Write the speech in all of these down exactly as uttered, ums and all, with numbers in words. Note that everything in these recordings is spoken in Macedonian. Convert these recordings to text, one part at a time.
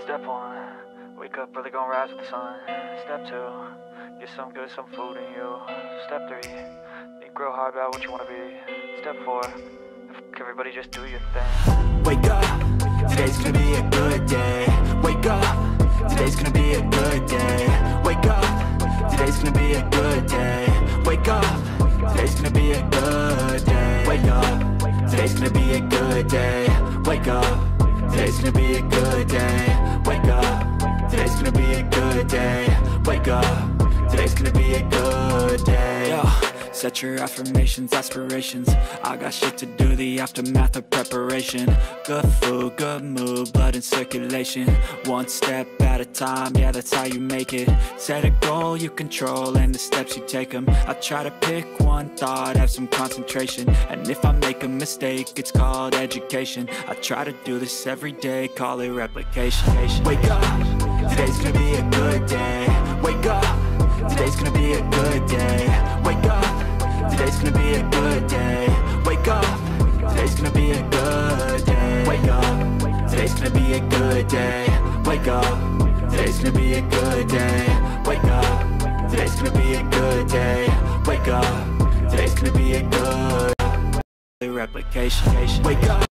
Step one, wake up early, gonna rise with the sun. Step two, get some good, some food in you. Step three, think real hard about what you wanna be. Step four, f- everybody just do your thing. Wake up, today's gonna be a good day. Wake up, today's gonna be a good day. Wake up, today's gonna be a good day. Wake up, today's gonna be a good day. Wake up, today's gonna be a good day. Wake up, today's gonna be a good day. Wake up, today's gonna be a good day. Wake up, today's gonna be a good day. Yo, set your affirmations, aspirations. I got shit to do, the aftermath of preparation. Good food, good mood, blood in circulation. One step at a time, yeah, that's how you make it. Set a goal you control and the steps you take them. I try to pick one thought, have some concentration. And if I make a mistake, it's called education. I try to do this every day, call it replication. Wake up, today's gonna be a good day. Wake up, today's gonna be a good day. Wake up, today's gonna be a good day. Wake up, today's gonna be a good day. Wake up, today's gonna be a good day. Wake up, today's gonna be a good day. Wake up, today's gonna be a good day. Wake up, today's gonna be a good replication. Wake up.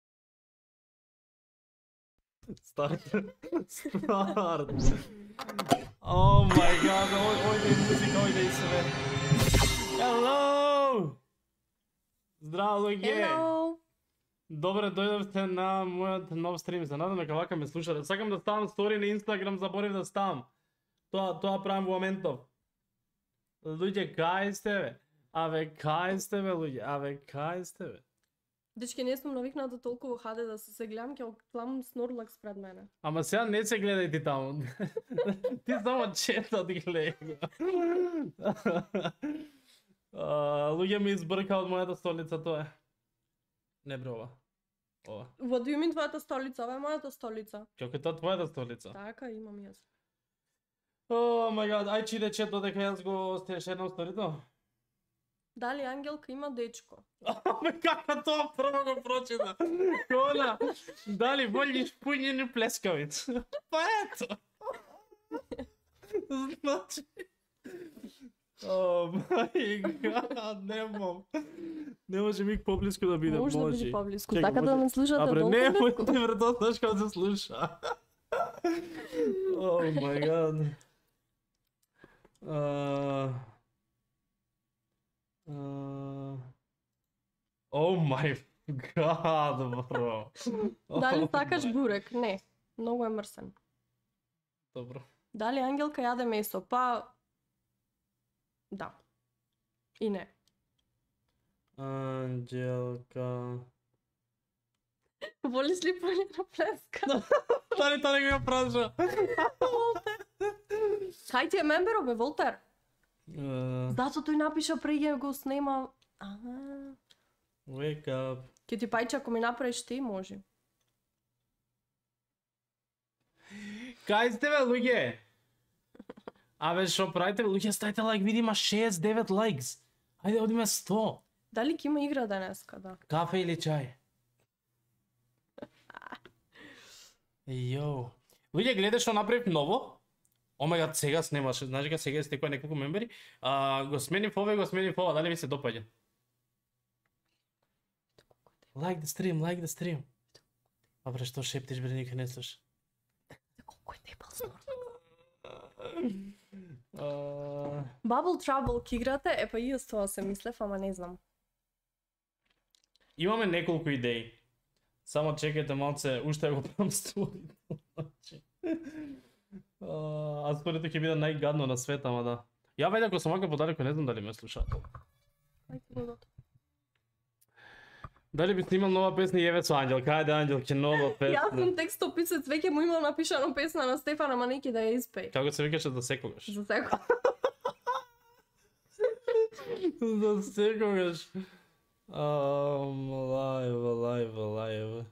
Start. Start. Oh my god, oj, oj da je muzika, oj da je sve. Hello! Zdravo, Luke! Hello! Добре, дојдовте на мојот нов стрим. Се надам дека вака ме слушате. Сакам да ставам стори на Инстаграм, заборев да ставам. Тоа, тоа правам во моментов. Луѓе, кај сте бе? Аве, кај сте бе, луѓе? Аве, кај сте бе? Дечки, не сум навикната толку хаде да се се гледам, ќе клам Snorlax пред мене. Ама сега не се гледај ти таму. Ти само четот гледај. Луѓе ми избрка од мојата столица, тоа е. Не бре ова. Ова. What do you mean твојата столица? Ова е мојата столица. Како е тоа твојата столица? Така, имам јас. О мај гад, ај чиде чет додека јас го остеш едно сторито. Дали Ангелка има дечко? Аме како тоа прво го прочита? Кола, дали волиш пуњени плескавици? Па ето. Значи... О мај гад, немам. Не може миг поблиску да биде, може. Може да биде поблиску, Чекай, така да може. ме слушате Абре, толку не, близко. мојте врато, знаеш како се слуша. О мај гад. О мај гад, бро. Дали сакаш бурек? Не. Многу е мрсен. Добро. Дали Ангелка јаде месо? Па... Да. И не. Анđelka... Волиш ли пуњена плеска? Дали тоа не го праша? Кај ти е мемберо, бе, Волтер? Uh, Зато тој напиша преќе го снема... Ага. wake up. Ке ти пајче, ако ми направиш ти, може. Кај сте бе, луѓе? Абе, шо правите бе, луѓе, ставите лайк, види има шест девет лайкс. Ајде, одиме сто. Дали ќе има игра денеска, да? Кафе или чај? Йоу. Луѓе, гледате што направив ново? Омега, сега снимаше, знаеш дека сега стекоа неколку мембери. А, го сменив ове, го сменив ова, дали ми се допаѓа? Like the stream, like the stream. Абре, што шептиш, бре, никој не слуша. Колко е дебел Snorlax. Uh... Bubble Trouble ки играте? Е, па и јас тоа се мислев, ама не знам. Имаме неколку идеи. Само чекајте малце, уште го правам сторито. А сторито ќе биде најгадно на света, ама да. Ја вајде ако сум вака подалеку, не знам дали ме слушаат. Дали би снимал нова песна и еве со Анđelка? Ајде Анđelке, нова песна. Јас сум текстописец, веќе му имам напишано песна на Стефан, ама неќе да ја испеј. Како се викаше за секогаш? За секој. За секогаш. Um, live, live, live.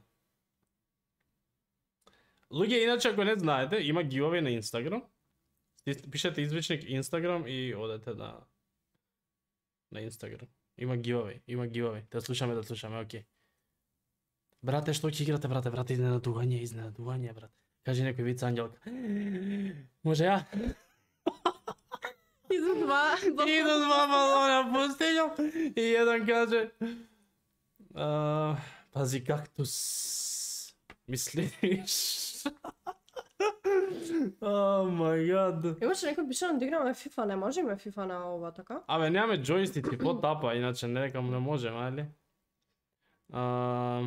Луѓе, иначе ако не знаете, има giveaway на Инстаграм. Пишете извичник Инстаграм и одете на на Инстаграм. Има giveaway, има giveaway. Да слушаме, да слушаме, окей. Брате, што ќе играте, брате, брате, изненадување, изненадување, брат. Кажи некој виц, Ангелка. Може ја? Иду два. Иду два балона пустиња и еден каже а, пази кактус. Мислиш? О мај гад. Имаше некој пишано да играме FIFA, не можеме FIFA на ова така? Абе, немаме джойстици, потапа, иначе некам не можеме, али? А...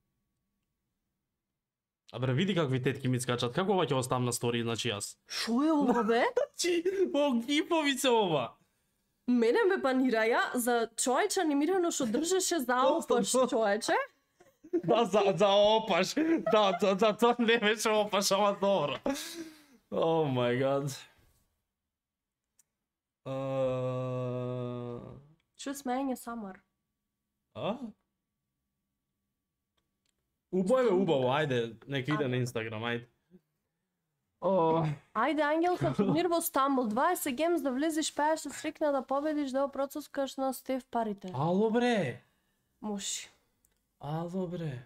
Абе, види какви тетки ми скачат. Како ова ќе оставам на стори, значи јас? Шо е ова бе? Чи, во гиповице ова. Мене ме панира ја за човече анимирано што држеше за опаш човече. Да, за, за опаш. Да, за, за тоа не беше опаш, ама добро. О мај гад. Чу смеење Самар. А? Убаво, убаво, ајде, нека иде на Инстаграм, ајде. О, Ајде, Ангелка, турнир во Стамбул, дваесет геймс да влезеш, пееш, да срекна да победиш, да процускаш на Стеф парите. ало бре. Може. Ало бре.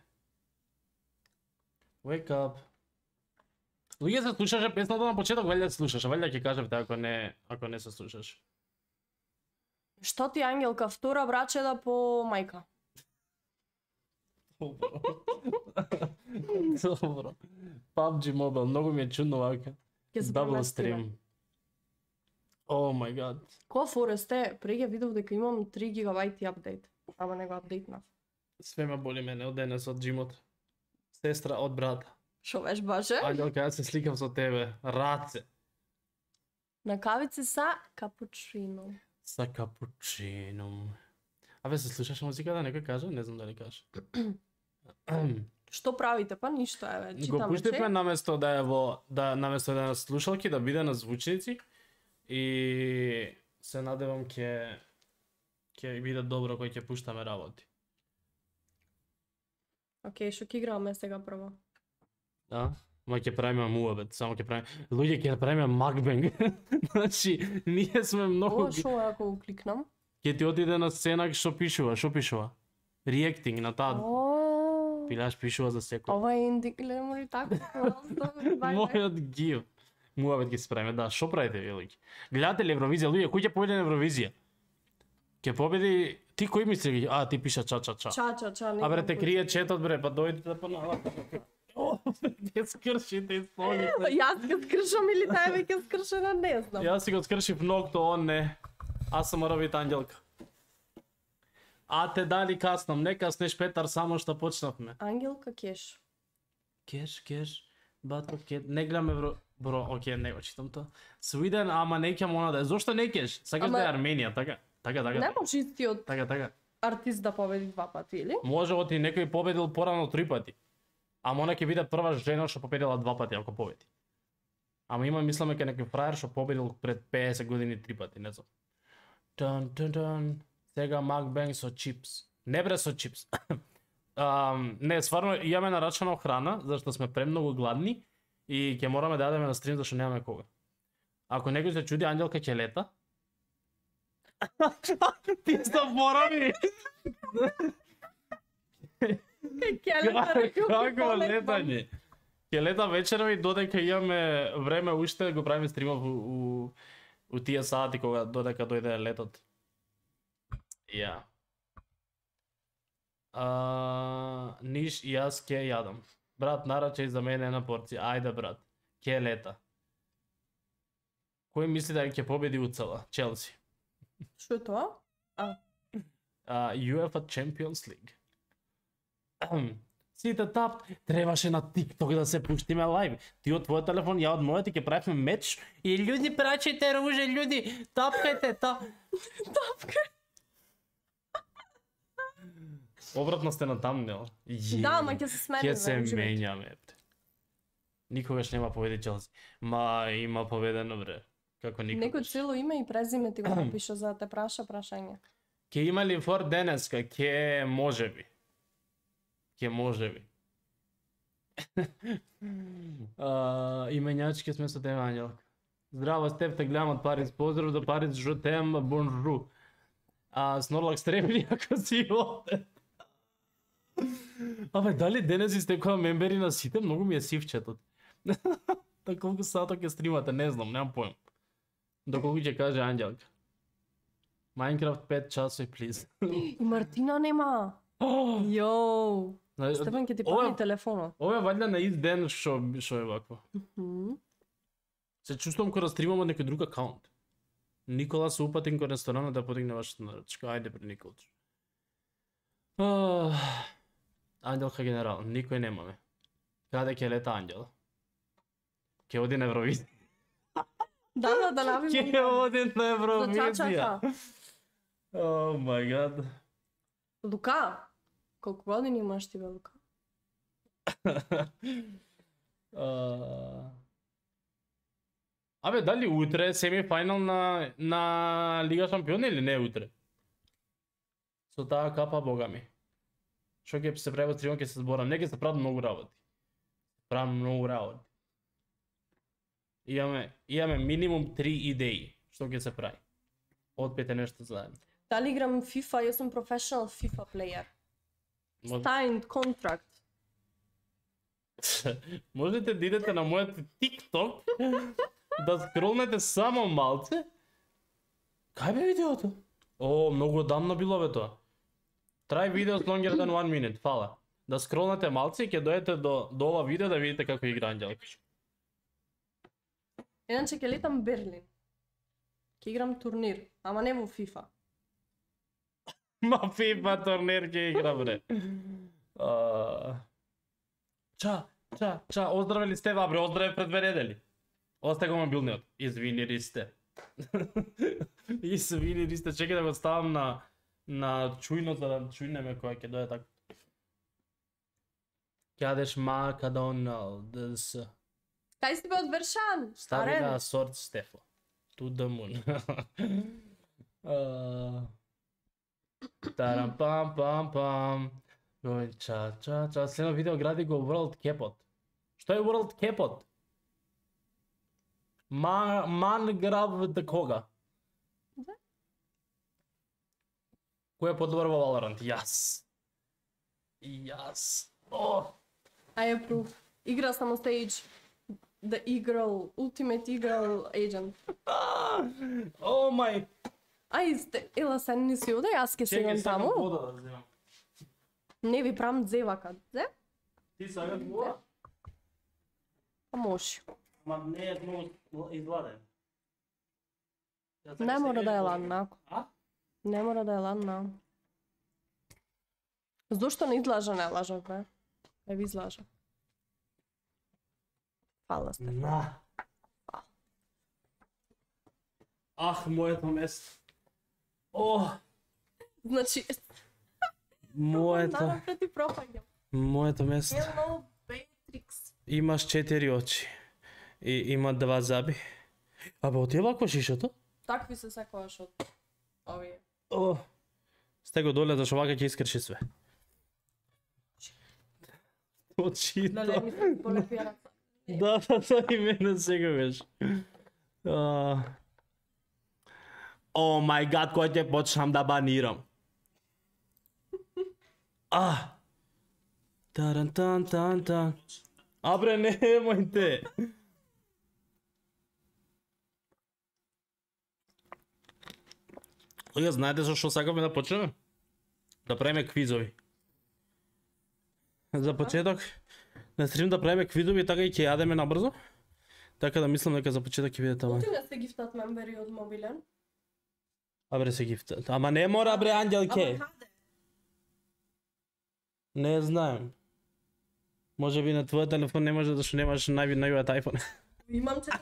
Wake up. Луѓе се слушаше песната на почеток, валјда се слушаше, валјда ќе кажевте ако не, ако не се слушаш. Што ти, Ангелка, втора брачеда по мајка? Добро. Добро. паб џи Mobile, многу ми е чудно вака. Ќе се Double преместиме. stream. О мај гад. Која фора сте? Преге видов дека имам три гигабајти апдейт. Ама не го апдейтнав. Све ме боли мене од денес од джимот. Сестра од брата. Шо беше баше? Ангелка, јас се сликам со тебе. Раце. На кавици са капучино. Са капучино. Абе, се слушаш музика да некој каже? Не знам дали каже. Што правите? Па ништо, еве, Го читаме пуштивме че. наместо да е во да наместо да е на слушалки да биде на звучници и се надевам ќе ќе биде добро кој ќе пуштаме работи. Океј, шо ќе играме сега прво? Да? Ма ќе правиме муабет, само ќе правиме луѓе ќе правиме макбенг. Значи, ние сме многу Ова шо е ако го кликнам? ќе ти отиде на сцена што пишува, што пишува? Реактинг на таа. О, Пилаш пишува за секој. ова е инди глемори така. Мојот гив. Муабет ќе се правиме, да, што правите вие луѓе? Гледате ли Евровизија, луѓе, кој ќе победи на Евровизија? Ќе победи ти кој мисли? А, ти пиша ча ча ча. Ча, ча, ча. А бре те крие четот бре, па дојдете па на. О, ќе скршите столите. Јас ќе скршам или тај веќе скршена, не знам. Јас си го скршив ногто, он не. Аз сум робит Ангелка. А те дали каснам, не каснеш Петар, само што почнавме. Ангелка кеш. Кеш, кеш, бато кеш, не гледам евро... Бро, окей, не го читам тоа. Свиден, ама не ќе мона да е. Зошто не кеш? Сакаш Ама- да е Арменија, така? Така, така. Не може истиот Така, така. артист да победи два пати, или? Може оти некој победил порано три пати. Ама она ќе биде прва жена што победила два пати ако победи. Ама има мисламе ке некој фраер што победил пред песет години три пати, не знам. Тан тан тан. Сега макбенг со чипс. Не бре со чипс. um, не, стварно имаме нарачано храна, зашто сме премногу гладни и ќе мораме да јадеме на стрим зашто немаме кога. Ако некој се чуди, Ангелка ќе лета. Ти заборави. Ќе лета Како летање? Ќе лета вечерва и додека имаме време уште го правиме стримов у, у, у тие сати кога додека дојде летот. Ја. А, ниш и јас ќе јадам. Брат, нарачај за мене една порција. Ајде брат. Ќе лета. Кој мисли да ќе победи уцела? Челси. Што е тоа? Uh, UEFA Champions League. Сите тап, требаше на TikTok да се пуштиме лайв. Ти од твојот телефон, ја од мојот и ќе правиме меч. И луѓе прачете руже, луѓе, тапкајте та. Тапка. Обратно сте на тамнел. Да, ма ќе се смениме. Ќе се менјаме. Никогаш нема победи Челси. Ма има победено бре. Како никогаш. Некој цело име и презиме ти го напиша за да те праша прашање. Ке има ли фор денеска? Ке можеби. Ке можеби. uh, именјачки сме со тебе, Ангелка. Здраво, Стеф, те гледам од Париз. Поздрав до Париз, жутем, бонжу. А Снорлак стребни ако си оде. Абе, дали денес истекува мембери на сите? Многу ми е сив четот. До колку сата ќе стримате, не знам, немам појм. До колку ќе каже Анѓелка. Minecraft пет часови, please. И Мартина нема. Јоу. Стефан ќе ти Ова- пали телефонот. Ова е ваljda на ист ден што што е вакво. Мгм. Се чувствувам кога стримам од некој друг акаунт. Никола се упатим кон ресторанот да подигне вашата нарачка. Ајде при Николче. Ах, Анѓелка генерал, никој немаме. Каде ќе лета Анѓел? Ќе оди на Евровизија. Да, да, да навим. Ќе оди на За Евровизија. чачака. О мај гад. Лука. Колку години имаш ти бе, Лука? А, Абе, дали утре е семифајнал на на Лига шампиони или не утре? Со таа капа, бога ми. Што ќе се прави стримон, ќе се зборам, не ќе се прават многу работи. Правам многу работи. Имаме имаме минимум три идеи што ќе се прави. Од пете нешто заедно. Дали играм FIFA, јас сум професионал FIFA player. Мож- Signed contract. Можете да идете на мојот TikTok, да скролнете само малце. Кај бе видеото? О, многу одамна било бе тоа. Try videos longer than one minute, фала. Да скролнете малце и ќе дојдете до, до ова видео да видите како игра Анѓелка. Иначе ќе летам Берлин. Ќе играм турнир, ама не во FIFA. Ма FIFA турнир ќе игра бре. А, Ча, ча, ча, оздравели сте, бабре, оздраве пред две недели. Осте го мобилниот. Извини, Ристе. Извини, Ристе, чекај да го ставам на на чујно за да чујнеме која ќе дое така. Кјадеш Макдоналдс. Кај си бе од Вершан? Стави Арен. на сорт Стефо. To the moon. А, Тарам пам пам пам. Гој ча ча ча. Следно видео гради го World Cap-от. Што е World Cap-от? Ма ман грав да кога? Да. Кој е подобар во Valorant? Јас. Јас. О, I approve. Игра само stage. The Eagle, Ultimate Eagle Agent. о мај. Ај, сте, ела се не си оде, јас ке Чекај, сегам сакам таму. вода да земам. Не ви правам дзевака. Зе? Ти сакаш вода? Па може. Ма не е многу изладен. Ја Не сакаш мора сега да е вода. ладна. А? Не мора да е ладна. Зошто не излажа, не лажа, бе? Не ви излажа. Фала сте. На. Ах, моето место. О, Значи, моето, напред и пропаѓам. моето место. Hello, Beatrix. Имаш четири очи. И има два заби. Абе, оти е вако шишото? Такви се секогаш од овие. О, сте го доле, зашо вака ќе искрши све. Очито. Леле, ми се полепи раца. Да, да, да, и мене секогаш. А, О мај гад, кој ќе почнам да банирам. А. Таран тан тан тан. Абре, немојте. Луѓе, знаете со што сакаме да почнеме? Да правиме квизови. За почеток, на стрим да правиме квизови, така и ќе јадеме набрзо. Така да мислам дека за почеток ќе биде тоа. Ти не се гифтат мембери од мобилен? Абре се гифтат. Ама не мора бре Анѓелке. Ама каде? Не знаем. Може би на твојот телефон не може зашто немаш најви најуват iPhone. Имам че...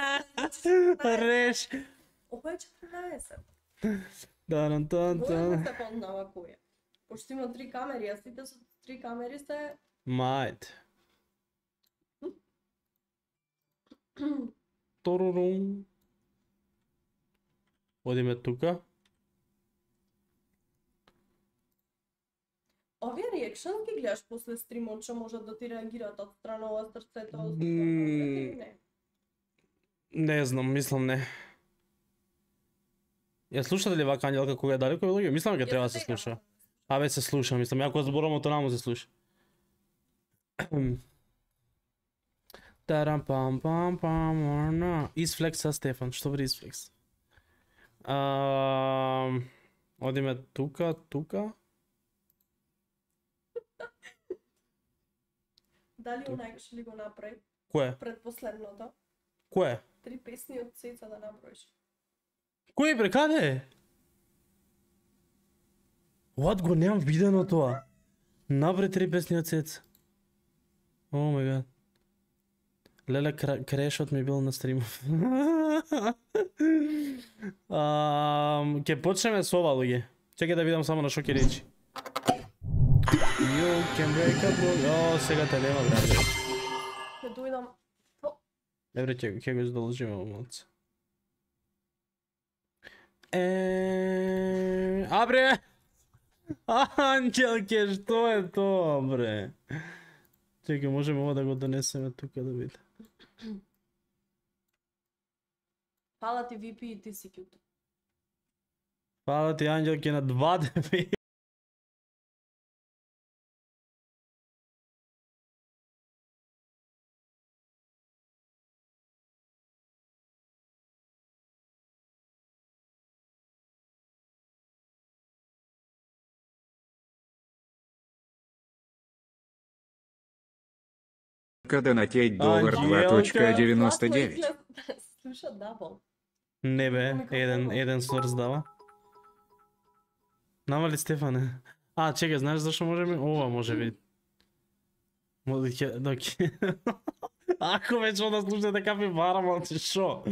Реш. Ова е четрнаесет. Дан тан Моја тан. се познава кој е. Пошто има три камери, а сите со три камери се... Мајт. Торурум. Одиме тука. Овие реакшн ги гледаш после стримот, што можат да ти реагираат од страна ова срцето, од Мм. не. Не знам, мислам не. Ја слушате ли вака Анѓелка кога е далеко луѓе? Мислам дека треба да се слуша. Абе се слуша, мислам, ја кога зборам тоа наму се слуша. Тарам пам пам пам орна. Изфлекс са Стефан, што ври изфлекс? Ам, одиме тука, тука. Дали онај ќе ли го направи? Кое? Предпоследното. Кое? Три песни од Цеца да наброиш. Кој бре, каде? What, го немам видено тоа. Набре три песни од Цеца. О мај гад. Леле, крешот ми бил на стримов. Ке почнеме со ова, луѓе. Чекај да видам само на што ќе речи. You can break a bro... О, сега те нема, брате. Ке дојдам. Евре, ќе ќе го задолжиме малце. Е, а бре. Анđелке, што е тоа, бре? Чекај, можеме ова да го донесеме тука да види. Фала ти ви пи и ти си кјут. Фала ти, Анđelке, на два деви. Донатить доллар два точка девяносто девять. Слуша дабл. Не бе, еден, еден сорс дава. Намали Стефане. А, чекай, знаеш зашо можеме? Ова може би. Може ќе, доки. Ако веќе да слушате капибара, малце шо?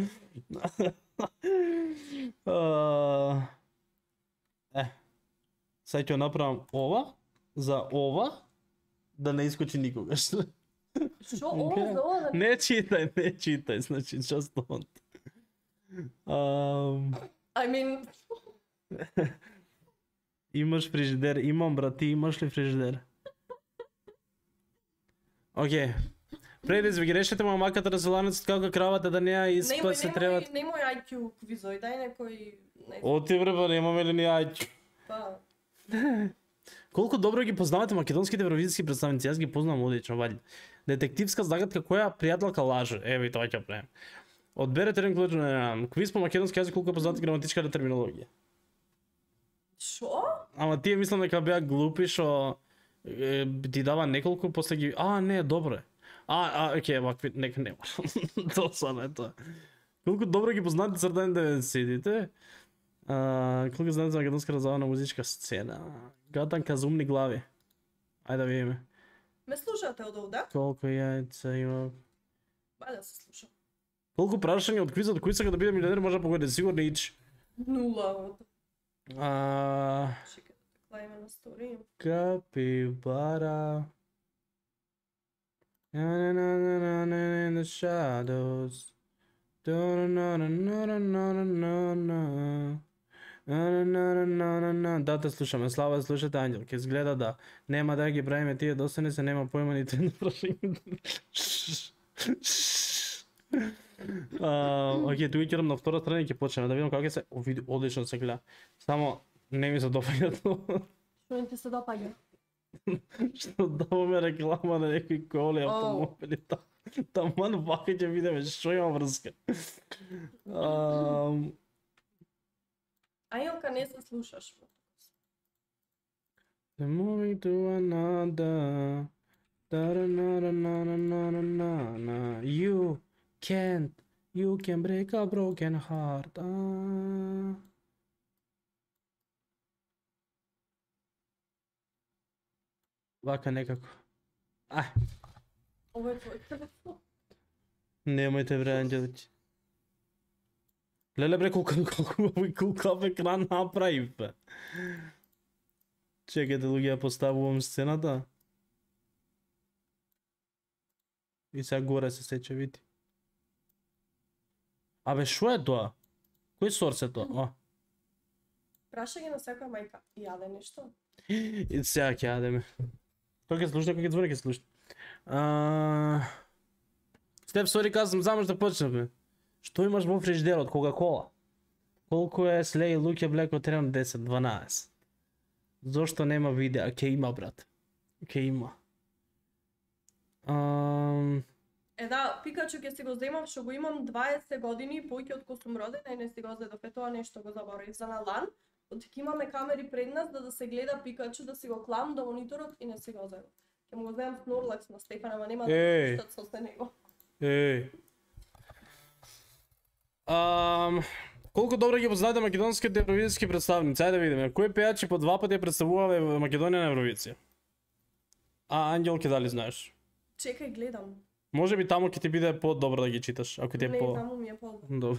Е. Сај ќе направам ова, за ова, да не искочи никогаш. Шо ова за ова? Не читај, не читај, значи just don't. Um, I mean... имаш фрижидер, имам брат, ти имаш ли фрижидер? Окей. Okay. Преди ви решете мамаката разланец како кравата да не ја испа се треба. Немој ай кју квизој, дај некој... Оти бре, па немаме ли ни ай кју? Па... Колку добро ги познавате македонските евровизиски представници, јас ги познавам одлично, вади. Детективска загадка која пријателка лаже. Еве и тоа ќе правим. Одберете еден клjuč на квиз по македонски јазик колку познавате граматичката терминологија. Шо? Ама тие мислам дека беа глупи што е, ти дава неколку после ги а не, добро е. А, а, окей, вакви нека не мора. Тоа са не тоа. Колку добро ги познавате цртани деветдесетите. А, колку знаете за македонска разавана музичка сцена. Гатан казумни глави. Ајде да видиме. Ме слушате од овде? Колку јајца има. Бајде се слушам. Колку прашања од квизот кој сака да биде милионер може да погоди сигурно ич. Нула. А, Чекај да клајме на стори. Capybara. Na na na na na in the shadows. Do na na na na na na na na. На на на на на на. Да те слушаме. Слава, слушате Анđelke. Изгледа да. Нема да ги правиме тие досене се нема појма нити на прашање. Океј, тука ќе на втора страна ќе почнеме да видам како ќе се. О, види, одлично се гледа. Само не ми се допаѓа тоа. Што не ти се допаѓа? Што даваме реклама на некои коли, Оу. автомобили. Таман вака ќе видиме што има врска. Ам, Ајелка не се слушаш. The moving to another. Da-da-na-na-na-na-na-na-na. You can't, you can break a broken heart. Ah. Вака некако. А, Ова е твој телефон. немојте бре, Анđelić. Леле бре, колку колку колку екран направи бе. Чекайте, луѓе, ја поставувам сцената. И сега горе се сече, види. Абе, шо е тоа? Кој сорс е тоа? О. Праша ги на секоја мајка. Јаде нешто? И сега ќе јадеме. Кој ќе слушне, кој ќе звони, ќе слушне. А... Степ, сори, казам, замаш да почнеме. Што имаш во фриждерот, Кока-кола? Колку е слеј луќе блеко трем десет дванаесет? Зошто нема видео? Ке има, брат. Ке има. Ам... Е да, Пикачу ќе си го земам, што го имам дваесет години, поќе од кога сум родена и не си го зедов. Е тоа нешто го заборав. За на лан, од ќе имаме камери пред нас да да се гледа Пикачу, да си го клам до мониторот и не си го зедов. Ќе му го земам Snorlax на Стефан, ама нема да Еј. пуштат со се него. Еј. Ам, колку добро ги познаете македонските евровизиски представници? Ајде да видиме. Кои пејачи по два пати ја представувале во Македонија на Евровизија? А Ангелке дали знаеш? Чекај, гледам. Може би таму ќе ти биде по-добро да ги читаш, ако ти е Не, по... таму ми е по. Добро.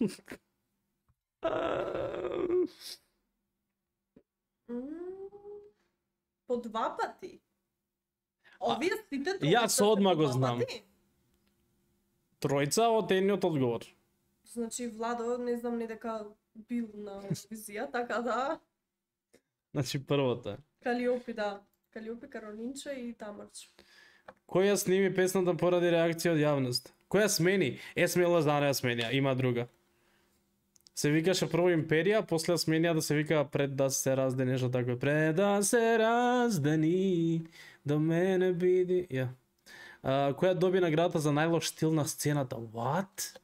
М, По два пати. Овие сите јас тројца се одма по го два знам. пати? Тројца од едниот одговор. Значи Владо, не знам не дека бил на визија, така да. Значи првото е. Калиопи, да. Калиопи, Каролинче и Тамарче. Кој ја сними песната поради реакција од јавност? Кој ја смени? Есмела знае ја сменија, има друга. Се викаше прво Империја, после ја сменија да се вика пред да се разде нешто тако. Пред да се раздени, до мене биди... Ја. А, која доби наградата за најлош стил на сцената? What?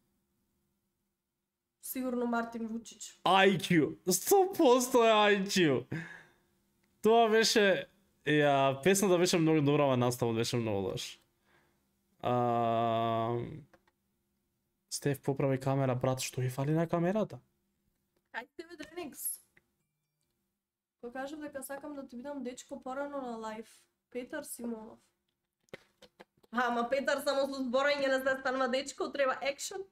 Сигурно Мартин Вучич. ай кју. сто проценти е ай кју. Тоа беше... Ја, песната беше многу добра, ама наставот беше многу лош. А... Стеф, поправи камера, брат, што ја фали на камерата? Ајде тебе Дренекс. Кој кажав дека сакам да ти видам дечко порано на лайф. Петар Симонов. Ама Петар само со зборање не се станува дечко, треба екшн.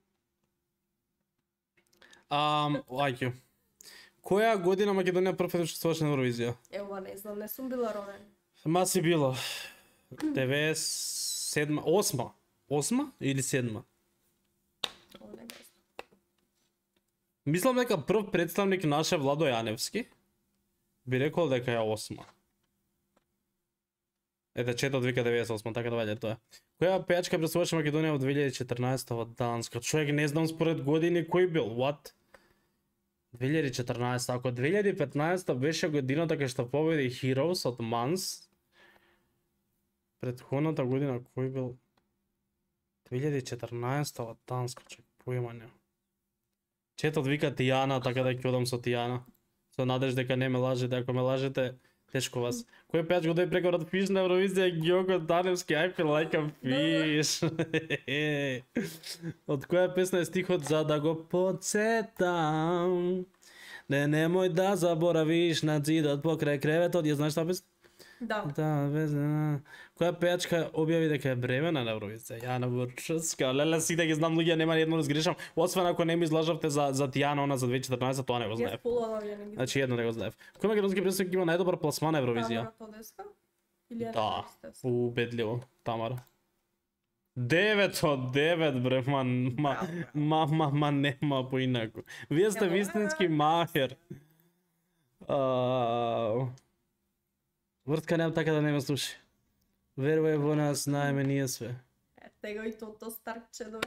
Ам, ай кју. Која година Македонија прв пат учествуваше на Евровизија? Ева, не знам, не сум била роден. Ма си било. деветдесет и седма, осма? Осма или седма? О, не го знам. Мислам дека прв представник наше Владо Јаневски би рекол дека е осма. Ете, четот вика деветдесет и осма, така да ваѓа тоа. Која пејачка представуваше Македонија во две илјади и четрнаесета во Данска? Човек не знам според години кој бил, what? две илјади и четрнаесета, ако две илјади и петнаесета беше годината кај што победи Heroes од Манс, предходната година кој бил? две илјади и четрнаесета во Данска, човек, појма не. Четот вика Тијана, така да ќе одам со Тијана. Со надеж дека не ме лажете, ако ме лажете, тешко вас. Кој пејач го дојде преку рад фиш на Евровизија? Ѓоко Таневски, I feel like a fish. Од која песна е стихот за да го подсетам? Не, немој да заборавиш на зидот покрај креветот. Ја знаеш таа песна? Да. Да, без... Која пејачка објави дека е бремена на Евровизија? Јана Вурчевска. Леле, сите ги знам луѓе, нема ни едно разгрешам. Освен ако не ми излажавте за за Тијана, она за две илјади и четрнаесета, тоа не го Јас знаев. полова ја не ги. Значи едно не го знаев. Кој македонски представник има најдобар пласман на Евровизија? Тамара Тодеска? Или ја Да, не знаеш? убедливо, Тамара. девет од девет, бре, ма, ма, ма, ма, ма, нема поинаку. Вие сте вистински махер. А... Вртка немам така да не ме слуши. Верувај во нас, знаеме ние све. Е, тега и тото старче до.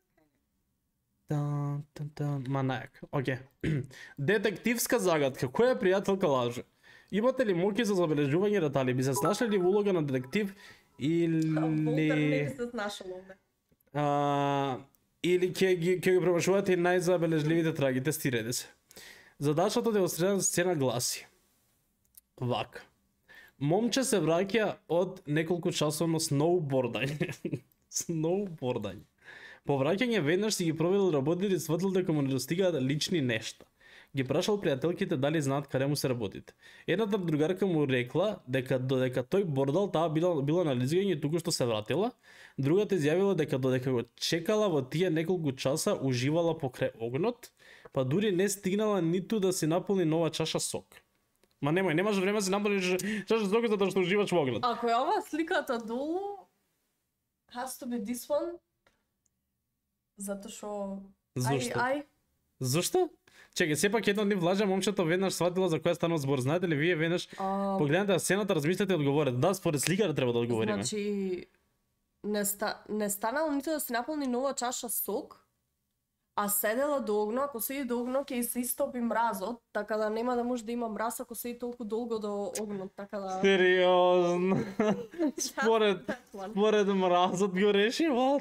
Тан, тан, тан. Ма најак, оке. Детективска загадка. Која пријателка лаже? Имате ли моки за забележување детали? Би се snašli ли во улога на детектив или... Волтер не би се snašал овде. А, или ќе ги ќе ги промашувате најзабележливите траги, тестирајте се. Задачата демонстрирана сцена гласи вака. Момче се враќа од неколку часовно сноубордање. Сноубордање. По враќање веднаш си ги проверил работите и сватил дека му недостигаат лични нешта. Ги прашал пријателките дали знаат каде му се работите. Едната другарка му рекла дека додека тој бордал, таа била, била на лизгање и туку што се вратила. Другата изјавила дека додека го чекала во тие неколку часа уживала покрај огнот, па дури не стигнала ниту да си наполни нова чаша сок. Ма немој, немаш време да си наполниш чаша сок затоа што уживаш во огнот. Ако е ова сликата долу, has to be this one. Затоа што... Зошто? Ај, ај. Зошто? Чекај, сепак едно дни влажа момчето веднаш сватила за која станува збор. Знаете ли вие веднаш А, погледнете сцената, размислете и одговорете. Да, според сликата треба да одговориме. Значи, не, ста, не станало нито да си наполни нова чаша сок, А седела до огно, ако седи до огно ќе се истопи мразот, така да нема да може да има мраз ако седи толку долго до огнот, така да... Сериозно. Според, That one. според мразот го решиват.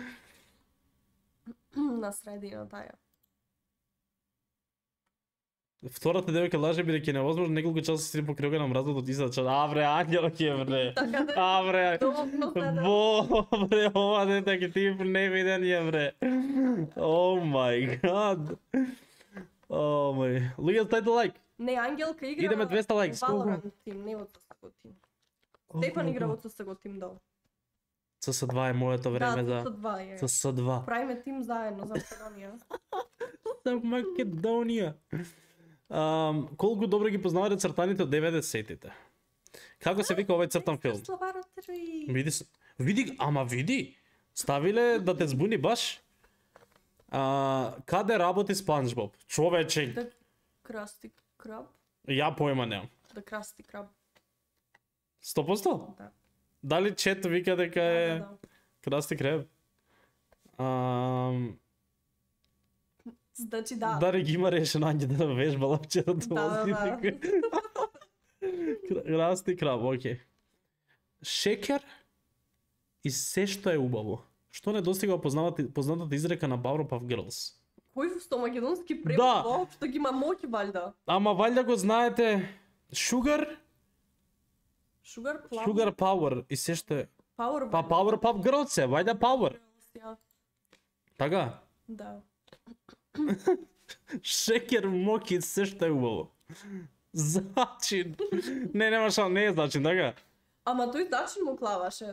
На средината ја. Втората девојка лаже бидејќи е невозможно неколку часа се по кръга на мразот од истата часа. А бре, ангел ќе бре. Така да... А бре. До огно седела. Бо, бре, ова дете ке ти невиден е бре. О мај гад. О мај. Луѓе, ставите лайк. Не, Ангелка игра... Идеме двеста лайк, сколку? Valorant тим, не од ЦС тим. Стефан игра од ЦС тим долу. Ц С два е моето време Да, за ЦС два е. Ц С два. Правиме тим заедно за Македонија. За Македонија. Um, колку добро ги познавате цртаните од деветдесетите? Како се вика овој цртан филм? Славаро три. Види, с- види, ама види. Ставиле да те збуни баш. А, каде работи Спанч Боб? Човече, Да красти краб. ја поема немам. Да красти краб. сто проценти? Да. Дали чет вика дека е Да, да, да. красти креб? Ам, Значи да. Дари ги има решено Ангел да вежбала вчера Да, тоа. да, да. Красти краб, окей. Шекер и се што е убаво. Што не достига познатата, познатата изрека на Powerpuff Girls? Кој сто македонски Да. превод воопшто ги има моќ валјда. Ама валјда го знаете. Sugar, Sugar Plum. Sugar Power и се што е. Power. Па Powerpuff Girls е, вајда Power. Ја, Така. да. Шекер, моки, се што е убаво. Зачин. Не, нема шал, не е зачин, така. Ама тој зачин му клаваше.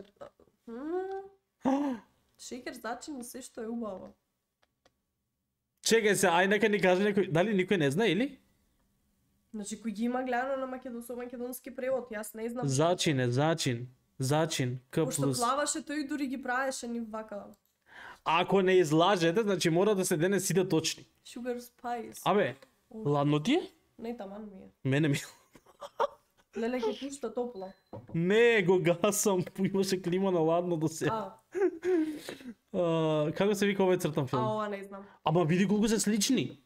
М, Шекер зачин се што е убаво. Чекај се, ај нека ни каже некој, дали никој не знае или? Значи кој ги има гледано на македон со македонски превод, јас не знам. Зачин е, зачин. Зачин, К Пошто плюс. плаваше, тој дури ги правеше ни вака. Ако не излажете, значи мора да се дене сите точни. Sugar Spice. Абе, ладно ти е? Не, таман ми е. Мене ми. Леле ќе пушта топло. Не, го гасам, имаше клима на ладно до се. А, А, како се вика овој цртан а филм? ова не знам. Ама види колку се слични.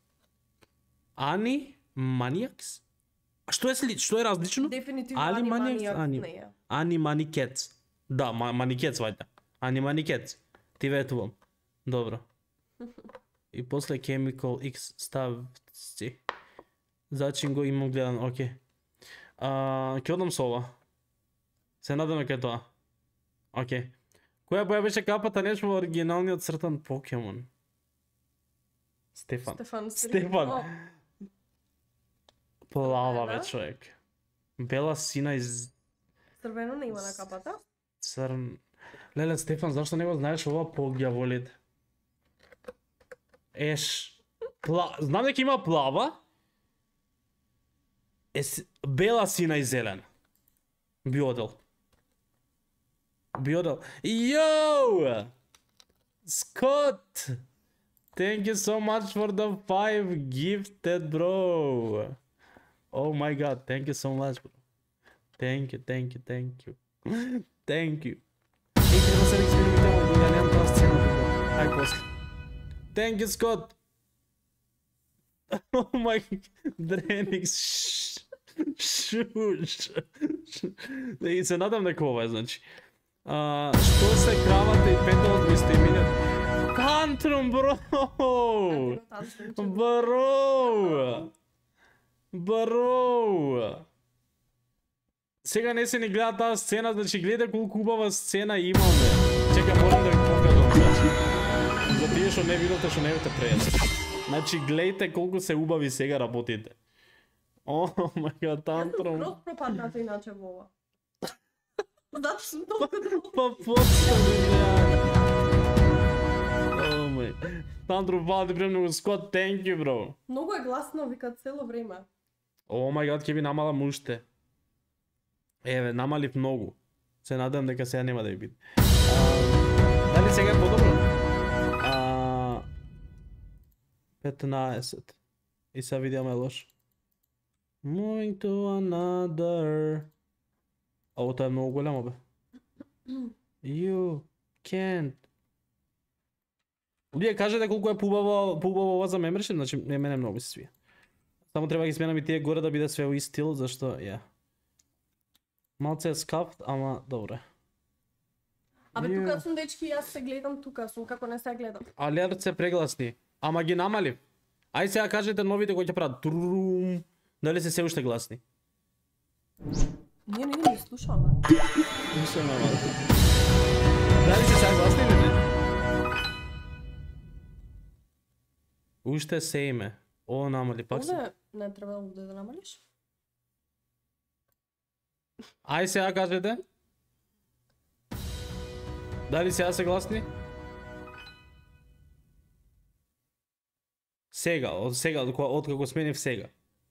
Ани Маниакс? А што е слич? Што е различно? Дефинитивно Али Ани Маниакс, Маниакс Ани. не е. Ани Маникец. Да, ма, Маникец вајда. Ани Маникец. Ти ветувам. Добро. И после Chemical X ставци. Зачин го имам гледан, окей. А, ќе одам со ова. Се надаме кај тоа. Окей. Која боја беше капата нешто во оригиналниот цртан Покемон? Стефан. Стефан. Стефан. О, Плава Да. бе човек. Бела сина из Црвено не има на капата. црн. Леле Стефан, зашто не го знаеш ова по ѓаволите? Еш. Пла... Знам дека има плава. Е, с- бела сина и зелена. Биодел. Биодел. Йоу! Скот! Thank you so much for the five gifted, bro. Oh my god, thank you so much, bro. Thank you, thank you, thank you. Thank you. Ei, treba sad eksperimentamo da ja nemam ta scena. Aj posle. Thank you, Scott. Oh my... Drenix. Šuš. I se nadam neko ovaj, znači. A, što se kravate i petalot mi ste imenjati? Tantrum, bro! Bro! Bro! Сега не се ни гледа таа сцена, значи гледа колку убава сцена имаме. Чека, морам да ви покажам. Значи, за тие што не видовте, што не видите пред. Значи, гледайте колку се убави сега работите. О, мај Јас сум тантрум. скроз пропадната иначе во ова. Затоа сум толку долго. Па подстави, бля. О, мај. Тантрум, фала ти премногу. Скот, thank you, bro. Многу е гласно, вика цело време. О, мај гад, ќе би намала муште. Еве, намалив многу. Се надам дека сега нема да ви биде. А, дали сега е подобро? А, петнаесет. И сега видиме лош. Moving to another. Ово тоа е многу голямо бе. You can't Луѓе, кажете колку е поубаво, поубаво ова за membership, значи не мене многу ми се свија. Само треба да ги сменам и тие горе да биде све во ист стил, зашто ја. Малце е скафт, ама добре. Абе, Ја. тука сум дечки, јас се гледам тука, сум како не се гледам. Алерт се прегласни. Ама ги намалив. Ај сега кажете новите кои ќе прават. Трум. Дали се се уште гласни? Не, не, не слушаме. Не се намали. Дали се сега гласни или не? Уште се име. О, намали, пак се. Овде не треба овде да намалиш? Ај сега кажете. Дали сега се гласни? Сега, од сега, од кога- од како сменив сега.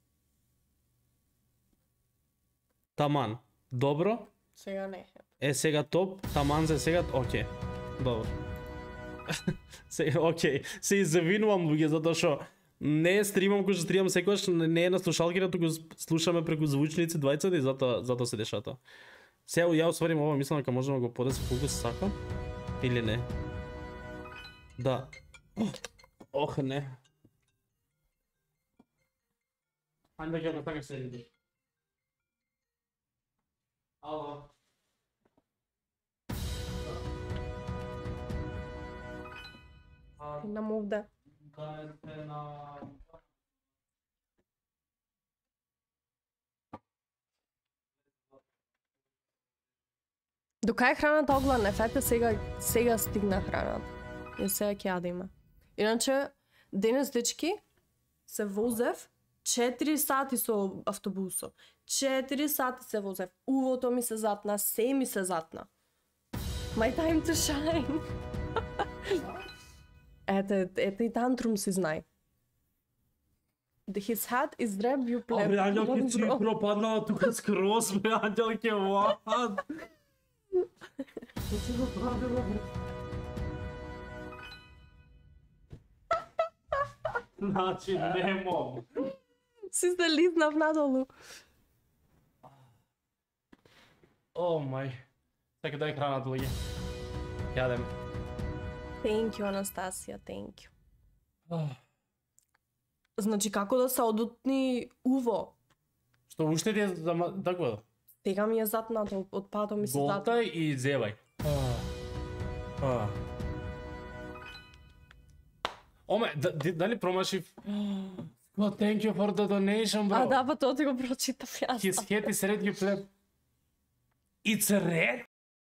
Таман. Добро. Сега не. Е сега топ, таман за сега, окей. Добро. Се, окей. Се извинувам луѓе затоа што не е стримам кој што стримам секогаш, не е на слушалките, туку слушаме преку звучници двајцата и затоа затоа се деша тоа. Сега ја осварим ова, мислам дека можеме да го подесам колку се сака или не. Да. Ох, не. Ајде да ќе така се иде. Ало. Нам овде. Да е на... До кај храната огледнав, ете сега сега стигна храната. И сега ќе јадиме. Иначе денес дечки се возев четири сати со автобусот. четири сати се возев. Увото ми се затна, се ми се затна. My time to shine. Ете, ете и тантрум си знај. His hat is red, you play. Абе, Ангел ти пропаднала тука скроз, бе, Ангел ќе вад. Што си го правила, бе? Значи, не мог. Си се лизнав надолу. О, мај. Така дај храната, луѓе. Јадем. Thank you, Анастасија, thank you. Ах. Значи, како да се одутни уво? Што уште ти е зама... Така? Тега ми е затнато, од пато ми се затна. Голтај и зевај. Оме, да- ди- дали промашив? Well, thank you for the donation, bro. А да, па тоа ти го прочитав јас. His head is red, you play. It's red?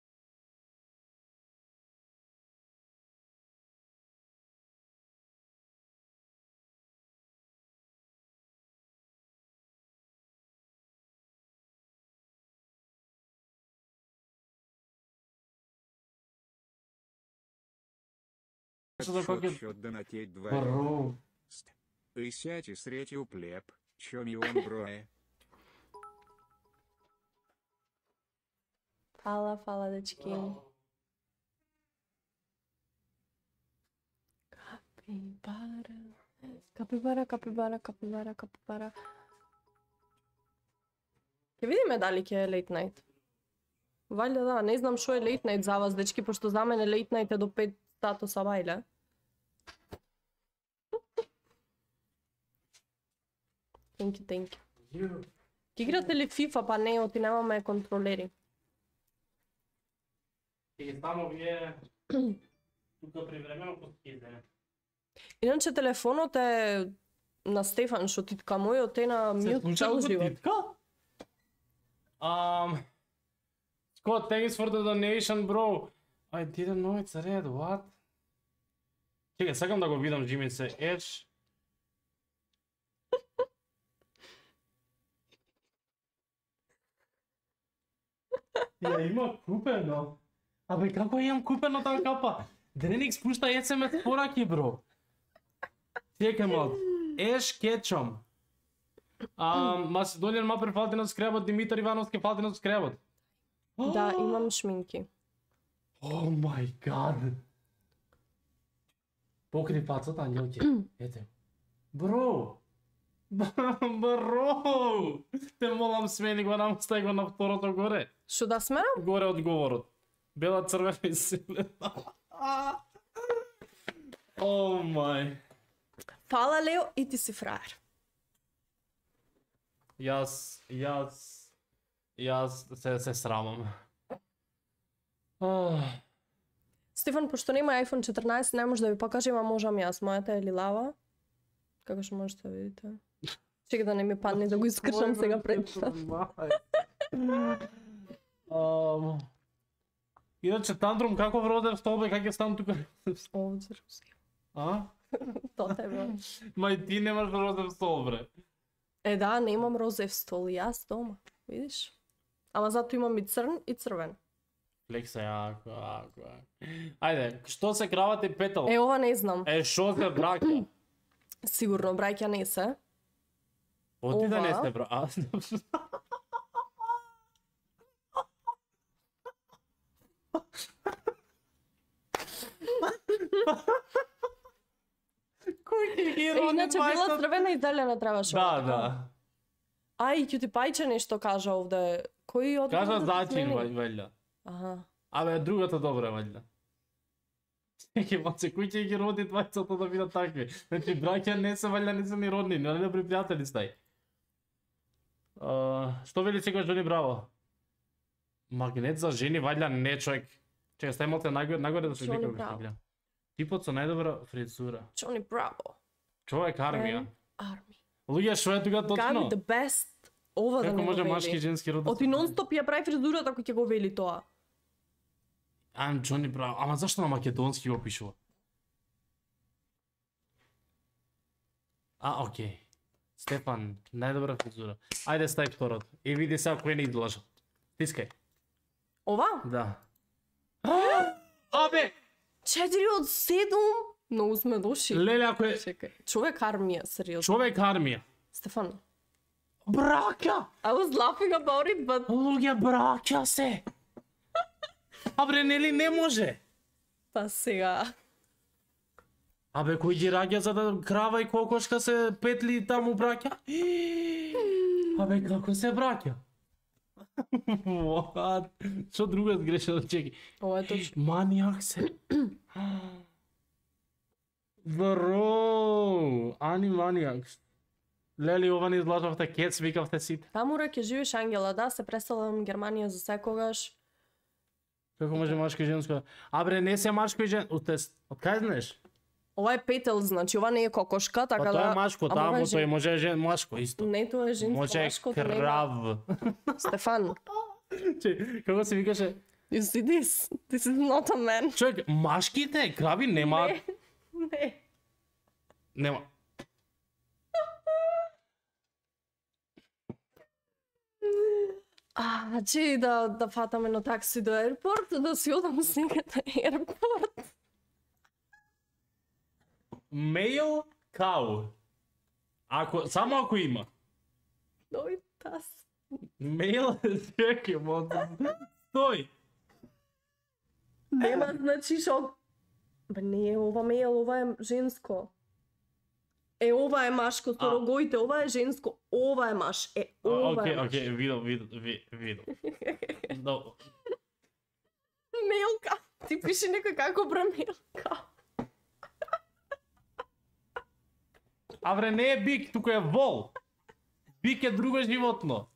Что такое? Счет донатить два. Бро. И сядь и среть плеб. Чё ми он броe? Фала, фала, дечки. Капибара. Капибара, капибара, капибара, капибара. Ќе видиме дали ќе е late night. Валјда да, не знам што е late night за вас, дечки, пошто за мене late night е до пет сато са бајле. Thank you, thank you. Ке играте ли FIFA, па не, оти немаме контролери. И само вие тука привремено подкидене. Иначе телефонот е на Стефан, што титка мојот е на Се мјут случа цел како живот. титка? Um, Scott, thanks for the donation, bro. I didn't know it's red, what? Чекай, сакам да го видам Джимице. Edge. Ја има купено. Абе, како имам купено таа капа? Дреник спушта ес ем ес пораки, бро. Чекај мал. Еш Кетчом. А, Macedonian Mapper фалти на скребот, Димитар Ивановски фалти на скребот. Да, имам шминки. О мај гад. Покри пацата, Ангелке. Ете. Бро. Бро. Те молам смени го намстай го на второто горе. Што да сменам? Горе одговорот. Бела, црвена и зелена. О мај. Фала, Лео, и ти си фраер. Јас, јас, јас се, се срамам. Oh. Стефан, пошто нема iPhone четрнаесет, не може да ви покажем, а можам јас. Мојата е лилава. Како што можете да видите. Чека да не ми падне да го искршам сега пред вас. um, Иначе тандрум каков родев столбе, как е стан тука? Овде, А? тоа тебе. Мај ти немаш родев стол, бре. Е, да, немам розев стол, јас дома. Видиш? Ама зато имам и црн и црвен. Лекса јако, јако. Ајде, што се кравате петал? Е, ова не знам. Е, шо се браќа? Сигурно, браќа не се. Оти да не Ова? сте бра... А, Кој ќе ги Е, роди иначе била дваесет? црвена и зелена требаше. Да, ова, така. да. Ај, ќе ти пајче нешто кажа овде. Кој од Кажа да зачин, смени? вај- вајлја. Аха. Абе, другата добра, вајлја. Ќе маце, кој ќе ги роди двајцата да бидат такви? Значи, браќа не се, вајлја, не се ни родни, не добри пријатели стај. Uh, што вели сега Жони Браво? Магнет за жени, вајлја, не човек. Чекай, стај малце нагоре, нагоре да се Джони гледам. Браво. Типот со најдобра фризура. Джони Браво. Човек армија. Арми. Луѓе, што е тука точно? Gabi the best. Ова да Како не го може вели. машки и женски род? да Оти се- нон-стоп ја прави фризурата кој ќе го вели тоа. I'm Johnny Bravo. Ама зашто на македонски го пишува? А, окей. Стефан, најдобра фризура. Ајде стај второт. И види сега кој не излажа. Тискај. Ова? Да. Абе! четири од седум. Многу сме дошли. Леле, ако е Чекај. Човек армија, сериозно. човек армија. Стефан. Браќа! I was laughing about it, but Луѓе, браќа се! Абре, нели не може? па сега. Абе, кој ги раѓа за да крава и кокошка се петли таму браќа? Абе, како се браќа? What? Што друго е сгрешено, чеки. Ова е точно. Манијак се. Бро, Ани манијак. Лели, ова не излажавте кец, викавте сите. Тамура ќе живееш Ангела, да, се преселам Германија за секогаш. Како може машко и женско? Абре, не се машко и женско. Од кај знаеш? Ова е петел, значи ова не е кокошка, така Па да. тоа е машко, Ама ова таму е тој жен- може жен машко исто. Не, тоа е женско, Може машкото нема. крав. Стефан, Че, како се викаше? you see this? This is not a man. Човек, машките крави нема, Не. Не. нема. А, значи да да фатаме на такси до аеропорт, да си одам сега на аеропорт. Мејл кау. Ако само ако има. Дој тас. Мејл чекај, мода. Стој. Нема значи шо. Бе не е ова мејл, ова е женско. Е, ова е машко, со А. рогоите, ова е женско, ова е маш. Е, ова Окей, е маш. окей, видов, видов, ви- видов. Добро. Мелка. Ти пише некој како бра мелка. Абре, не е бик, тука е вол. Бик е друго животно.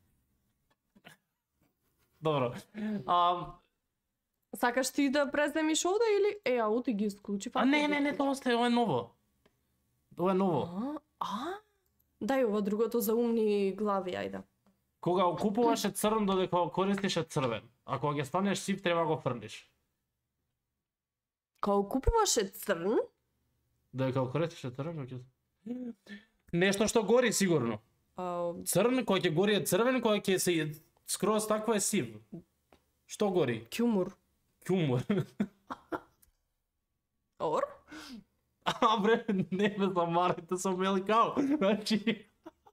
Добро. А, Сакаш ти да преземиш овде или е, а оти ги исклучи? а не, не, не, тоа сте, ова е ново. Ова е ново. А? А? Дај ова другото за умни глави, ајде. Кога го купуваше црн, додека го користише црвен. А кога ќе станеш сив, треба го фрлиш. Кога купуваше црн, Додека го користише црвен, ќе... Нешто што гори сигурно. а, Црн кој ќе гори е црвен, кој ќе се скроз такво е сив. Што гори? кјумур. Кјумор. Ор? А бре, не ме замарите со мелкао. Значи,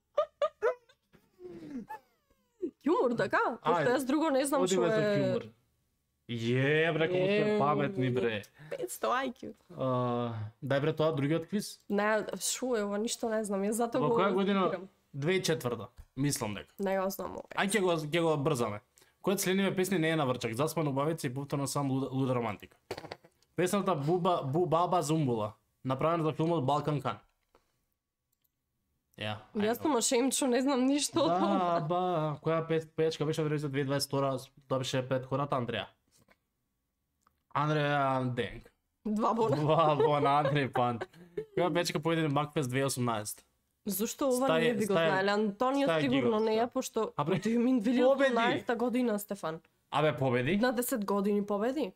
Кјумур, така? Пошто Ајде. јас друго не знам што одиме за е... кјумор. Е, бре, како сте Е, паметни, бре. петсто ај кју. А, дај бре тоа другиот квиз. Не, шо е ова, ништо не знам, јас зато Во го... која година? цитирам. две тисаќи и четврта. Мислам дека. Не го знам ова. Ај ќе го ќе го брзаме. Кој од следниве песни не е на врчак? Заспан убавица и повторно сам луда, луда романтика. Песната Буба, Бубаба Зумбула, направена за филмот Балкан Кан. Ја. Јас сум ашемчо, не знам ништо од Ба, тоа. ба, која пе- пејачка беше од две илјади и дваесет и втора, тоа беше претходната Андреја. Андреја Денг. Два бона. Два бона Андреј Пант. Која пејачка појде на Макфест две илјади и осумнаесет. Зошто ова Стај- не би го стај- знаеле? Антонио стај сигурно ги го, не е, стај. пошто А бре, од две илјади и осумнаесета година, Стефан. Абе, победи. На десет години победи.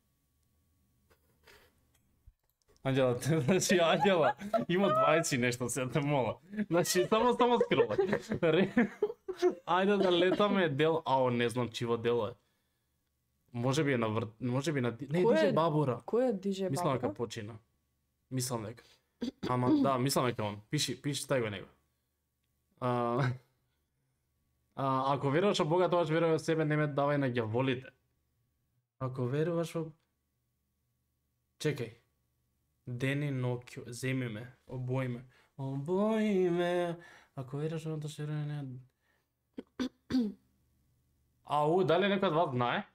Анđela, значи Анđela има дваесет и нешто, се те мола. Значи само само скролај. Ре- Ајде да летаме дел, ао не знам чиво дело е. Може би е на врт, може би на ди- не Кој диже е- Бабура. Кој е диже Мислам дека Бабура? почина. Мислам дека. Ама да, мислам дека он. Пиши, пиши стај го него. А, а, ако веруваш во Бога, тогаш верувај во себе, не ме давај на ѓаволите. Ако веруваш во... Чекај. Дени Нокио, земи ме, обои ме. Обои ме. Ако веруваш во тоа што не... Ау, дали некој од вас знае?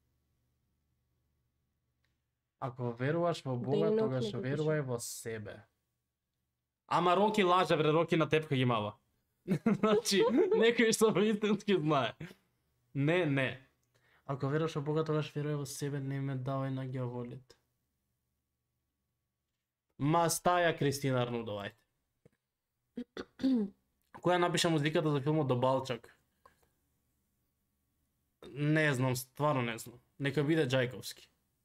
Ако веруваш во Бога, Дени тогаш Нокио, верувај во себе. Ама Роки лаже, бре, Роки на тепка ги мава. Значи, некој што вистински знае. Не, не. Ако веруваш во Бога, тогаш верувај во себе, не ме давај на ѓаволите. Ма стаја Кристина Арнудова, ајде. Која напиша музиката за филмот До Балчак? Не знам, стварно не знам. Нека биде Џајковски.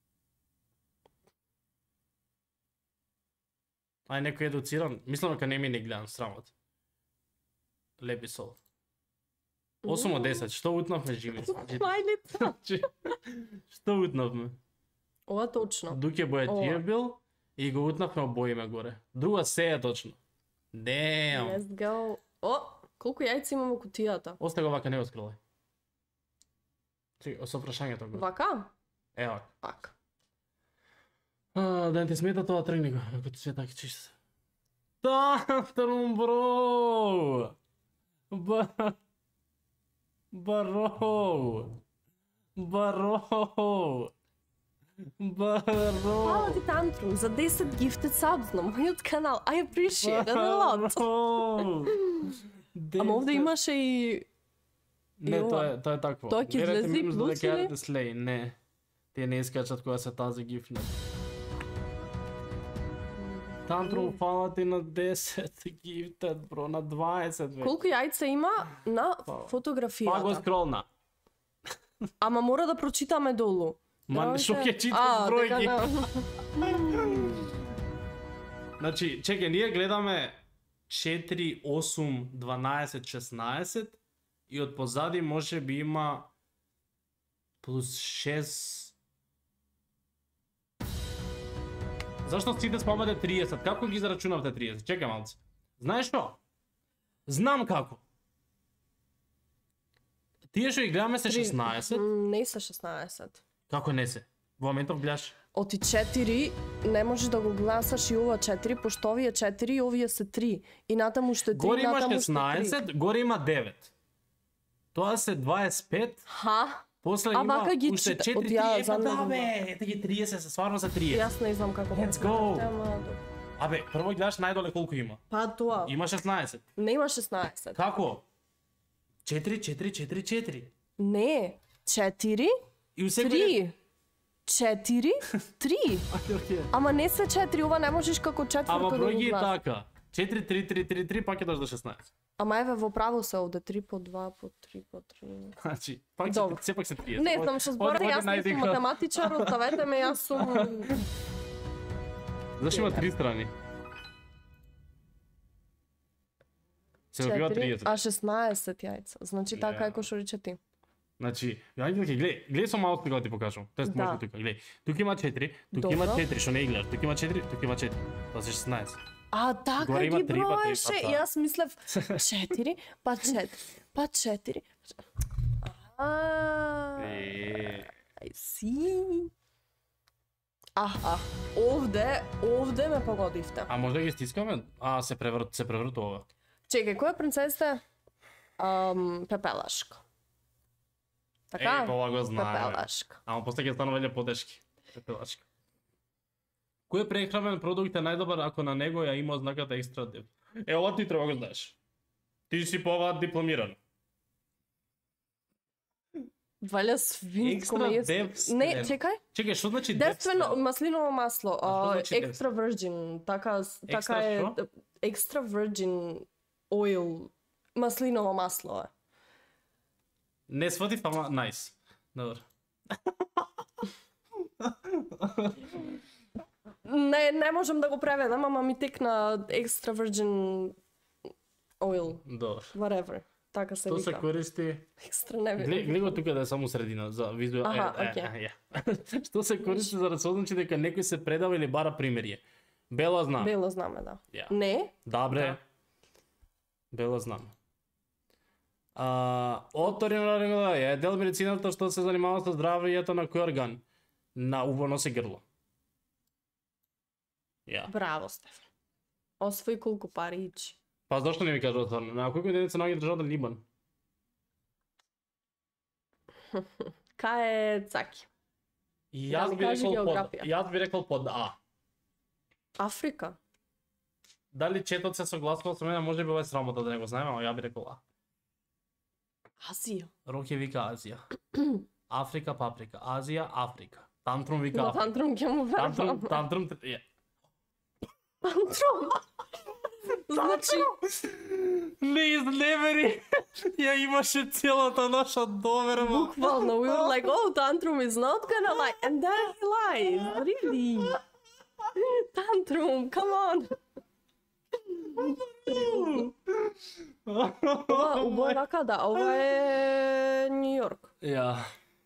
Ај некој едуциран, мислам дека не ми не гледам срамот. Лепи сол. осум од десет, што утнавме живи? Мајлица. Значи, што утнавме? Ова точно. Дуке Бојатиев Ова. бил и го утнавме обоиме горе. Друга се е точно. Демм. Let's go. О, колку јајца имам во кутијата? Остави го вака, не го скролај. Чекај, со прашањето го. Вака? Ево. вака. Вака. А, да не ти смета тоа, тргни го, ако ти се така чист. Тантрум, бро! Ба... Баро! Баро! Фала Баро! ти Тантрум за десет gifted subs на мојот канал. I appreciate it a lot. Баро! Ама овде имаше и... Не, и ова. тоа е, тоа е такво. Тоа ќе Гледате излезе и мимс плюс, дека или? јадете слеј, не. Тие не искачат кога се тази гифнат. Тантрум, фала ти на десет гифтед, бро, на дваесет, бе. Колку јајца има на Па го фотографијата? скролна. Ама мора да прочитаме долу. Ма, Бројте- шо ќе читаш А, бројки? дека да. Значи, чекај, ние гледаме четири, осум, дванаесет, шеснаесет и од позади може би има плюс шест. Зашто сите спомнате триесет? Како ги зарачунавте триесет? Чекај малце. Знаеш што? Знам како. Тие што ги гледаме се Три- шеснаесет, М, Не се шеснаесет. како не се? Во моментов гледаш? Оти четири не можеш да го гласаш и ова четири, пошто овие четири и овие се три. И натаму што е три, Горе има натаму што е три. шеснаесет, горе има девет. Тоа се дваесет и пет. Ха? После А има вака ги уште чита- четири, од ја три, е па за да него. бе, таки триесет се, стварно се триесет. Јас не знам како. Let's го go. гледате, ама добро. Абе, прво гледаш најдоле колку има. Па тоа. Има шеснаесет. Не има шеснаесет. Како? четири, четири, четири, четири. Не. четири, И у секој три. четири, три. Ама не се четири, ова не можеш како Ама четврто да број го ги е гласаш. така. четири, три, три, три, три, пак ќе дош до шеснаесет. Ама еве во право се овде три по два по три по три. Значи, пак се, Добро. сепак се триесет. Не знам што зборите, Оде- јас оде не сум најди- математичар, оставете ме, јас сум... Зашто има три страни? Се добива четири, триесет. а шеснаесет јајца. Значи така Ја. е кој што рече ти. Значи, ја ќе гледај, гледај со малку да ти покажам. Тоест Да. може тука, гледај. Тука има четири, тука има Добро. четири, што не ги гледаш. Тука има четири, тука има четири. Тоа се шеснаесет. А така Горе има ги три, па три, броеше, па и тоа. јас мислев четири, па четири, па четири. А, Е, I see. Аха, овде, овде ме погодивте. а може да ги стискаме? А, се преврт, се превртува. Чекај, која принцеса? Ам, Пепелашка. Така? Е, па ова го знаеме. Пепелашка. Ама после ќе станува веќе потешки. Пепелачка. Кој прехранен продукт е најдобар ако на него ја има ознаката екстра деп? Е, ова ти треба го знаеш. Ти си по ова дипломиран. Валја свинско Екстра месо. девствен. Не, чекај. Чекај, што значи Девствено девствен? маслиново масло, А што а, значи екстра virgin, така така Екстра е што? екстра virgin oil, маслиново масло е. Не сватив, ама најс. Добро. Не, не можам да го преведам, ама ми текна extra virgin oil, Добро. whatever. Така се Што се вика. користи? Екстра не Гле, гледа го тука да е само средина за визуал. Аха, е, е, окей. е, е. Што се користи за да се означи дека некој се предава или бара примирие? Бело знам. Бело знаме, да. Ја. Не? Добре. Да. Бело знам. А, оториноларингологија е дел медицината што се занимава со здравјето на кој орган? На уво, нос и грло. Ја. Браво, Стефан. Освои колку пари ичи. Па зашто не ми кажа отворено? На кој континент се наоѓа државата Либан? Кај е Цаки? И Да јас ми би кажи рекол под, географија. јас би рекол под А. Африка? Дали четот се согласува со мене, може би ова е срамота да не го знаеме, ама ја би рекол А. Азија? Роке вика Азија. Африка, паприка. Азија, Африка. Тантрум вика На Африка. тантрум ќе му Тантрум, вербам. тантрум, е. Тантрум? Значи, Не изневери. Ја имаше целата наша доверба. буквално, we were like, oh, tantrum is not gonna lie. And then he lies, really? Tantrum, come on. Ова, ова е рака, да, ова е Нью Йорк. Ја.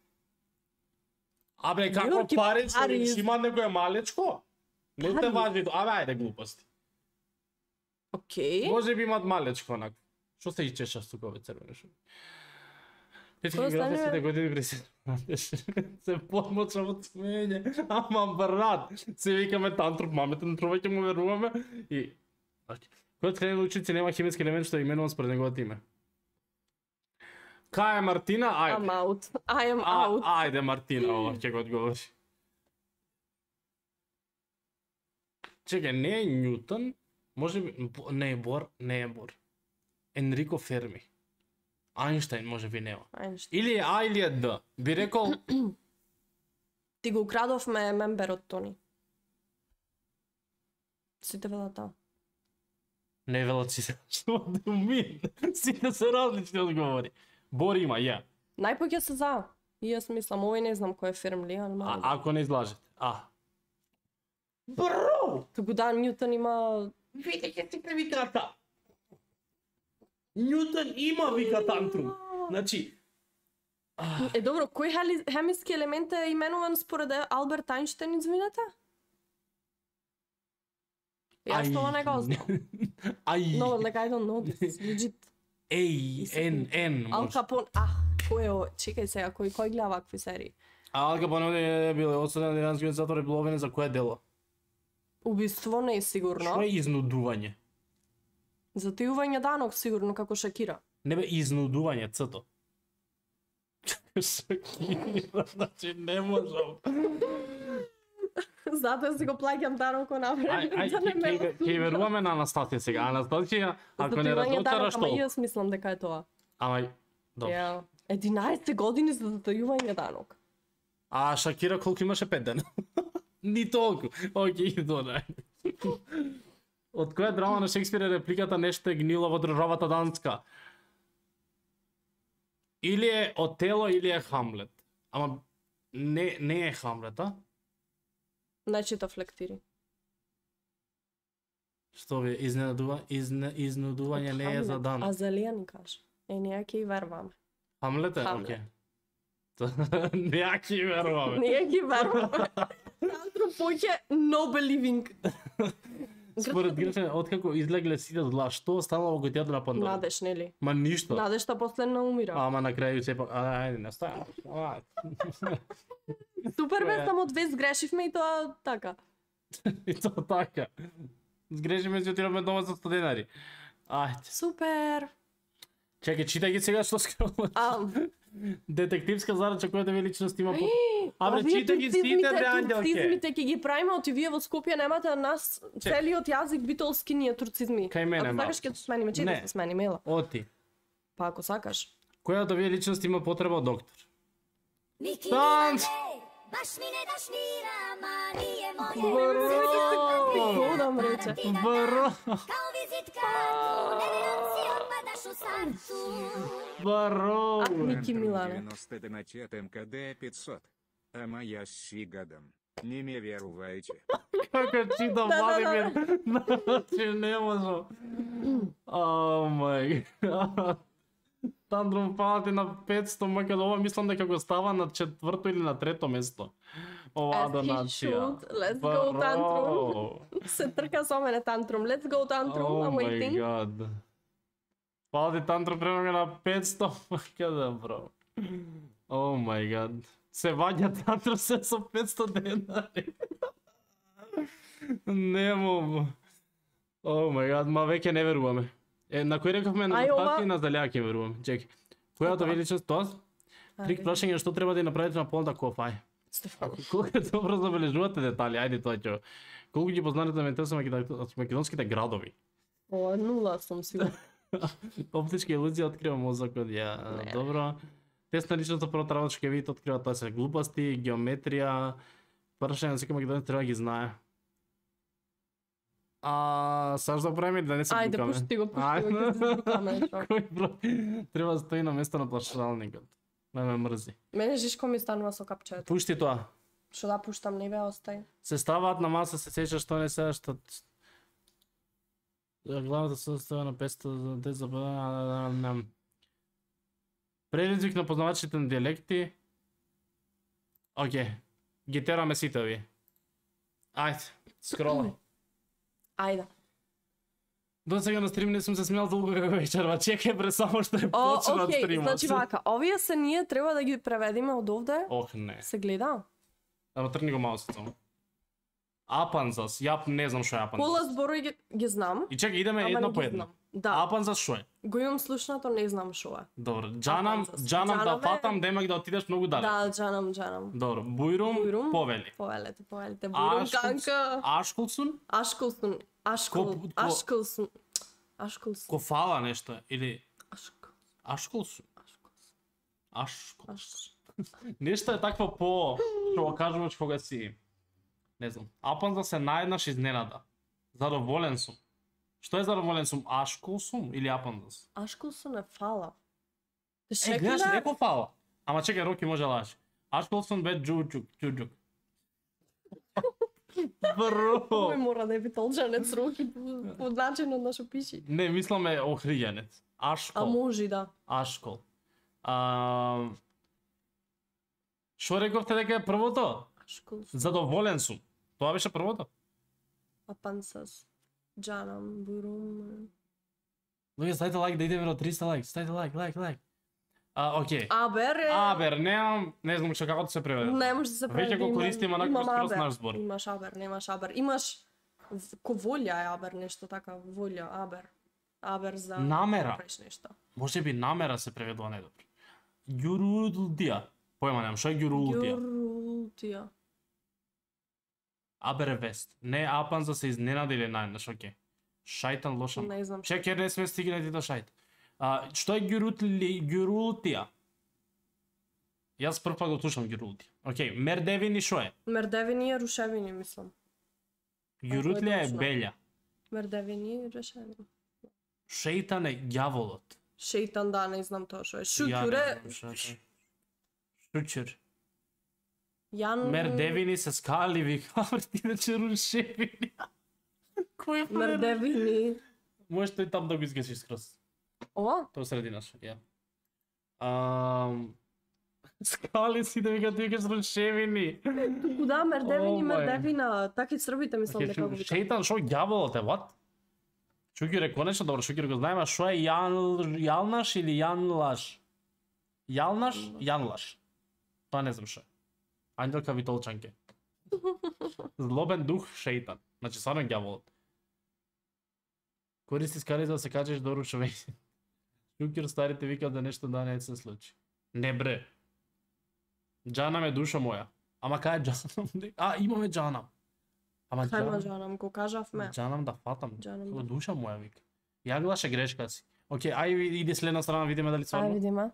Абе, како Њујорк и Париз, Париз. има некој малечко? Не те Париз. важи, абе, ајде глупости. Окей. Може би имат малечко, онак. Што се ичешаш тука ове црвени шуми? Петки Кој графа остане? сите години пред се подмочам од смење. Ама брат, се викаме тантрум, мамете на трува ќе му веруваме и Океј. Кој од крене ученици нема хемиски елемент што е именуван според неговото име? Кај е Мартина? Ајде. I'm out. I am А, out. ајде Мартина, ова ќе го одговори. Чекај, не е Њутон, може би Бо- не е Бор, не е Бор. Енрико Ферми. Ајнштајн може би нема. Ајнштајн. Или е А или е Д. Би рекол Ти го украдовме мемберот Тони. Сите велат да. не велат сите. Што да ми? Сите се различни одговори. Бор има, ја. Најпоќе се за. И јас мислам, овој не знам кој е Фермли, А, ама... ако не излажете. А. Бро! Туку да, Ньютон има... Видите ќе сите викаат та. Њутон има вика тантрум. Значи, Е, добро, кој хели- хемиски елемент е именуван според Алберт Ајнштајн, извинете? Јас тоа не го знам. Ај. No, like I don't know this, legit. Еј, Н, Н. Ал може. Капон, а, кој е ово? Чекај сега, кој, кој гледа вакви серии? А Ал Капоне е бил осуден на еден затвор и бил обвинен за кое дело? Убиство не е сигурно. Што е изнудување? Затајување данок сигурно како Шакира. Не бе изнудување, цто. Шакира, значи не можам. Затоа си го плаќам данок Ај, напред. ај, да не ќе- ме ќе ќе веруваме на Анастасија сега. Анастасија, ако не Затајување разочараш данок, ама и што? јас мислам дека е тоа. Ама, добро. Ја. единаесет години за затајување данок. А Шакира колку имаше пет дена? Ни толку. Океј, добре. Од која драма на Шекспир е репликата нешто е гнило во државата Данска? Или е Отело или е Хамлет. Ама не не е Хамлет, а? Не читав лектири. Што ви изненадува изне, изнудување не е за А дан. Зелија ни каже. Е, ние ќе и верваме. Хамлет е, Хамлет. океј. Не ја ќе веруваме. Ние ги верваме. Антропоќе no believing. Според Грчен, откако излегле сите зла, што останало во кутијата на Пандора? Надеш, нели? Ма ништо. Надешта последна умира. Ама на крају сепак, а, ајде, не стаја. Супер бе, Е. само две сгрешивме и тоа така. И тоа така. Сгрешиме се отидовме дома за сто денари. Ајде. Супер. Чекај, читај ги сега што скролуваш. А, Детективска задача која ви личност има по... Абре, Овие чита ги сите, бре, Ангелке. турцизмите ќе ги правиме, оти вие во Скопје немате нас целиот јазик битолски ни е турцизми. Кај мене Ако сакаш малку. ќе смениме, че Не. да се смениме, ела. Оти. Па ако сакаш. Која од овие личности има потреба од доктор? Niti Танц! baš mi ne daš mira, ma nije moje. Бро, да ме рече. Бро, Kao vizitka, ne dam si odmadaš u startu. бро. Ники Милане. девяносто начат МКД пятьсот. А моя с сигадом. Не ме верувайте. Како чита да, Владимир. Значи не можам. О мај гад. Тандрум палати на петсто, мака ова мислам дека го става на четврто или на трето место. Оваа As he донација. should. Let's go, Tantrum. Се трка со мене Тантрум. Let's go Tantrum, О I'm мај waiting. гад. Палати Тантрум премога на петсто, мака да бро. О мај гад. Се ваѓа Тантрум се со петсто денари. Немо. О мај гад, ма веќе не веруваме. Е, на кој рековме на Ај, ова- дотација и на залјака ќе верувам. Чеки. Која од овие личност тоа? Трик прашање што треба да ја направите на полната кофа. Ај. Стефан. Колку добро забележувате детали, ајде тоа ќе. Колку ги познаете да ме интересува македон- македонските градови? О, нула сум сигурна. Оптичка илузија открива мозокот, ја, Не. добро. Тест на личност за првата работа што ќе видите открива тоа се глупости, геометрија, прашање на секој македонец треба да ги знае. А, саш да правиме или да не се Ајде, букаме? пушти го, пушти го, Ајде. ќе се збукаме. Кој број треба да стои на место на плашалникот? Ме ме мрзи. Мене жишко ми станува со капчето. Пушти тоа. Што да пуштам, не бе остај. Се ставаат на маса, се сеќаш што не се што главната состоја на петсто за те забавено. Предизвик на познавачите на диалекти. Океј. Ги тераме сите овие. Ајде, скролај. Ајде. До сега на стрим не сум се смеал толку како вечерва. Чекај бре, само што е О, почнат окей, стримот. значи вака, овие се ние треба да ги преведиме од овде. Ох, не. Се гледа. Ама трни го маусот само. Апанзас, јап не знам што е Пола апанзас. зборови ги, ги знам. И чекај, идеме ама едно не по ги едно. знам. Да, Апанзас што е? го имам слушнато, не знам шо е. Добро, джанам, Апанзас. джанам да Джанам е- фатам, демек да отидеш многу далеко. Да, джанам, джанам. Добро, бујрум, Бујрум. повели. Повелете, повелете. Бурум Ашкулс- канка. Ашкулсун, Ашкулсун. Ашкул. Ко- ко- Ашкулсун. Ашкулсун. кофала нешто е, или Ашкул. ашкулсун, Ашкулсун. ашкул. Аш- Нешто е такво по, што го кажуваш кога си, не знам, апанзас се наеднаш изненада. Задоволен сум. Што е задоволен сум? Ашкулсум или апанзас? Ашкулсун е фала. Е, гледаш, не кофала. Ама чекај, Роки може да лаже. Ашкулсун бе джуджук, джуджук. Бро! Ој мора да е битолџанец руки по, по начинот на што пиши. Не, мисламе охријанец. А Ашкол. може да. Ашкол. А... Шо рековте дека е првото? Ашкулсун. Задоволен сум. Тоа беше првото? Апансас. Джанам, бурум. Луѓе, ставите лайк да идеме до триста лайк. Ставите лайк, лайк, лайк. А, окей. Абер е... Абер, немам, не знам што како да се преведе. Не може да се Веќе го има- користиме онака имам скроз абер. наш збор. Имаш абер, немаш абер. Имаш в- ко волја е абер, нешто така, волја, абер. Абер за Намера. да направиш нешто. Може би намера се преведува недобро. Ѓурулдија. Појма немам, што е ѓурулдија? Ѓурултија. Абер е вест. Не апан за се изненади или најднаш, окей. Шајтан лошам. Не знам што. Чекер не сме стигнати до шајт. А, што е ѓурултија? Ѓурултија. Јас прв пат го слушам ѓурултија. Окей, мердевини што е? Мердевини е рушевини, мислам. Ѓурултија е точно. белја. Мердевини е рушевини. Шејтан е ѓаволот. Шејтан, да, не знам тоа што е. Ја Шутјур не е... знам што е. Шучур. Јан... Мердевини се скали, вика, иначе рушевини. Кој е Мердевини. Можеш тој там да го изгасиш скроз. Ова? Тоа срединаш, ја. Ам... Скали си да вика ти викаш рушевини. Куда мердевини, О, мај. мердевина, така и србите мислам дека го викаат. Шејтан, шо ѓаволот е, what? Шукир е конечно, добро, Шукир го знаеме, а шо е Јан... Јалнаш или Јанлаш? Јалнаш, Јанлаш. Тоа не знам шо е. Ангелка Витолчанке. Злобен дух, шејтан. Значи, стварно ѓаволот. Користи скали за да се качеш до рушевени. Шукир старите викаат да нешто да не се случи. Не бре. Джанам е душа моја. Ама кај е Джанам? А, имаме Джанам. Ама Хајма Джанам, Джанам, го кажавме. Джанам да фатам. Джанам Како да. душа моја вика. Ја глаше грешка си. Океј, ај иди следна страна, видиме дали Ај стварно. видиме.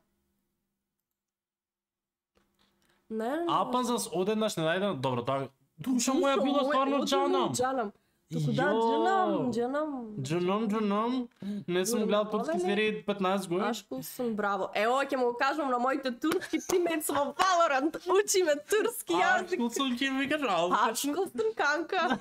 Не, не, не. Апанзас одеднаш не најден. Добро, тоа душа моја била стварно Джанам. Джанам. Туку да, Јо! Джанам, Джанам. Джанам, Джанам. Не сум гледал турски серии петнаесет години. Ашко сум браво. Ево ќе му кажам на моите турски тимејци во Valorant. Учиме турски јазик. Ашко сум ќе ми кажа. Ашко сум канка.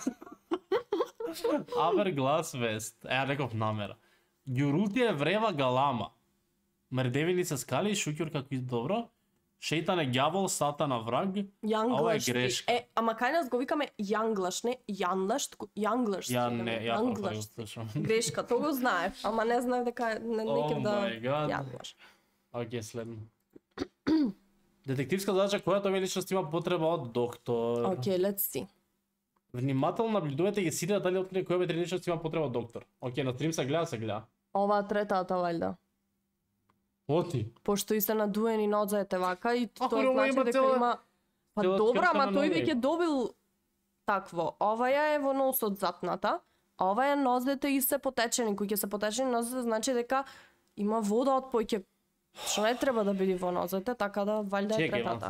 Авер глас вест. Е, ја реков намера. Ѓурутија врева галама. Мрдевини се скали и шуќур како и добро. Шејтан е ѓавол, сатана враг. Ова е Јанглаш. грешка. Е, ама кај нас го викаме Јанглаш, не Јанлаш, туку Јанглаш. Ја не, ја прво Јанглаш. го слушам. Грешка, тоа го знаев, ама не знаев дека не некад Oh да my God. Јанглаш. Океј, следно. Детективска задача којато ми личност има потреба од доктор. Океј, let's see. Внимателно наблюдувате ги сите дали открие која ветеринарна личност има потреба од доктор. Океј, на стрим се гледа, се гледа. Ова третата валјда. Оти. Пошто и се надуени нозете вака и Ако тоа ова значи има дека цела- има. Па цела добра, чрта ама на тој нозе. веќе добил такво. Оваја е во носот затната, а ова е нозете и се потечени. Кој ќе се потечени нозете значи дека има вода од поќе што не треба да биде во нозете, така да валјда е Чекај, третата.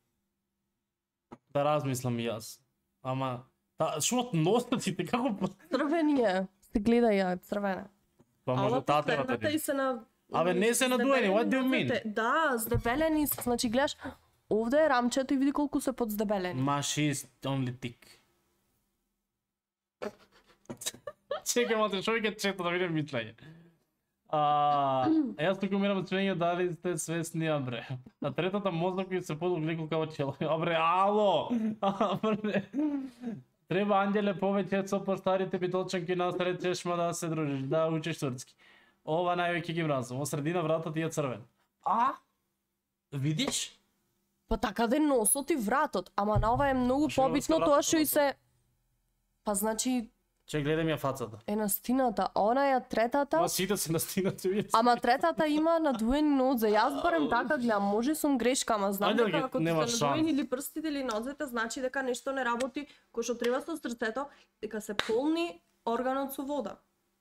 Да размислам и јас. Ама, та, шо од носеците, како... Црвени е. Се гледа ја црвена. Па А може ова таа треба да последната и биде. се на Абе, не се надуени, what do you mean? нозете. Да, здебелени, се, значи гледаш, овде е рамчето и види колку се подздебелени. Ма, she is only thick. Чекај, мате, шо ќе чета да видим мислење. А, јас туку мирам членје дали сте свесни, а бре. На третата мозок ми се подолг леко као чело. А бре, ало! А бре. Треба, Анđеле, повеќе со постарите битолчанки насред чешма да се дружиш, да учиш турски. Ова највеќе ги мразам. Во средина вратот ти е црвен. А? Видиш? Па така да е носот и вратот, ама на ова е многу Што е побитно вратот, тоа што и вратот? се. Па значи Че гледам ја фацата. е на стината, а она е третата. Ма сите се на стината вие. Ама третата има надуени нозе. Јас барем така гледам, може сум грешка, ама знам Ајде, дека ги- ако ти нема се шанс. надуени или прстите или нозете, значи дека нешто не работи кој што треба со срцето, дека се полни органот со вода.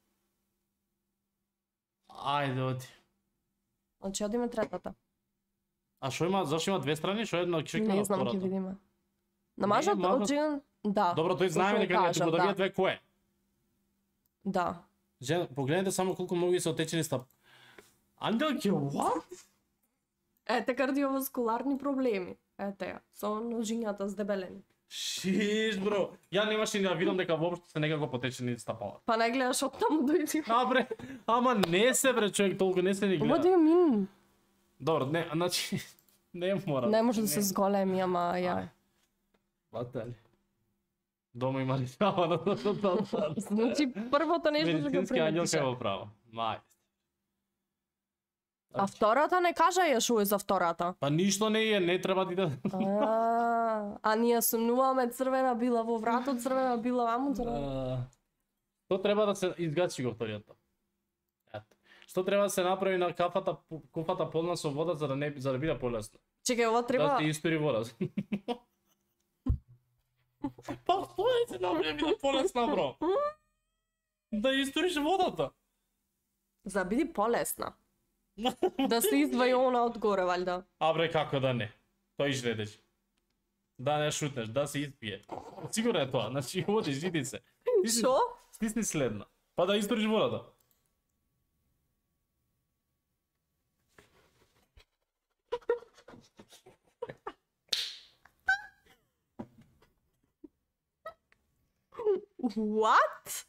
Ајде, оти. Значи одиме третата. А шо има, зашто има две страни, шо една чекна Не на знам, ќе втората? видиме. На мажот мажот- очиген, да. Добро, тој знаеме Тоа дека не кажав, туку да види да. две кое. Да. Жен, погледнете само колку многу се отечени стап. Анđелке, what? Ете кардиоваскуларни проблеми. Ете ја, со ножињата здебелени. Шиш, бро. Ја немаше ни да видам дека воопшто се некако потечени стапала. Па не гледаш од таму дојди. А, бре, ама не се, бре, човек, толку не се ни What do гледа. you mean? Добро, не, значи, не мора. Не може да се зголеми, ама ја. Батали. Дома има решава на тоа. Значи првото нешто што го Медицински ангел приметише. кај во право. Мај. А втората не кажа ја што е за втората. Па ништо не е, не треба ти да... А, а ние сумнуваме црвена била во вратот, црвена била ваму, црвена. А, Што треба да се изгачи го вториот? Ето. Што треба да се направи на кафата, куфата полна со вода за да не за да биде полесно? Чекај, ова Да треба се истори вода. Па што е се направи да биде полесна, бро? Да историш водата. за да биде полесна. Да се издваи она одгоре, валјда. А бре, како да не? Тој изгледаш. Да не шутнеш, да се испие. Сигурно е тоа, значи одиш, иди се. Стисни- Шо? Стисни следна. Па да историш водата. What?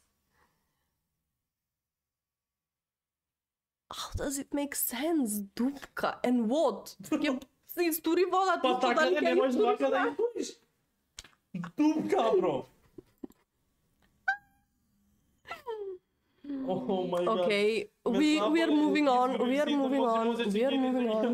How does it make sense? Дупка and what? Ќе се истури водата. Па исто така дали не, ќе не можеш истури така да вода? историш. Дупка, бро. Oh my god. Okay, we we are moving on. We are moving on. We are moving on.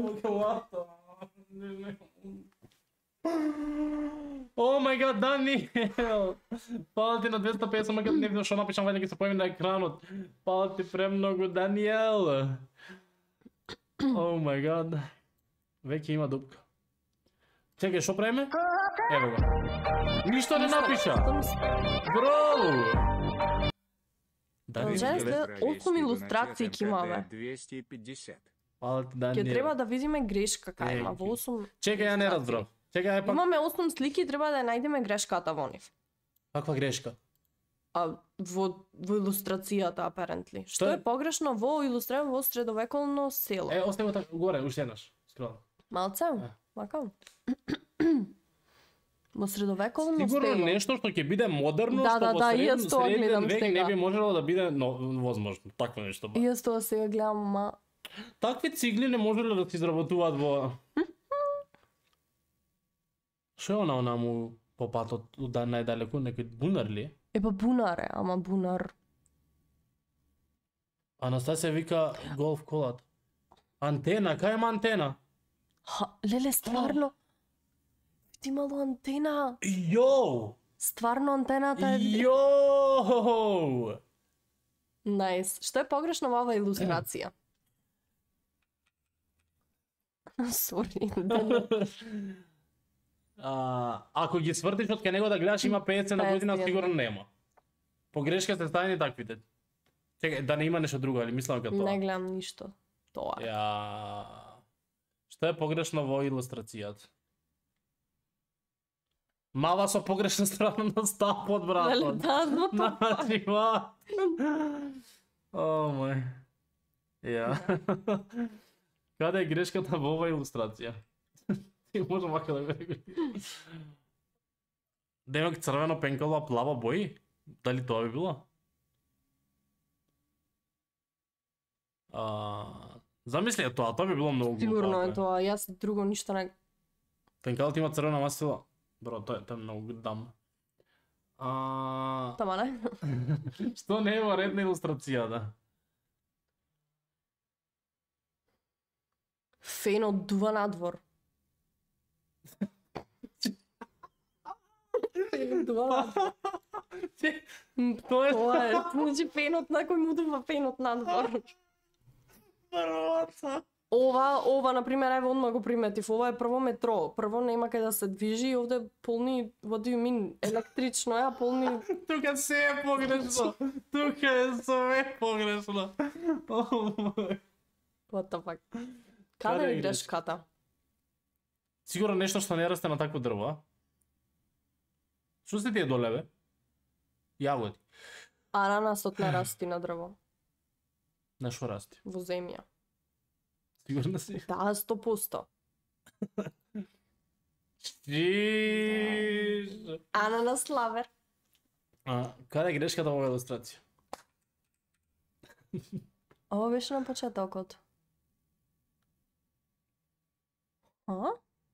Oh my god, Даниел! Пала ти на двеста песет, макар не видам што напишам, вајде ќе се појави на екранот. Пала ти премногу, Даниел! Oh my god. Веќе има дупка. Чекај, што правиме? Ево го. Ништо не напиша. Браво! Продолжаем след осум илустрации ќе имаме. двести петдесет. Фала ти, да, Ќе не. треба да видиме грешка кај Е, има во осум. Чекај, ја не разбрав. Чекај, ај пак. Имаме осум слики, треба да ја најдеме грешката во нив. Каква грешка? А во во илустрацијата апарентли. Што Што е? е погрешно во илустрирано во средовеколно село? Е, остави го така горе, уште еднаш. Скрол. Малце? Вака. Во средовеколно Сигурно село. нешто што ќе биде модерно, Да, што да, во да, среден, јас тоа среден гледам век сега. не би можело да биде но, возможно. Такво нешто ба. И јас тоа сега гледам, ма... Такви цигли не можеле да се изработуваат во... Што е она онаму по патот да најдалеку, некој бунар ли? е? Е па бунар е, ама бунар. Анастасија вика голф колата. Антена, кај има антена? Ха, леле, стварно. Ти имало антена. Јоу! Стварно антената е... Јоу! Најс. Што е погрешно во оваа илустрација? Сори. А, ако ги свртиш од кај него да гледаш има петдесет на година, петдесет. сигурно нема. Погрешка се ставени таквите. Чекај, да не има нешто друго, али мислам дека тоа. Не гледам ништо. Тоа. е. Ја... Што е погрешно во илустрацијата? Мава со погрешна страна на стапот, Леле, братот. да, но тоа. Значи, ва. О, мај. Ја. Каде е грешката во оваа илустрација? Ти може вака да го регулираш. Демек црвено пенкало, а плава бои? Дали тоа би било? А, замисли ја тоа, тоа би било многу глупо. Сигурно ако е тоа. Јас друго ништо не... Пенкалот има црвена масила. Бро, тоа е, тоа е многу дам. А... Тама не? Што не е во ред на илустрацијата? Фенот дува надвор. Фенот дува надвор. Тоа е... Тоа е, значи фенот, некој му дува фенот надвор. Броца. Ова, ова, например, ево одма го приметив. Ова е прво метро. Прво нема кај да се движи и овде полни, what do you mean, електрично е, а полни... Тука се е погрешно. Тука е све погрешно. What the fuck? Каде Каде е е грешката? Сигурно нешто што не расте на такво дрво, а? Што се тие доле, бе? Јагоди. Ананасот не расти на дрво, На што расти? во земја. Сигурно си? Да, сто посто. Чиш. Ананас лавер. А, каде е грешката во оваа илустрација? Ова беше на почетокот. А?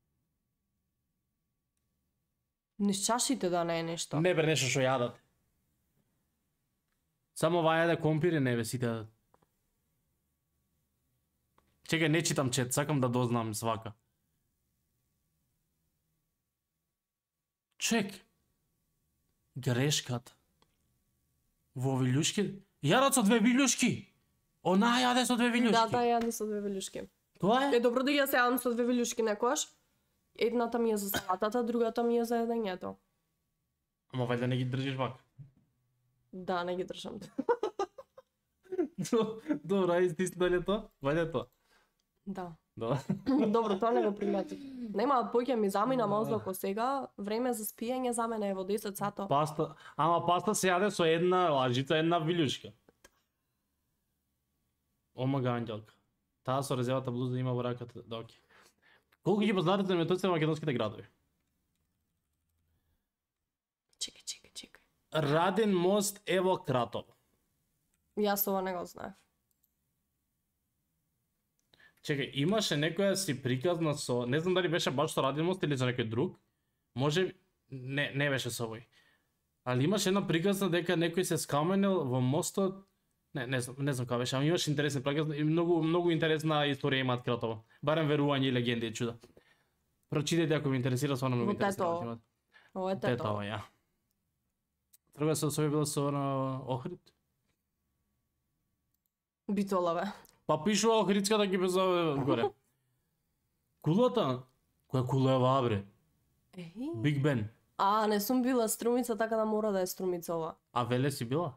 Низ чашите да не е нешто. Не бе нешто што јадат. Само ова јаде компири, не бе сите јадат. Чекај, не читам чет, сакам да дознам свака. Чек. Грешката. Во вилјушки? Јадат со две вилјушки. Она јаде со две вилјушки. Да, да, јади со две вилјушки. Тоа Е, е? добро да ја се јадам со две вилјушки некојаш. Едната ми е за салатата, другата ми е за јадењето. Ама вајде не ги држиш вака. Да, не ги држам. Добро, ај стисни дали тоа? Вајде тоа. Да. Да. Добро, тоа не го приметив. Нема, поќе ми замина мозокот сега, време за спиење за мене е во десет сато. Паста, ама паста се јаде со една лажица, една вилјушка. Омага ангелка. Таа со резевата блуза има во раката, да оке. Колку ги познавате земјотоците на македонските градови? Чекај, чекај, чекај. Радин мост Ево Кратово. Јас ова не го знаев. Чекај, имаше некоја си приказна со, не знам дали беше баш со Радин мост или со некој друг. Може не не беше со овој. Али имаше една приказна дека некој се скаменил во мостот. Не, не знам, не знам кога беше, ама имаше интересни приказни и многу многу интересна историја имаат Кратово. Барем верување и легенди и чуда. Прочитајте ако ви интересира, стварно многу Во интересно. Тетово. имаат. Ова е Тетово, тето. ја. Трга се освои било со на Охрид. Битола, бе. Па пишува Охридска да ги без горе. Кулата? Која кула е оваа, бре? Еј. Биг Бен. А, не сум била струмица, така да мора да е струмица ова. А веле си била?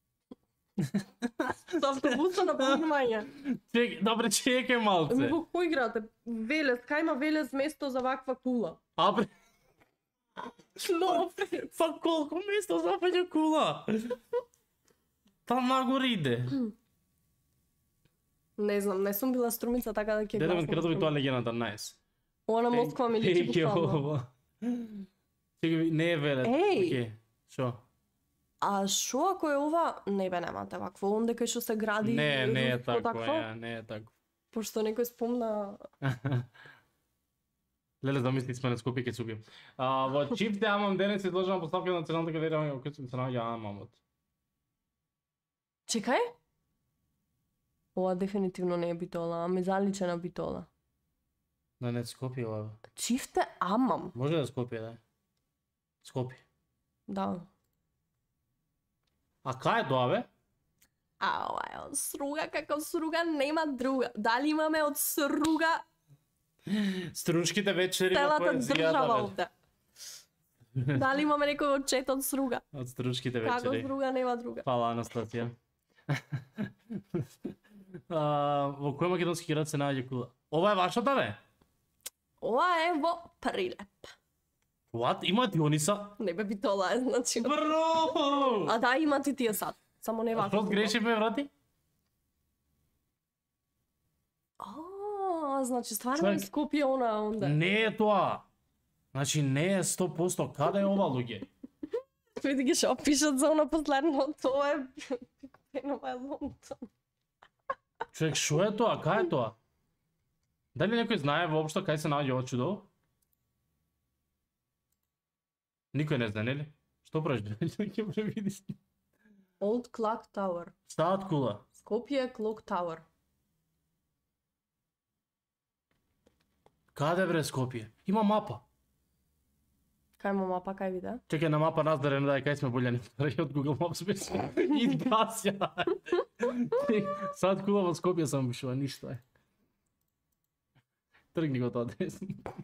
Со автобуса на понимање. Чек, добре, чекај малце. Во кој град е? Велес, кај има Велес место за ваква кула? А, бре, Но, па колку место запаѓа кула? Та нагоре иде. не знам, не сум била струмица, така да ќе Дедем гласам. кратови тоа легендата, најс. Ова на Москва ми личи Еј, буквално. ова. Чекај, не е веле. Еј! Океј, шо? А шо ако е ова? Не бе, немате вакво, онде кај што се гради. Не, не е руско тако, такво? е, не е тако. Пошто некој спомна. Леле, замисли сме на Скопје ке се убием. А, во Чиф те Амам денес се изложена поставка на Националната галерија во кој се наоѓа Амамот. Чекај. Ова дефинитивно не е битола, а ми заличе на битола. На не Скопје ова. Чифте Амам. Може да е Скопје, да. Скопје. Да. А кај е тоа, бе? А ова е од Сруга, како Сруга нема друга. Дали имаме од Сруга Струншките вечери на целата поезијата, држава бе. овде? Дали имаме некој од чет од Сруга? Од струншките Како вечери. Сруга нема друга? Фала, Анастасија. А, во кој македонски град се наоѓа кула? Ова е вашата, бе? Ова е во Прилеп. What? Има Диониса? Не бе битола е, значи. Бро! А да, имате тие сад. Само не А вака. што грешивме, брати? А, значи стварно е Човек- Скопје она онде. Не е тоа. Значи не е сто проценти. Каде е ова, луѓе? Види ги што пишат за она последно, тоа е Пенова е Лонтон. Човек, шо е тоа? Кај е тоа? Дали некој знае воопшто кај се наоѓа ова чудо? Никој не знае, нели? Што правиш? Ќе превидиш. Old Clock Tower. Стаат кула. Скопје Clock Tower. Каде бре Скопје? Има мапа. Кај има мапа, кај виде? Чекај на мапа нас да не дај кај сме болјани. Од Google Maps без. И гасја. Сад кула во Скопје сам бишува, ништо е. Тргни го тоа дес.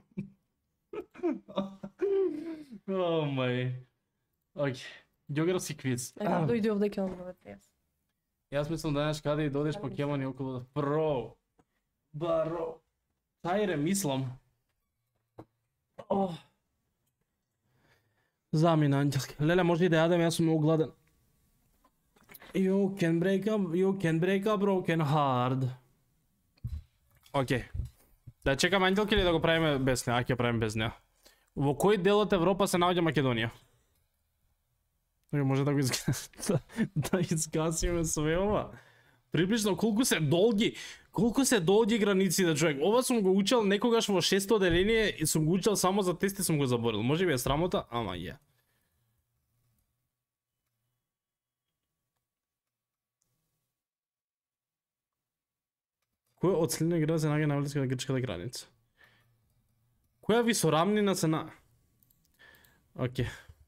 О, мај. Океј. Географски квиз. Е, да, дојди овде ќе онде тридесет. Јас мислам да знаеш каде и додеш покемони околу да... Бро. Бро. Тајре, мислам. О. Замина, ангелски. Леле, може и да јадем, јас сум многу гладен. You can break a, you can break a broken heart. Океј. Да чекам ангелки или да го правиме без неа? А ќе правиме без неа. Во кој дел од Европа се наоѓа Македонија? Може да го изгасиме, да изгасиме све ова. Приближно колку се долги, колку се долги границите, човек. Ова сум го учел некогаш во шесто одделение и сум го учел само за тест и сум го заборил. Може би е срамота, ама е. Кој од следните града се наоѓа на близко до грчката граница? Која висорамнина се на... Океј.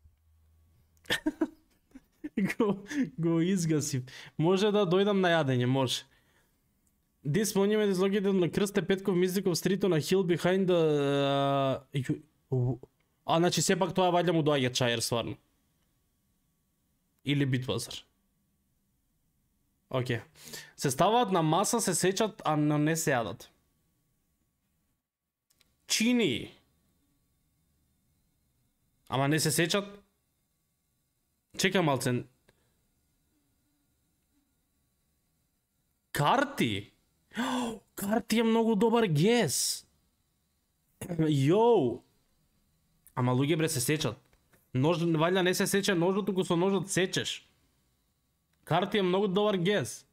го, го изгасив. Може да дојдам на јадење, може. This monument is located на Крсте Петков Мизиков стрит на hill behind the... Uh, а, значи сепак тоа ваѓа му доаѓа чајер стварно. Или битвазар. Океј. Се ставаат на маса, се сечат, а но не се јадат. Чини. Ама не се сечат. Чекај малце. Карти? Карти е многу добар гес. Јоу. Ама луѓе бре се сечат. Нож валја не се сече ножот, туку со ножот сечеш. Карти е многу добар гес.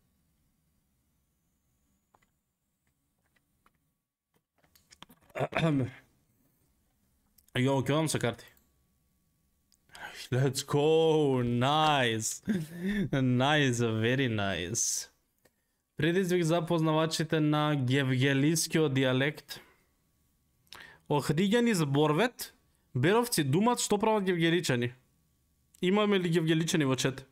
Јоу, ќе одам со карти. Let's go, nice. Nice, very nice. Предизвик за познавачите на гевгелискиот диалект. Охриѓани зборвет, беровци думат што прават гевгеличани. Имаме ли гевгеличани во чет?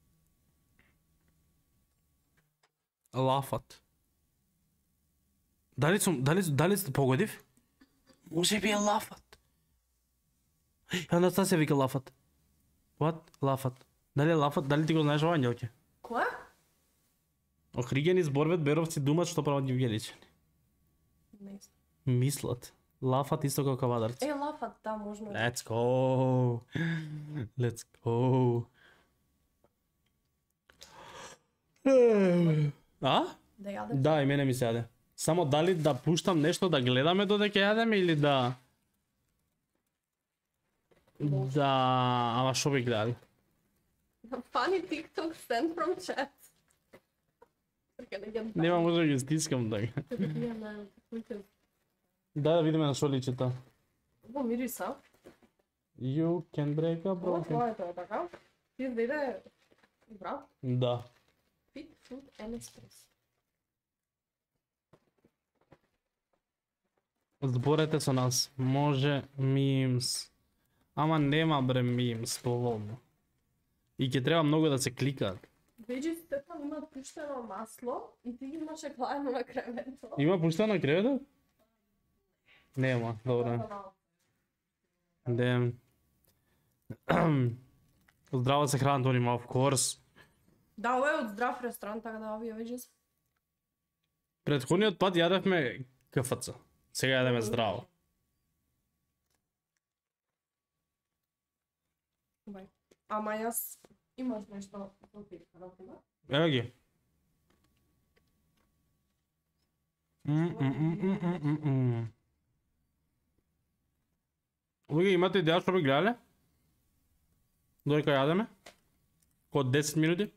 Лафат. Дали сум, дали, дали сте погодив? Може би е лафат. Анастасија вика лафат. What? Лафат. Дали е лафат? Дали ти го знаеш ова ангелке? Која? Охригени зборвет беровци думат што прават Јевгеничани. Не знам. Мислат. Лафат исто како кавадарци. Е, лафат, да, можно. Let's go. Let's go. А? Да јадеш? Да, и мене ми се јаде. Само дали да пуштам нешто да гледаме додека јадеме или да... Да... Ама шо би гледали? Funny TikTok sent from chat. Нема може да ги стискам така. Да, да видиме на шо личи та. Во мириса. You can break a Ова broken... твоето е така. Ти изгледа браво. Да. Fit food and espresso. Зборете со нас. Може мимс. Ама нема бре мимс, поволно. И ќе треба многу да се кликаат. Веџи Стефан има пуштено масло и ти ги имаше клаено на кревето. Има пуштено на креветот? Нема, добро. Дем. Здраво се храна, Тони, of course. Да, ова е од здрав ресторант, така да овие веџи. Предходниот пат јадевме ка еф це. Сега јадеме здраво. Бај. Ама јас имаш нешто за петка, например? Ево ги. М-м-м-м-м-м-м. Луѓе, имате идеја што би гледале? Додека јадеме? Код десет минути?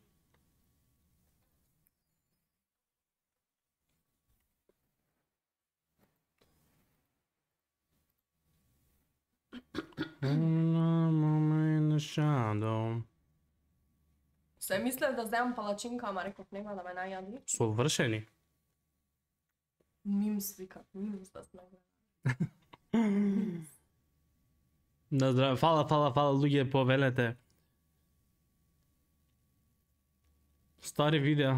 Се мислев да земам палачинка, ама реков нема да ме најади. Совршени. Мимс вика, мимс да сме гледали. Да, здраве, фала, фала, фала, луѓе, повелете. Стари видеа.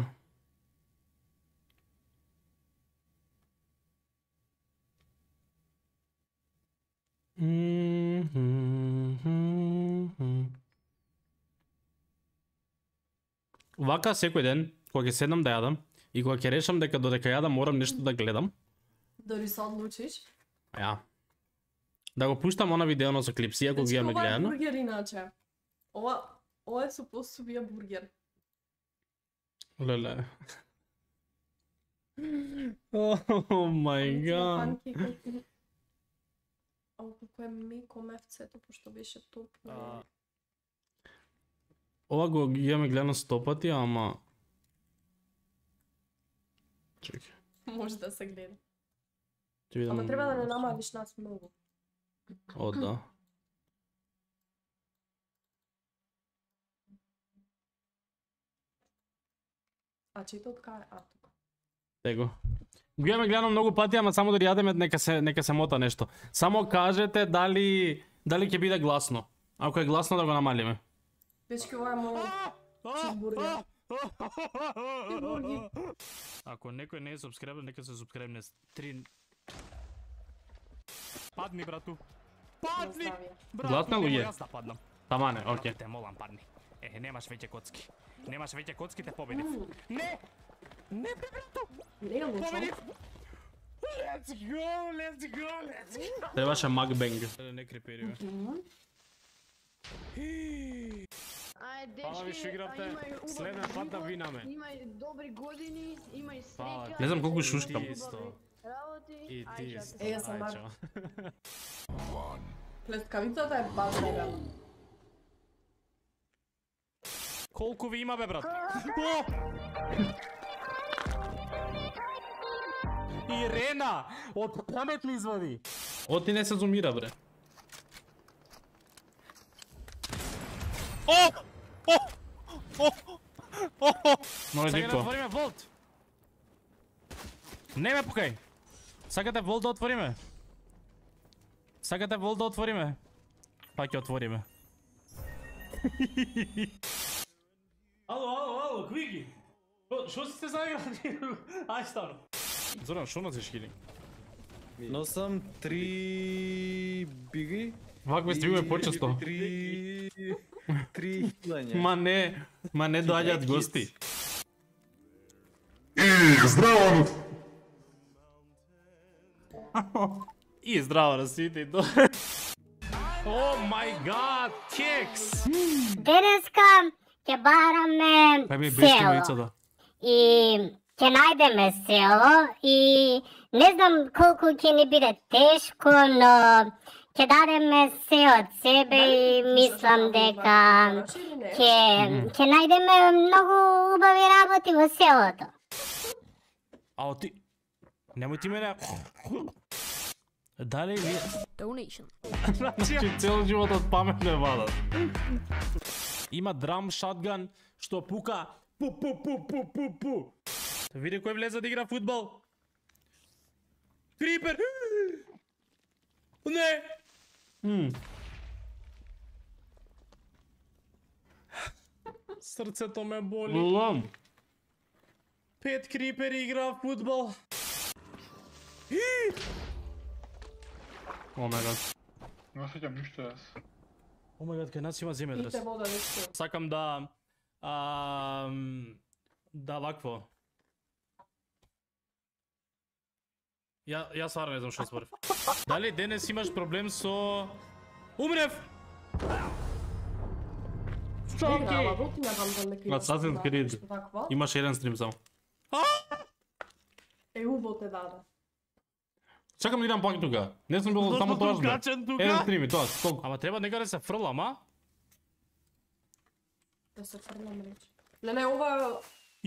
Вака секој ден, кога ќе седнам да јадам и кога ќе решам дека додека јадам морам нешто да гледам, Дори се одлучиш. ја. Да го пуштам она видеоно со клипси, ако ги имаме Ова е гледано. бургер иначе. Ова, ова е supposed to be a бургер. Леле. О мај гад. Ау, како е меко мефцето, пошто беше топло. Ова го ги имаме гледано сто пати, ама... Чекай. Може да се гледа. Ќе видам... Ама треба да не намалиш нас многу. О, да. А читот кај? А, тука. Его. Го имаме гледано многу пати, ама само да јадеме нека се нека се мота нешто. Само кажете дали дали ќе биде гласно. Ако е гласно да го намалиме. Дечки, ова е мој чизбургер. Ако некој не е субскрибер, нека се субскрибне с три. Падни, брату. Падни! Брату, Гласна луѓе? Јас да паднам. Тамане, окей. Те молам, падни. Е, немаш веќе коцки. Немаш веќе коцки, те победив. Не! Не, бе, брату! Не е лошо. Победив! Let's go, let's go, let's go! Требаше макбенг. Не крипериме. Ајде, Фала ви што игравте. Следен пат да винаме. Имај добри години, имај Фала среќа. ти. Не знам колку шушкам. добри Исто. Работи. И ти ајде, исто. Е, јас сум Ај, бар. чао. Плескавицата е баш добра. Колку ви има, бе, брат? О! Ирена! Од памет ли извади? Оти не се зумира, бре. О! О! О! О! Може Сакате да дико. отвориме волт? Не ме пукај! Сакате волт да отвориме? Сакате волт да отвориме? Па ќе отвориме. Ало, ало, ало, Квиги. Шо си се заиграли? Ај ставно. Зоран, што носиш хилинг? Носам три биги. Вакви стигаме почесто. Три... Три хилања. Ма не, ма не доаѓаат гости. Здраво! И здраво на сите и то. О май гад, кекс! Денеска ќе бараме Кај ми беше село. лицата. И ќе најдеме село и не знам колку ќе ни биде тешко, но ќе дадеме се од себе и мислам дека ќе ќе најдеме многу убави работи во селото. Ао ти... Немој ти мене... Дали ми... Donation. Значи цел живот од памет ме вадат. Има драм шотган што пука пу пу пу пу пу пу. Види кој влезе да игра фудбал. Крипер! Не! М. Срцето ме боли. Лам. Пет крипери игра фудбал. О май гад. Не осеќам ништо јас. О май гад, кај нас има земјотрес. Пите вода нешто. Сакам да... ам, да вакво. Ја, јас сварно не знам што зборев. Дали денес имаш проблем со... Умрев! Чоки! Ама рутина вам да не На Assassin's Creed. Имаш еден стрим само. Е, убо те даде. Чакам да идам пак тука. Не сум бил само тоа збор. Еден стрим и тоа, толку. Ама треба некаде да се фрлам, а? Да се фрлам речи. Не, не, ова...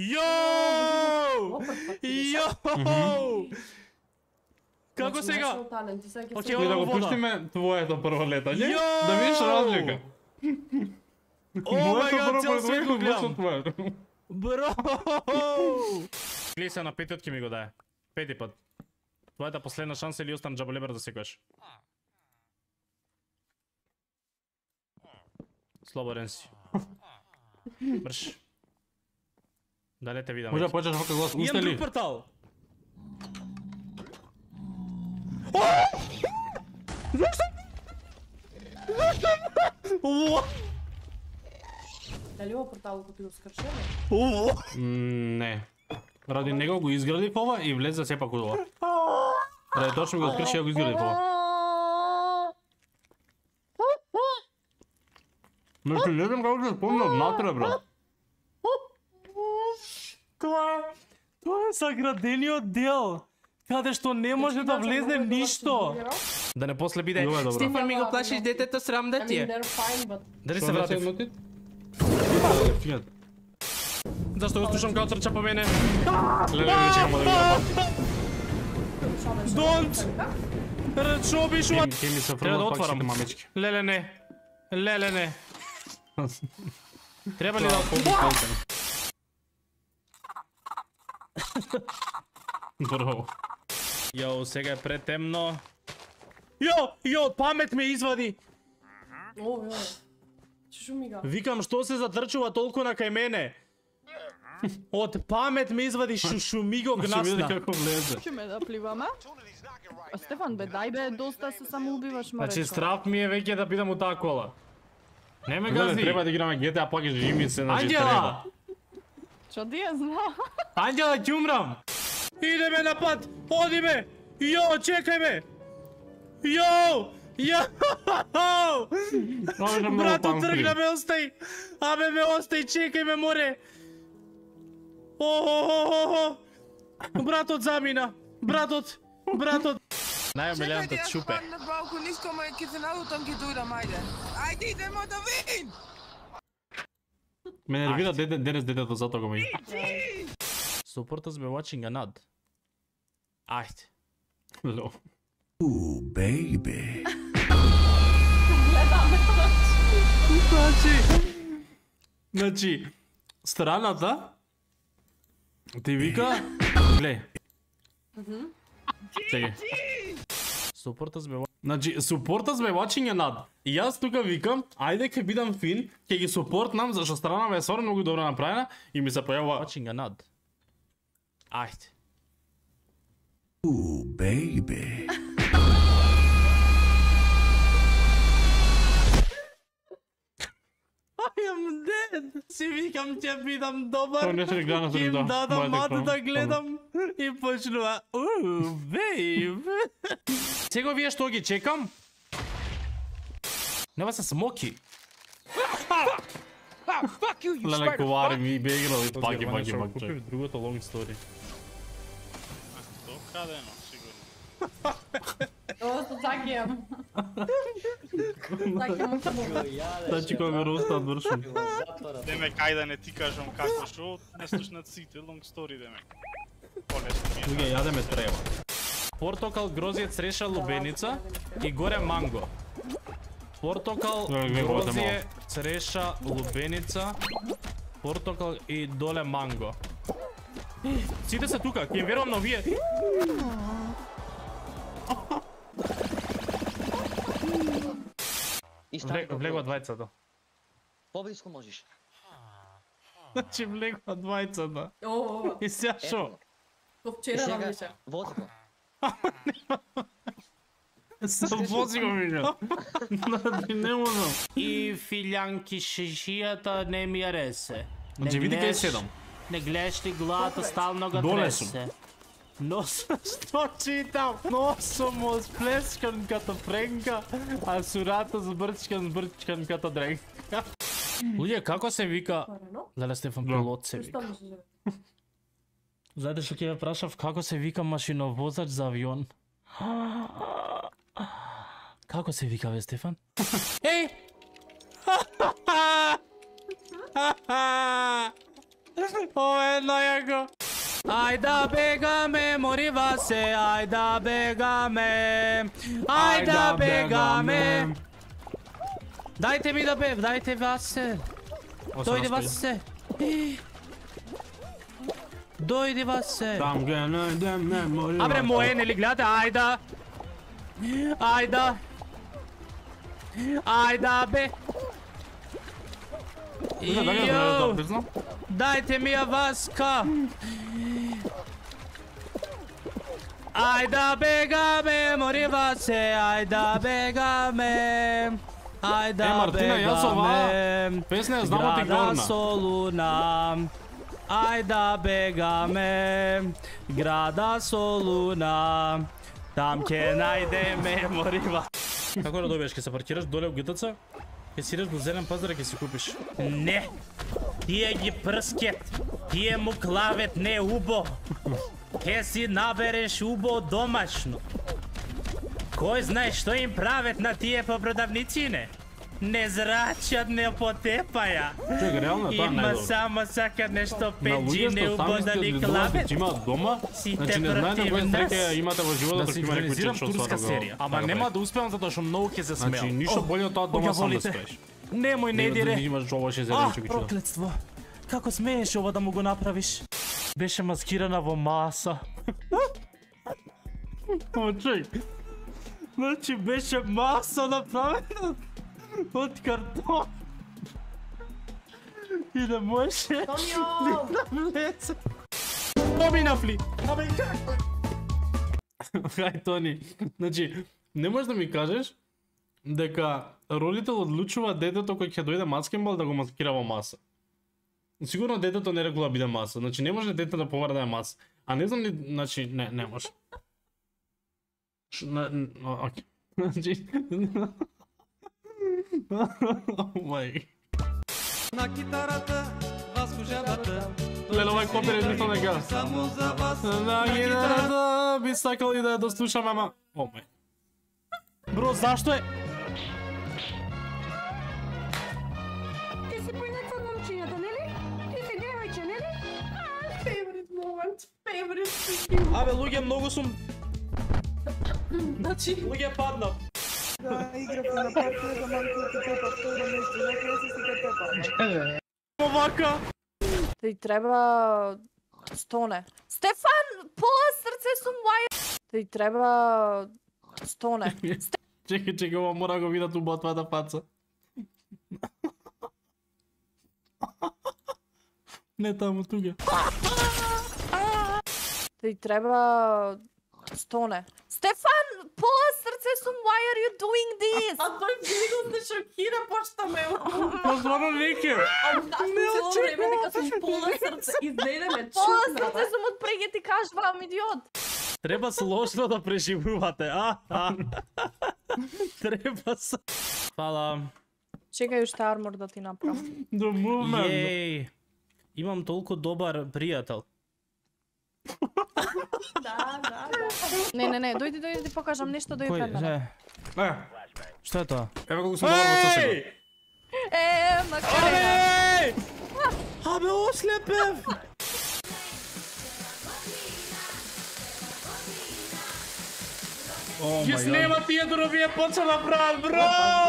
Йоу! Йоу! Како сега? Океј, Океј, да го пуштиме твоето прво летање, да видиш разлика. О май гад, цел свет го гледам. гледам. Бро! Гледај се на петиот ќе ми го даде. Пети пат. Твојата последна шанса или остан джаболебер да секојаш. Слободен си. Брш. Дали те видам. Може да веќе. почнеш вака глас, Имам устели. друг портал. Зашто? Зашто? Дали ова портал го ти го скршено? Не. Ради него го изградив ова и влезе сепак од ова. Ради точно го открши ја го изградив ова. Значи не знам како се спомна од натре, брат. Тоа е... Тоа е саградениот дел. Каде што не може да влезе ништо. Да не после биде. Ова е добро. Стефан ми го плашиш детето, срам да ти е. Дали се вратив? Зашто го слушам као трча по мене? Леле, не чекам да го напам. Донт! Рачо биш уат! Ке ми се Треба да фрлат отварам. пак мамички. Леле не. Леле не. Треба ли да отворам? Бро. Јо, сега е претемно. Јо, јо, памет ме извади. О, јо. Чу мига. Викам, што се затрчува толку на кај мене? Од памет ме извади шушумиго Ще види гнасна. како влезе. Чуме да пливаме? А Стефан, бе, дај бе, доста се самоубиваш, ма Значи речко. страв ми е веќе да бидам у таа кола. Не ме Леле, газди. треба да играме Джи Ти Ей, пак е жими се, значи Анđела! треба. Чо ти ја знам? Анđела, ќе умрам! Идеме на пат! Оди ме! Јо, чекај ме! Јо! Јо! Брато, тргна ме, остај! Абе ме остај, чекај ме, море! О-о-о-о-о! Братот замина! Братот! Братот! Најомилената чупе. Чекај, јас малку ниско, ма ќе се налутам, ќе дојдам, ајде. Ајде, идемо да вин! Ме нервира дете, денес детето затоа го ми. Support us by watching an ad. Ајде. Ло. Ooh, baby. Значи, значи, страната ти вика, гле. Чекай. Support us by Значи, support us by watching an ad. И јас тука викам, ајде ќе бидам фин, ќе ги супортнам, зашто страна е сорно многу добро направена и ми се појавува watching an ad. Ајде. Ooh, baby. I am dead! Si vikam ќе бидам добар, То не се гледа на им среда, дадам мојата мата екран. да гледам и почнува Уу, бейб. Сега вие што ги чекам? Нема се смоки. Леле, ковари ми бе играли паки, Германија паки, што го паки. купив другото long story. Докрадено, сигурно. Ова со Закијам. Закијам се мога. Значи кога го ростат вршим. Демек, ајде да не ти кажам како шо, не слушнат сите, long story демек. Полесно ми е. Луѓе, јадеме трева. Портокал, грозје, цреша, лубеница и горе манго. Портокал, Не, го грозје, цреша, лубеница, портокал и доле манго. Сите се тука, ќе им верувам на овие. Влегува двајцата. Поблиску можеш. Значи влегува двајцата. О, И сега шо? Ко вчера нам беше. Вози го. Сам вози го мига. Значи не можам. И филјанки шишијата не ми аресе. Значи види кај седам. Не гледаш ли главата стално го Доле тресе. сум. Нос, што читам? Носом му сплескан като френка, а сурата збрчкан збрчкан като дренка. Луѓе, како се вика? Леле Стефан, пилот се вика. Знаете што ќе ве прашав, како се вика машиновозач за авион? Како се вика, бе, Стефан? Еј! Ова е најако. Ајда бегаме, морива се, ајда бегаме, ајда бегаме. Дајте ми да бев, дајте Васе. Дојде Васе. Дојде Васе. Там ге најдем, не морим. Абре, моје, нели гледате, ајда. Ајда. Ајда бе. Јоу. Дайте ми ја Васка. Ајда бегаме, морива се, ајда бегаме. Ајда Е, Мартина, јас оваа бегаме. песна ја знам од Града Игорна. Солуна. Ајда бегаме. Града Солуна. Там ќе најдеме морива. Како да добиеш, ќе се паркираш доле у ГТЦ? Ќе си идеш до Зелен пазар и ќе си купиш. Не! Тие ги прскет, тие му клавет не убо. Ќе си набереш убо домашно. Кој знае што им правет на тие по продавницине? Не зрачат, не потепаја. Чекай, реално е тоа Има најдобро. само сакат нешто На педжи, луѓе не што убо сами да сте ни изгледували клавет. че имаат дома, Сите значи не знаете против кој нас. среќа имате во животот Да док си има некој организирам чек што турска стварно го- серија, ама така нема прави. да успеам затоа што многу ќе се смеам. Значи, ништо боле од тоа дома сам да спреш. Немој, не Не дире. да имаш ова шест А, седем проклетство. Како смееш ова да му го направиш? Беше маскирана во маса. О, чуј. Значи беше маса направена од картон. И не може да влезе. Поминафли. Абе како? Хај, Тони. Значи, не можеш да ми кажеш дека родител одлучува детето кој ќе дојде маскенбал да го маскира во маса. Сигурно детето не рекла да биде маса. Значи не може дете да помара да е маса. А не знам ли, значи не, не може. Ш, не, не, окей. Значи Мај. На китарата, Васко жабата. Леле, овај копирайт ништо не га. Само за вас. На гитарата би сакал и да ја дослушам, ама... О, мај. Бро, зашто е? Ти си поинаква од момчињата, нели? Ти си девојче, нели? Favorite moment, favorite freaking Абе, луѓе, многу сум... Значи... Луѓе, паднав. Да, играв на партија за мамка и Пепа, второ место, на крај си си Пепа. Овака. Ти треба стоне. Стефан, пола срце сум лај. Ти треба стоне. Чекай, чекай, ова мора го видат убаво твојата фаца. Не таму, тука. Ти треба Стоне. Стефан, пола срце сум, why are you doing this? А тој видно се шокира, пошто ме Позвано Ники. А цело време дека сум пола срце, изгледа ме Пола чудна. срце сум од преге ти кажувам, идиот. Треба сложно да преживувате, а? а? Треба се... Фала. Чекај уште армор да ти направам. The movement. Јеј. Имам толку добар пријател. Да, да, да. Не, не, не, дојди, дојди да ти покажам нешто, дојди Кој? пред мене. Е. Што е тоа? Ево колку сум добар во сега. Е, Макарена. Абе! Абе, ослепев! Ги снема тие дробија почна да прават, бро!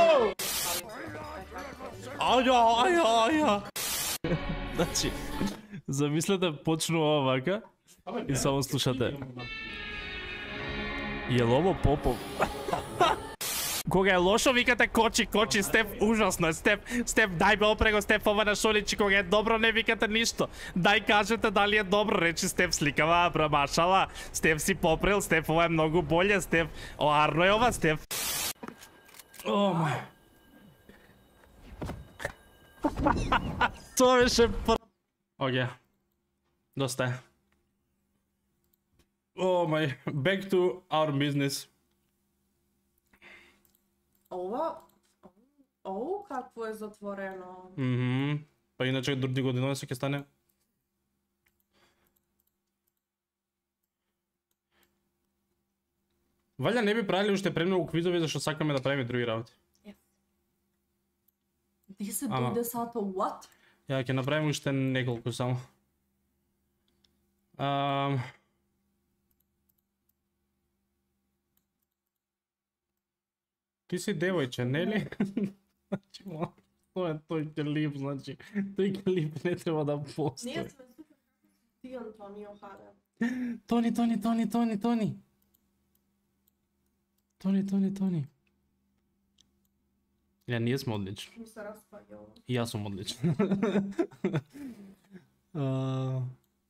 Аја, аја, аја! Значи, замислете почнува вака и само слушате. Јелово Попов. Кога е лошо викате кочи, кочи, Стеф, ужасно е, Стеф, Стеф, дај бе опрего, Стеф, ова на Шоличи, кога е добро не викате ништо. Дај кажете дали е добро, речи Стеф, сликава, бра, машала, Стеф си попрел, Стеф, ова е многу боле, Стеф, о, арно е ова, Стеф. О, мај. Тоа беше пр... Оке, доста е. О, мај, back to our business. Ова... Оу, какво е затворено. Мгм. Па иначе други година се ќе стане. Валја не би правили уште премногу квизови зашто сакаме да правиме други работи. десет Ама. до десета, what? Ја ќе направиме уште неколку само. Ам... Ти си девојче, нели? Значи, ма, тоа е тој клип, значи, тој клип не треба да Ние постои. сме супер ти, Антонио Харе. Тони, Тони, Тони, Тони, Тони. Тони, Тони, Тони. Ја, ние сме одлични. Ми се распаѓа ова. И јас сум одличен. А,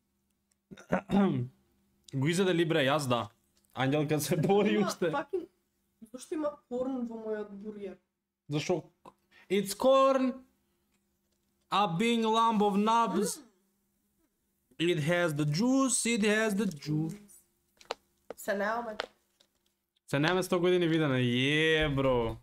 Го изеде ли бре, јас да. Ангелка се бори Има уште. fucking- Зашто има порн во мојот бурјер? Зашо? It's corn. A big lump of nubs. It has the juice, it has the juice. Се неаме. Се неме сто години видено. Је, бро.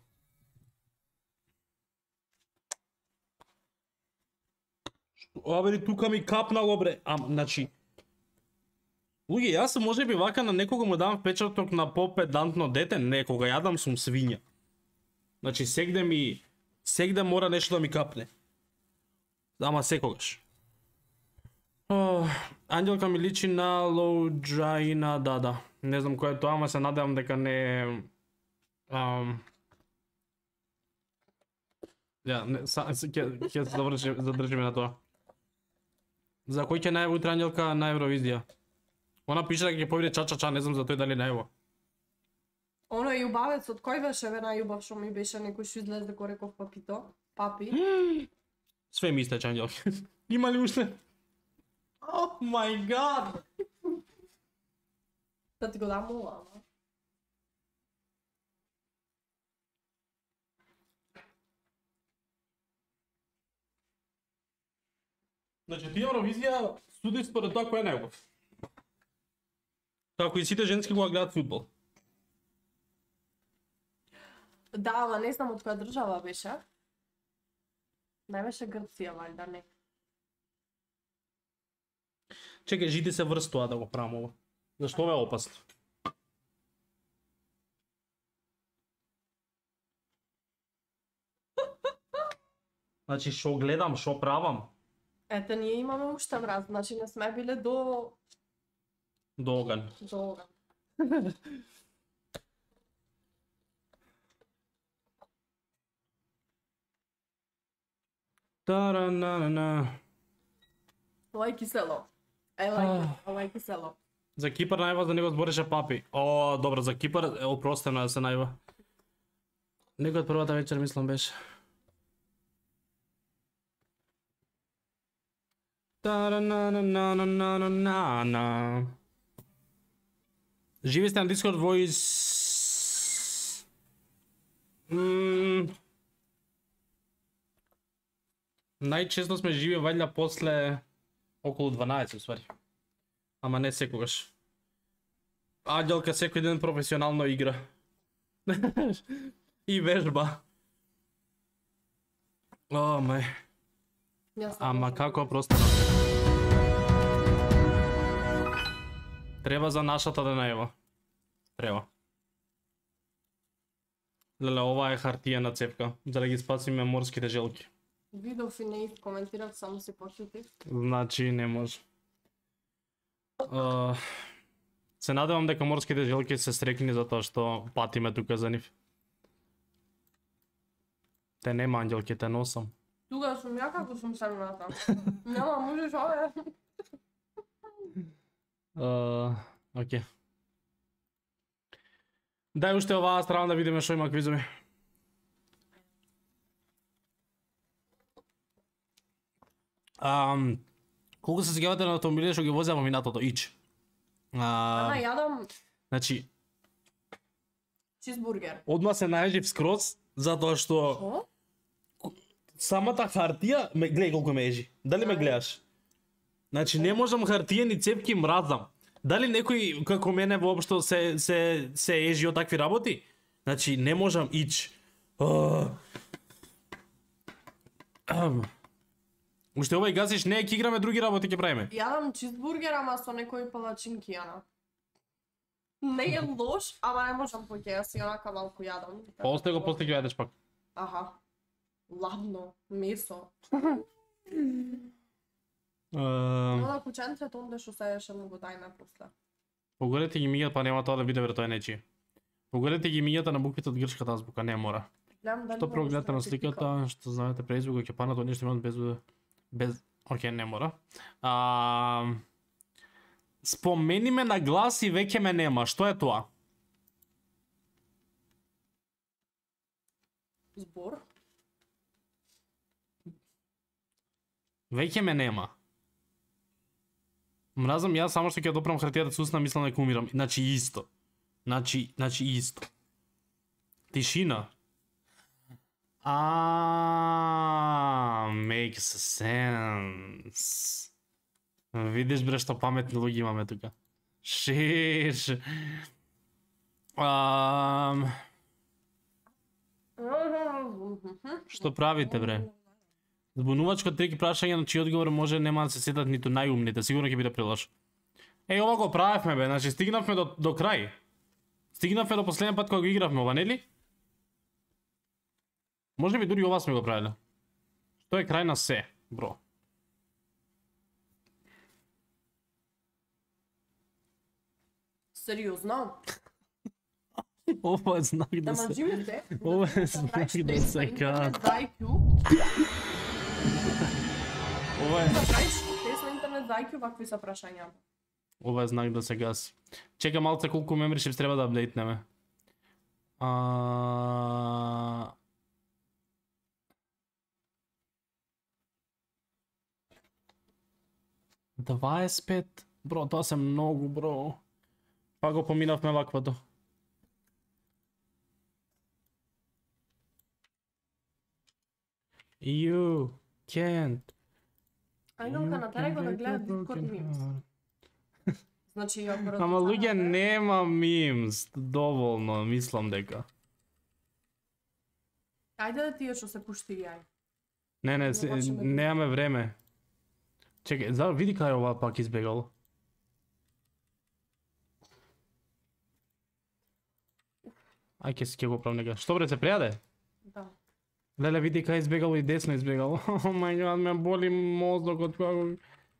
Абе, тука ми капнало, бре. А, значи... Луѓе, јас може би вака на некого му дам впечаток на попедантно дете, некога јадам сум свиња. Значи, сегде ми... Сегде мора нешто да ми капне. Ама секогаш. О, Ангелка ми личи на Лоуджаина, да, да. Не знам кој е тоа, ама се надевам дека не... Ам... Ја, не, са, се- ќе ќе се заврши, задржиме на тоа. За кој ќе најава утре Ангелка на Евровизија? Она пише дека ќе победи Ча-Ча-Ча, не знам за тој дали најава. Оно е јубавецот, кој беше бе најубав што ми беше некој што излезе го реков папито? Папи? Све ми истече Ангелка. Има ли уште? О мај гад! Да ти го дам ова, ама. Значи, ти Евровизија суди според тоа кој е најубав. Како и сите женски кога гледат фудбал. Да, ама не знам од која држава беше. Не беше Грција, валјда, не. Чекај, жити се врз тоа да го правам ова. Зашто ова е опасно? Значи, шо гледам, шо правам? Ете, ние имаме уште мраз, значи не сме биле до... До оган. до оган. Тара-на-на-на. Ова е кисело. I like it, ова е кисело. За Кипар најва за него збореше папи. О, добро, за Кипар е опростено да се најва. Некој од првата вечер мислам беше. Тара-на-на-на-на-на-на-на. Живи сте на Discord Voice... Ммм... Најчесто сме живи вајда после околу дванаесет усвари. Ама не секогаш. Аѓелка секој ден професионално игра. И вежба. О, мај. Ама како простано. Треба за нашата да наева. Треба. Леле, ова е хартиена цевка, за да ги спасиме морските желки. Видов и не коментирав, само се почутив. Значи не може. Uh, се надевам дека морските желки се срекни затоа што патиме тука за нив. Те нема ангелки, те носам. Тука сум ја како сум срамната. Нема, можеш ове. Uh, Океј. Дај уште оваа страна да видиме што има квизови. Um, колку се сеќавате на автомобилите што ги возеа во минатото? Ич. Ама Uh, јадам значи, чизбургер. одма се најажив скроз, затоа што самата хартија, ме гледај колку ме ежи. Дали ме гледаш? Значи не можам хартиени цевки, мразам. Дали некој како мене воопшто се се се ежи од такви работи? Значи не можам ич. Oh. Um. Уште овај газиш, не ќе играме други работи ќе правиме. Јадам чизбургер, ама со некои палачинки, ана. Не е лош, ама не можам поќе, јас си онака малку јадам. После го после ќе јадеш пак. Аха. Ладно, месо. Uh, Но на кученцето онде што седеше му го дајме после. Погорете ги миѓата, па нема тоа да биде врто е нечие. Погорете ги миѓата на буквите од грчката азбука, не мора. Што прво гледате на сликата, што знаете презвука ќе панат од нешто имат без без окей, не мора. А, спомени ме на глас и веќе ме нема. Што е тоа? Збор. Веќе ме нема. Мразам јас само што ќе допрам хартијата со усна, мислам дека умирам. Значи исто. Значи, значи исто. Тишина. А, makes sense. Видиш бре што паметни луѓе имаме тука. Шиш. Ам... Што правите бре? Збунувачко трики прашање на чиј одговор може нема да се сетат ниту најумните, сигурно ќе биде прелош. Еј, ова го правевме бе, значи стигнавме до, до крај. Стигнавме до последен пат кога го игравме ова, нели? Може би дури ова сме го правиле. Што е крај на се, бро. Сериозно? Ова е знак да се... Ама джимите? Ова е знак да се кара. Ова е... Те со интернет за ай кју, какви се прашањата? Ова е знак да се гаси. Чека малце колку memberships треба да апдейтнеме. А... дваесет и пет? Бро, тоа се многу, бро. Па го поминавме ваквото. You can't. Ајде, натарај го да гледа Discord memes. Значи, ако Ама луѓе нема мимс, доволно, мислам дека. Ајде да тие што се пушти јај. Не, не, се, немаме време. Чекај, за види кај ова пак избегало. Ај ке си ќе го правам нега. Што бре, се пријаде? Да. Леле, види кај избегало и десно избегало. О мај гад, ме боли мозокот како...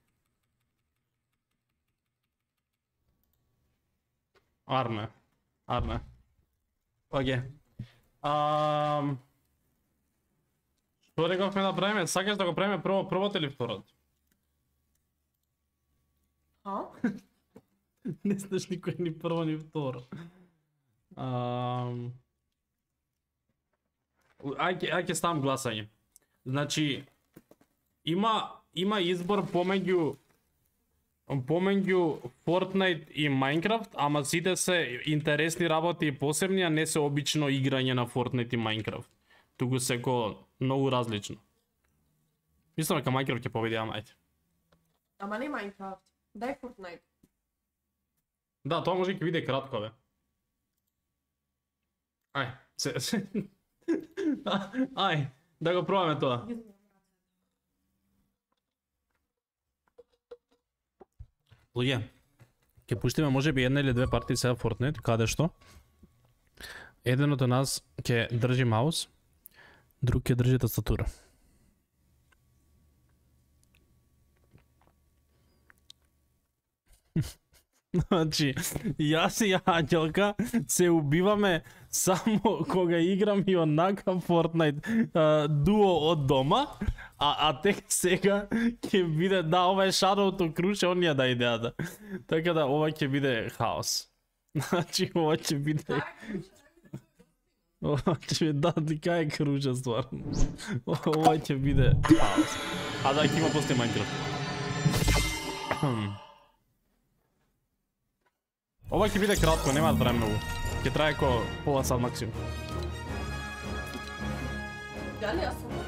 Арме. Арме. Океј. Ам... Што рековме да правиме? Сакаш да го правиме прво првото или второто? А? Не знаеш никој ни прво ни второ. Ам... Ајде, ајде ставам гласање. Значи, има има избор помеѓу помеѓу Fortnite и Minecraft, ама сите се интересни работи и посебни, а не се обично играње на Fortnite и Minecraft. Туку се ко многу различно. Мислам дека Minecraft ќе победи, ама ајде. Ама не Minecraft, дај Fortnite. Да, тоа може ќе биде кратко, бе. Ај, се, се. Ај, да го пробаме тоа. Луѓе, ќе пуштиме можеби една или две партии сега Fortnite, каде што. Еден од нас ќе држи маус, друг ќе држи тастатура. Значи, јас и Ангелка се убиваме само кога играм и онака Fortnite а, дуо од дома, а, а тек сега ќе биде, да, ова е Shadowто круше, он ја да идејата. Така да, ова ќе биде хаос. Значи, ова ќе биде... Ова ќе биде, да, така е круше стварно. Ова ќе биде хаос. А да, ќе има после Minecraft. Ова ќе биде кратко, нема да трае многу. Ќе трае ко пола сат максимум. Дали јас сум?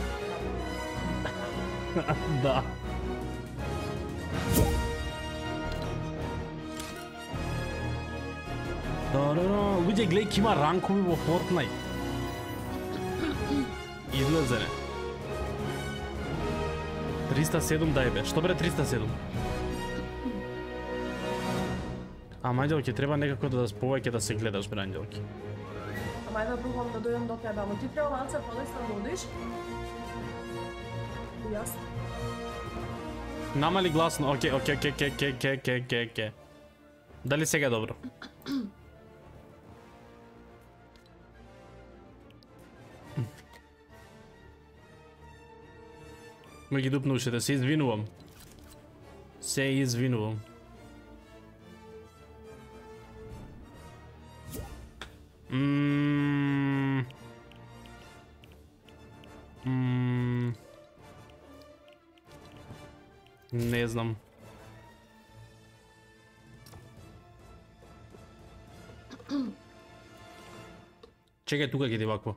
Да. Луѓе, гледај, ќе има ранкови во Fortnite. Излезене. триста и седум дај бе. Што бре триста и седум? Ама Анđелки, треба некако да повеќе да се гледаш, бре, Анđелки. Ама ајде да пробам да дојдам до тебе, ама ти треба малце полесно да одиш. Јас. Намали гласно, окей, окей, окей, окей, окей, окей, окей, окей, окей. Дали сега е добро? Ме ги дупна ушите, се извинувам. Се извинувам. Ммм... Ммм... Не знам. Чекај, тука ќе ти вакво.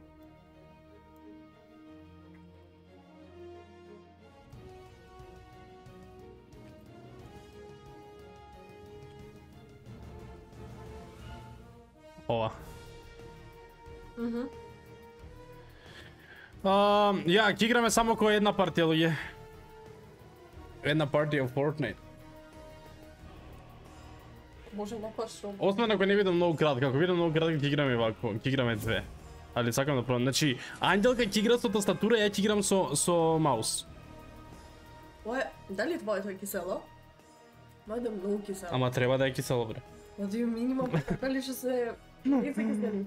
Ова. Мгм. Ја, ќе играме само кој една партија, луѓе. Една партија во Fortnite. Може некој што... Освен ако не видам многу кратко, ако видам многу кратко ќе играме вако, ќе играме две. Али сакам да пробам. Значи, Анđелка ќе игра со тастатура, ја ќе играм со со маус. Ое, дали твоето е кисело? Мојде многу кисело. Ама треба да е кисело, бре. Оди минимум, дали што се... Не се кисели.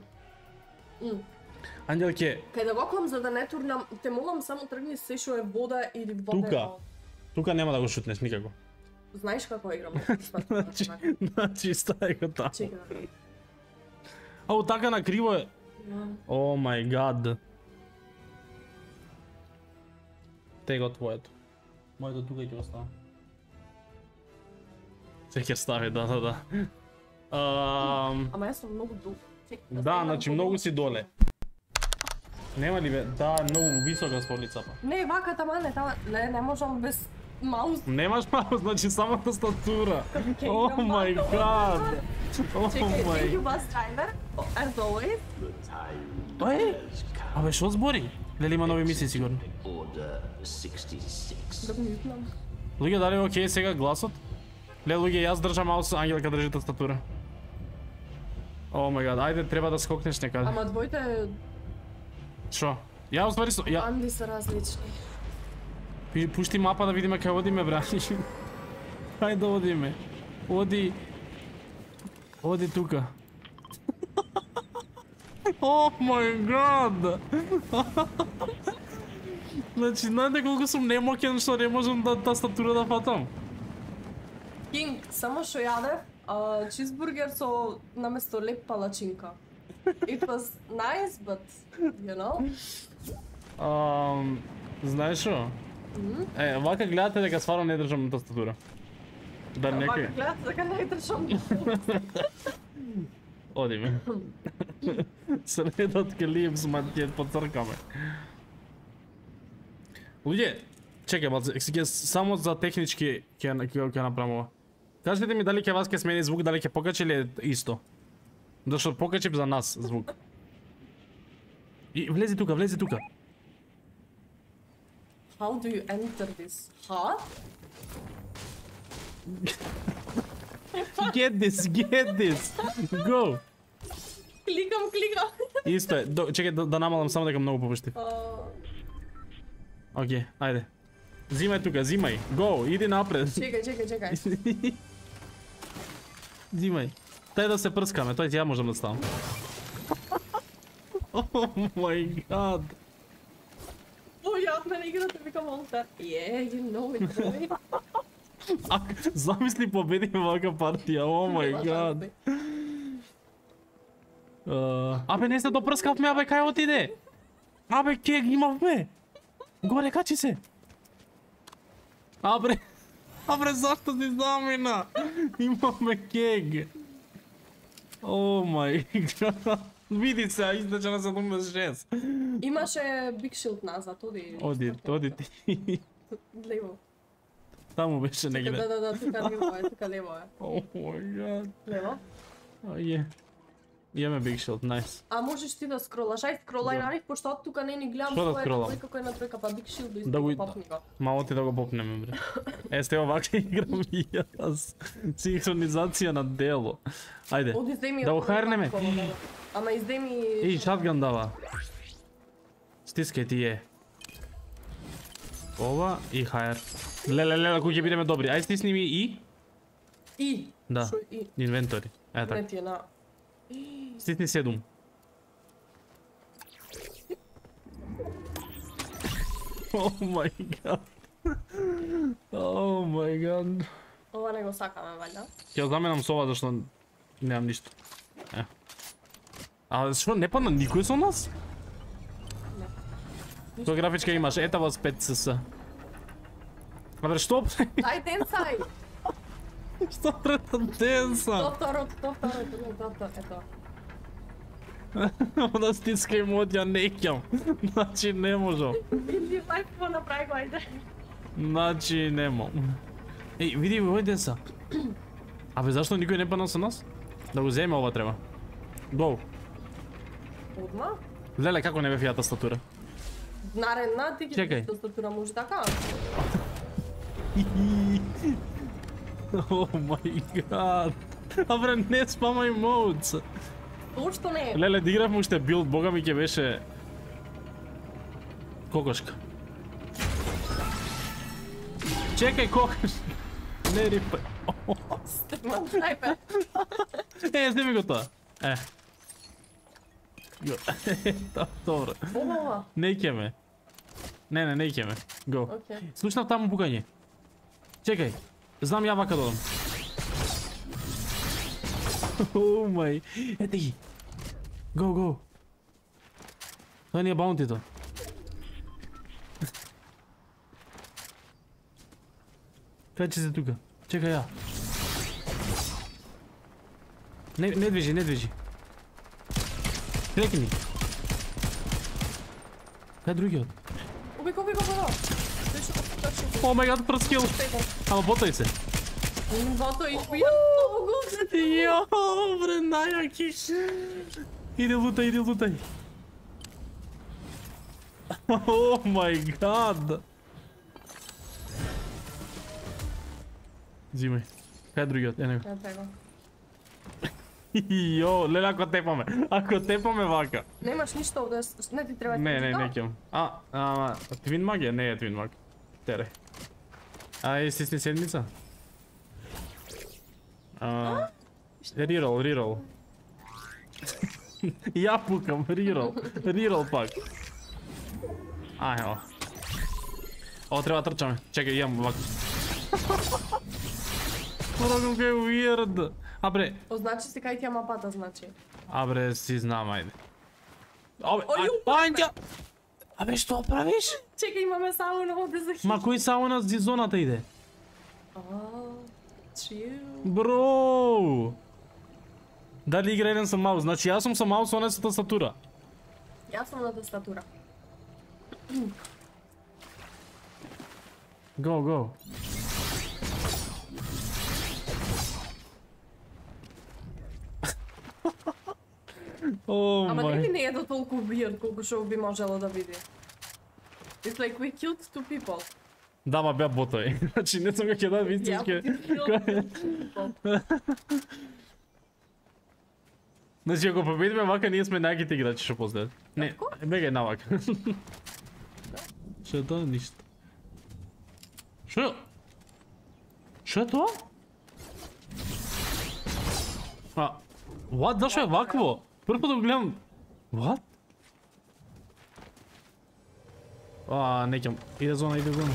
Анđelке, Кај да го клам за да не турнам, те молам само тргни се што е вода или водено. тука. Тука нема да го шутнеш никако. Знаеш како играм? Значи, значи стај го таму. Чекај. Ау, така на криво е. О мај гад. Тега твоето. Моето тука ќе остава. Се ќе стави, да, да, да. Ам... Ама јас сум многу долу. Да, значи многу си доле. Нема ли бе? Да, многу висока столица па. Не, вака тама, не тама. Не, не можам без маус. Немаш маус, значи само тастатура. О мај гад. О Чекај, мај. thank you bus driver, as always. Ој, абе шо збори? Дали има нови мисии сигурно? Да го мјутнам. Луѓе, дали е окей сега гласот? Ле, луѓе, јас држам маус, Ангелка држи тастатура. О мај гад, ајде, треба да скокнеш некаде. Ама двоите Шо? Ја оствари со... Ја... банди се различни. Пи- Пушти мапа да видиме кај одиме, брани. Хајде да одиме. Оди... Оди тука. О мај гад! Значи, знаете колку сум немоќен што не можам да тастатура да фатам? Кинг, само што јадев а, чизбургер со наместо леп палачинка. It was nice, but, you know? Ам, знаеш шо? Мгм. Е, вака гледате дека стварно не држам тастатура. Да некој. Гледат, така не трчам. Оди ми. Средот ке липс, ма ќе поцркаме. Луѓе, чекај, бал, ќе само за технички ќе ќе направам ова. Кажете ми дали ќе вас ќе смени звук, дали ќе покачи или е исто. Зашто покачи за нас звук. И влези тука, влези тука. How do you enter this? Huh? Get this, get this. Go. Кликам, кликам. Исто е. До, чекай да, да намалам само дека многу попуштив. Океј, ајде. Зимај тука, зимај. Go, иди напред. Чекај, чекај, чекај. Зимај. Тај да се прскаме, тој ја можам да ставам. Oh my god. О, ја од мене играта вика Монтер. Yeah, you know it, boy. А, замисли победиме вака партија, oh my god. Uh, абе, не се допрскавме, абе, кај отиде? Абе, кег имавме. Горе, качи се. Абре, абре, зашто си замина? Имавме кег. Oh my god. Види се, издача на седумдесет и шест. Имаше Big Shield назад, оди. Оди, оди ти. Лево. Таму беше негде. Да, да, да, тука лево е, тука лево е. Oh my god. Лево. Аје. Имаме Big Shield, nice. А можеш ти да скролаш, ај скролај навик, пошто од тука не ни гледам Што да својата скролам? бројка која е на тројка, па Big Shield да Да го изпопни го. Мало ти да го попнеме, бре. Е, сте овака играм и јас. Синхронизација на дело. Ајде. Оди земи Да го хајрнеме. Ама издеми... Ей, шатган дава. Стискај ти е. Ова и хајр. Леле, леле, кој ќе бидеме добри. Ај стисни ми и. И. Да. Шо и? Инвентори. Е, Не така. ти е на... Стисни седум. Oh my god. Oh my god. Ова не го сакаме, ваljda. Ќе заменам со ова зашто немам ништо. Е. А што не падна никој со нас? Не. Која графичка имаш? Ета вас пет сс. Абе што? Ај денсај! Што пред денса? То второто, то второто, не, то второто, ето. Да стискај мод, ја не ќам. Значи не можам. Иди, лайфо направи го, ајде. Значи немам. Еј, види овој денса. Абе зашто никој не падна со нас? Да го земе ова треба. Go. Одма? Леле, како не бе фијата статура? Наредна, ти ќе Чекај. ти статура може така? Oh my god. Абре, не спамај моудс. Ушто не. Леле, да игравме уште билд, бога ми ќе беше... Кокошка. Чекај, кокошка. Не рипај. Стема, ајпе. Е, сними го тоа. Е. Го. Та, добро. Ова. Не ќеме. Не, не, не ќеме. Го. Океј. Слушнав таму пукање. Чекај. Знам ја вака додам. О мај. Ете ги. Го, го. Тоа ни е баунтито. Качи се тука. Чекај ја. Не, не движи, не движи. Крекни. Кај другиот? Убик, убик, убик, убик. О мај гад, прскил. Ама ботај се. Бото и хуја многу. Јо, бре, најаки. Иди лутај, иди лутај. О мај гад. Зимај. Кај другиот? Е него. Јо, леле, ако тепаме. Ако тепаме вака. Немаш ништо овде, не ти треба. Не, не, не ќам. А, ама, Твин Mag е? Не е Твин Mag. Тере. Ај, стисни седмица. А, рерол, рерол. Ја пукам, рерол. Рерол пак. Ај, ова. Ова треба да трчаме. Чекај, имам вака. Морам кај weird. Абре. Означи се кај ти ја мапата, значи. Абре, си знам, ајде. Абе, Ој, ај, ајде. Абе, што правиш? Чекај, имаме сауна овде за хит. Ма кој сауна зи зоната иде? Chill. Bro! Дали игра еден со маус? Значи јас сум со маус, она е со тастатура. Јас сум на тастатура. Go, go. Oh Ама my. нели не е до толку weird колку што би можело да биде. It's like we killed two people. Да, ма беа ботови. Значи не сум го ќе дадам вистински. Значи ако победиме вака, ние сме најгите играчи што постојат. Не, бега е навака. Што е тоа? Ништо. Што? Што е тоа? А, what? Зашо е вакво? Прв пат го гледам. What? А, неќам. Иде зона, иде зона.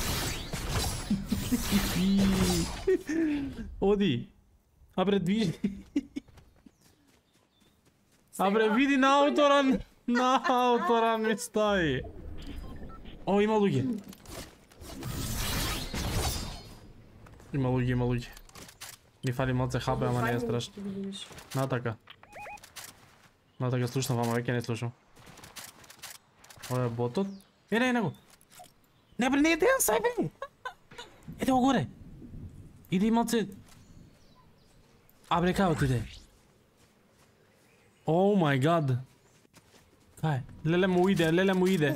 Оди. А бре, движи. А бре, види на ауторан. На ауторан ми стави. О, има луѓе. Има луѓе, има луѓе. Ми фали малце хабе, ама не е страшно. На така. На така слушам, ама веќе не слушам. Ова е ботот. Е, не, не го. Не, бре, не е деjan сај, бе. Ете го горе. Иди малце. А бре, кај отиде? О май гад. Кај? Леле му иде, леле му иде.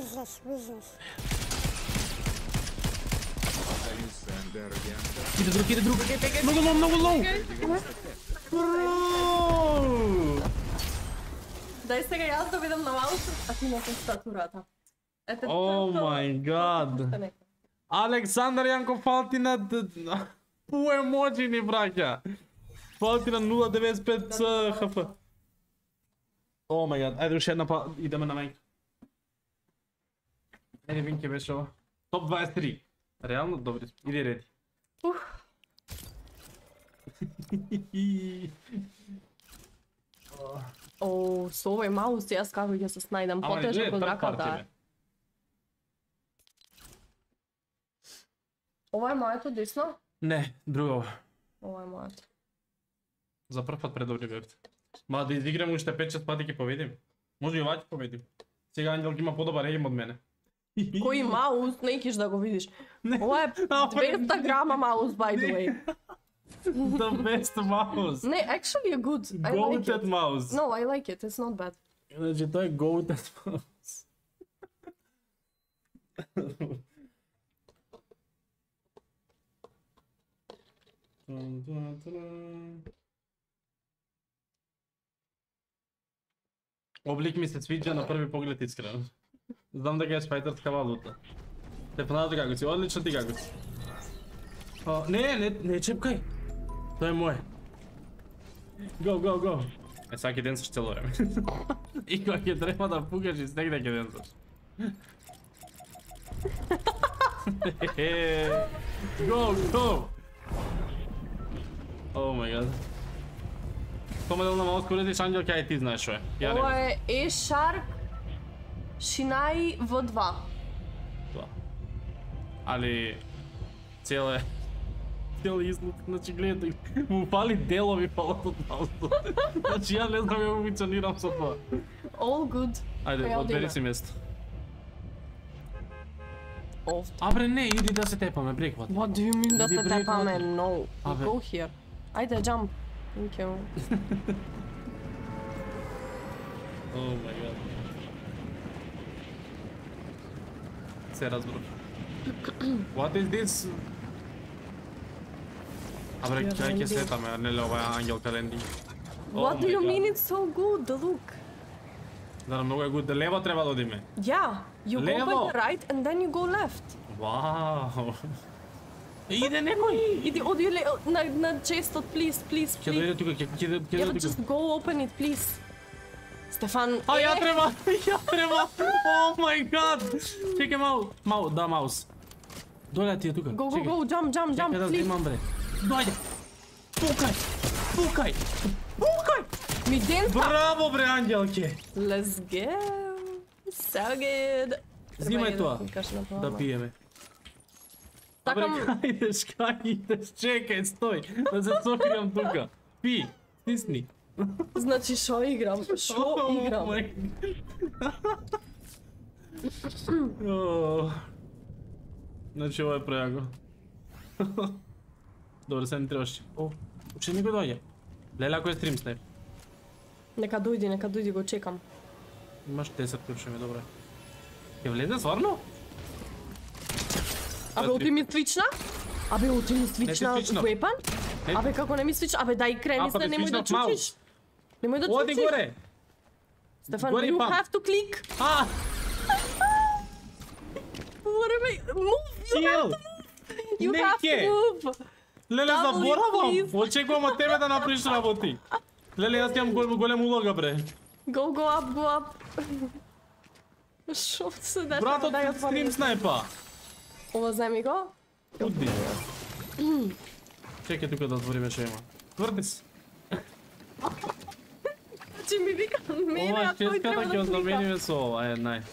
Иде друг, иде друг. Много лоу, много лоу. Дај сега јас да видам на маусот, а ти на тастатурата. Ете, О май гад. Александар Јанков фалти на... Пу емоджи ни браќа. Фалти на нула деветдесет и пет ХФ. О май гад, ајде уште една па идеме на мене. Ајде Винке беше ова. Топ дваесет и три. Реално добри сме. Иди реди. Ух. О, со овој маус јас како ќе се снајдам потежок од раката. Ова е моето десно? Не, друго. Ова е моето. За прв пат предобри бевте. Ма да изиграме уште пет-шест пати ќе победим. Може и ова ќе победим. Сега Ангел има подобар егим од мене. Кој маус, не икиш да го видиш. Ова е двеста грама маус, by the way. The best mouse. Не, actually a good. I like Goated it. mouse. No, I like it. It's not bad. Значи тоа е goated mouse. Облик ми се свиѓа на први поглед искрено. Знам дека е спајтерска валута. Те понадото како си, одлично ти како си. О, не, не, не чепкај. Тоа е моје. Go, go, go. Е, саки ден саш цело време. И кога ќе треба да пукаш и снег да ќе денсаш. Go, go. О май гад. Тоа модел на маус користиш, Ангел, кај ти знаеш шо е. Ја Ова не е E-Shark Shinai V два. Тоа. Али цел е цел излук, значи гледате, му фали делови фалат од маусот. Значи ја не знам ја функционирам со тоа. All good. Ајде, Кај одбери одиме? си место. Овде. А бре, не, иди да се тепаме, брекват. What do you mean да Иди се брекват. тепаме? No. Абе. Go here. Ајде, jump. Thank you. Oh my god. Се разбрав. What is this? А бре, кај ќе сетаме, а нели ова е Ангел календинг. What do you mean it's so good? The look. Да, многу е гуд. Лево треба да одиме. Yeah. You go Levo. by the right and then you go left. Вау. Иде некој. Иди, оди ле- на, на честот, please, please, Ќе please. дојде тука, ќе ќе ќе Yeah, дојде but just тука. go open it, please. Стефан, А ја е, треба, ја треба. Oh my god. Чекај мау, мау, да маус. Дојде ти е тука. Go, go, чекај. go, jump, jump, jump, Чекај да please. снимам бре. Дојде. Пукај. Пукај. Пукај. Ми денса. Браво бре Ангелке. Let's go. So good. Знимај Треба тоа. да пикаш на тоа, Да ама. пиеме. Сакам... Абе, кај идеш, кај идеш? Чекај, стој, да се сокријам тука. Пи, стисни. Значи, шо играм? Шо играм? Значи, ова е преаго. Добре, сега не требаше. О, уште никој дојде. Леле, ако е стрим снайп. Нека дојди, нека дојди, го чекам. Имаш десет клучеви, добре. Ќе влезе стварно? Абе, оти ми твична? Абе, оти ми твична твичнав. weapon? Не. Абе, како не ми свична? Абе, дај крени А, па се, те немој да твичнав маус. чучиш. Немој да чучиш. Оди горе. Стефан, Горе you пам. have to click. А! What am I... Move! You have to move! You Не have ке. to move! Леле, Double заборавам. please. Очекувам од тебе да направиш работи. Леле, јас имам гол, голем улога, бре. Go, go up, go up. Шо се дешава? Братот, Дај отвори. стрим снайпа. Ова земи го. Уди. Чекай тука да отвориме што има. Тврди се. Значи ми вика мене, Ова а тој ческата треба ќе да ја клика. замениме со ова, е, најс.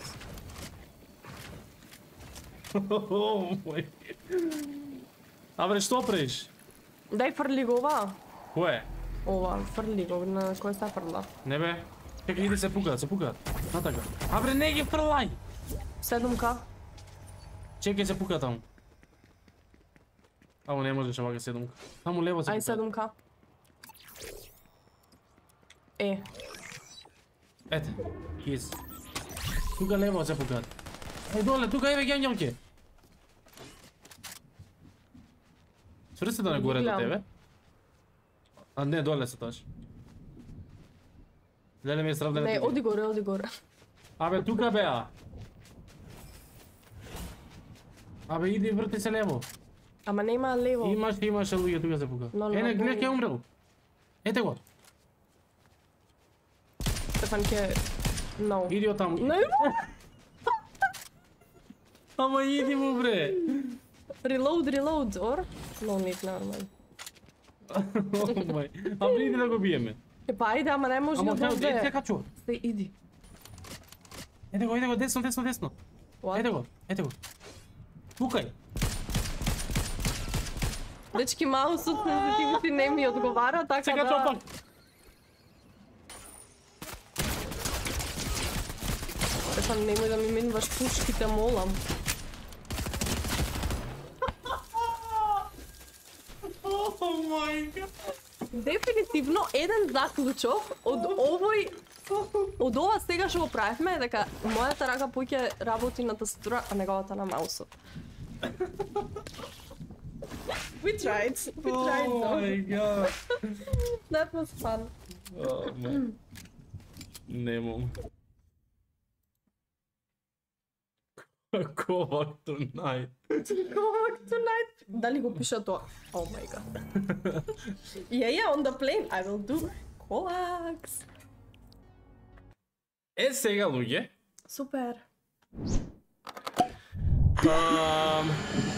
О, мој. Абре, што правиш? Дај фрли го ова. Кое? Ова, фрли го, на кој се фрла? Не бе. Чекай, иди се пукаат, се пукаат. Натака. Абре, не ги фрлај. Седумка. Чекай, се пукаат таму. Ама не можеш, ама седумка. Таму лево се Ај пукаат. седумка. Е. Ете, киз. Тука лево се пукаат. Е, доле, тука еве гењомке. Сврди се да не горе до тебе. А не, доле се тоаш. Леле ми е сравнено. Не, оди горе, оди горе. Абе, тука беа. Абе, иди врти се лево. Ама нема лево. Имаш, имаш луѓе тука се пука. Но, Е, не, но, гледа ќе но. умрел. Ете го. Стефан ќе... No. Иди од таму. Не. Ама иди му, бре. Reload, reload, or? No need, нормално. Омај. Абе, иди да го биеме. Е, па ајде, ама не може Ама да оде, ете се качува. Се, иди. Ете го, ете го, десно, десно, десно. What? Ете го, ете го. Пукај. Дечки, маусот сензитивити не ми одговара, така Се да... качува пак. Стефан, немој да ми минуваш пушките, молам. О, мајка. Дефинитивно, еден заклучок од овој... Од ова сега што го правихме е дека мојата рака поќе работи на тастатура, а неговата на маусот. We tried. We tried Oh though. my god. That was fun. Oh, man. Немам. Ковак tonight. Ковак tonight. Дали го пиша тоа? Oh my god. Yeah, yeah, on the plane. I will do Kovaks. Е, сега, луѓе. Супер. Um,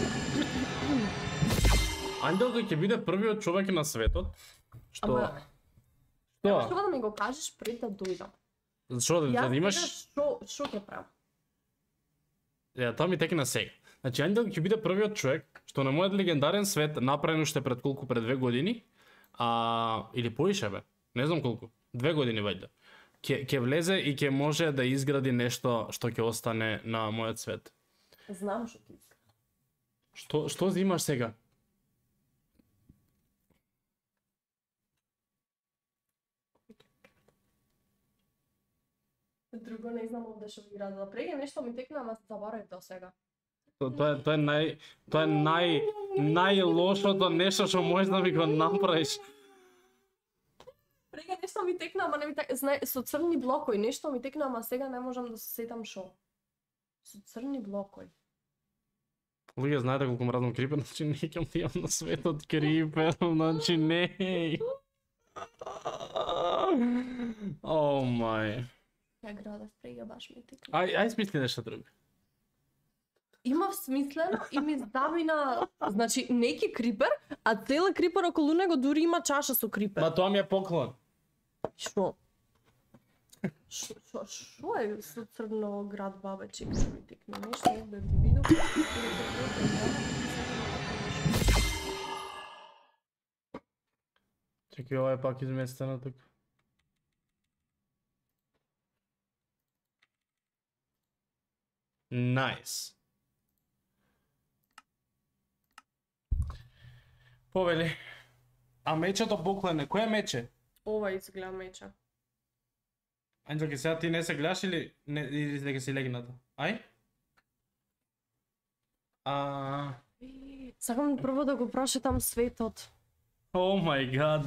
Ангелка ќе биде првиот човек на светот што... Ама... Што? Што да ми го кажеш пред да дојдам? Зашо да, да имаш... Што, што ќе правам? Ја, тоа ми текна сега. Значи, Ангел ќе биде првиот човек што на мојот легендарен свет, направен уште пред колку, пред две години, а... или поише бе, не знам колку, две години вајде. Ќе ќе влезе и ќе може да изгради нешто што ќе остане на мојот свет. Знам што ти иска. Што што взимаш сега? Друго не знам овде што ми игра да преге нешто ми текна, ама заборавив до сега. То- Тоа е тоа е нај тоа е нај најлошото нешто што можеш да ми го направиш. Преге нешто ми текна, ама не ми текна, знае, со црни блокови, нешто ми текна, ама сега не можам да се сетам шо. Со црни блокови. Луѓе знаете колку мразам Крипер, значи не ќе ти имам на светот Крипер, значи не. О мај. Ја града прега баш ми текна. Ај ај смисли нешто друго. Имав смислено и ми здавина, значи неки крипер, а цела крипер околу него дури има чаша со крипер. Ма тоа ми е поклон. Шо? Шо, шо, шо е со црно град бабе, чекај ми текне нешто, да ти видам. Чекай, ова е пак изместена тук. Найс. Повели. А мечето буклене, кој е мече? Ова изгледа меча. Анđelke, сега ти не се гледаш или не, или дека си легната? Ај? А... Сакам прво да го прошетам светот. О мај гад.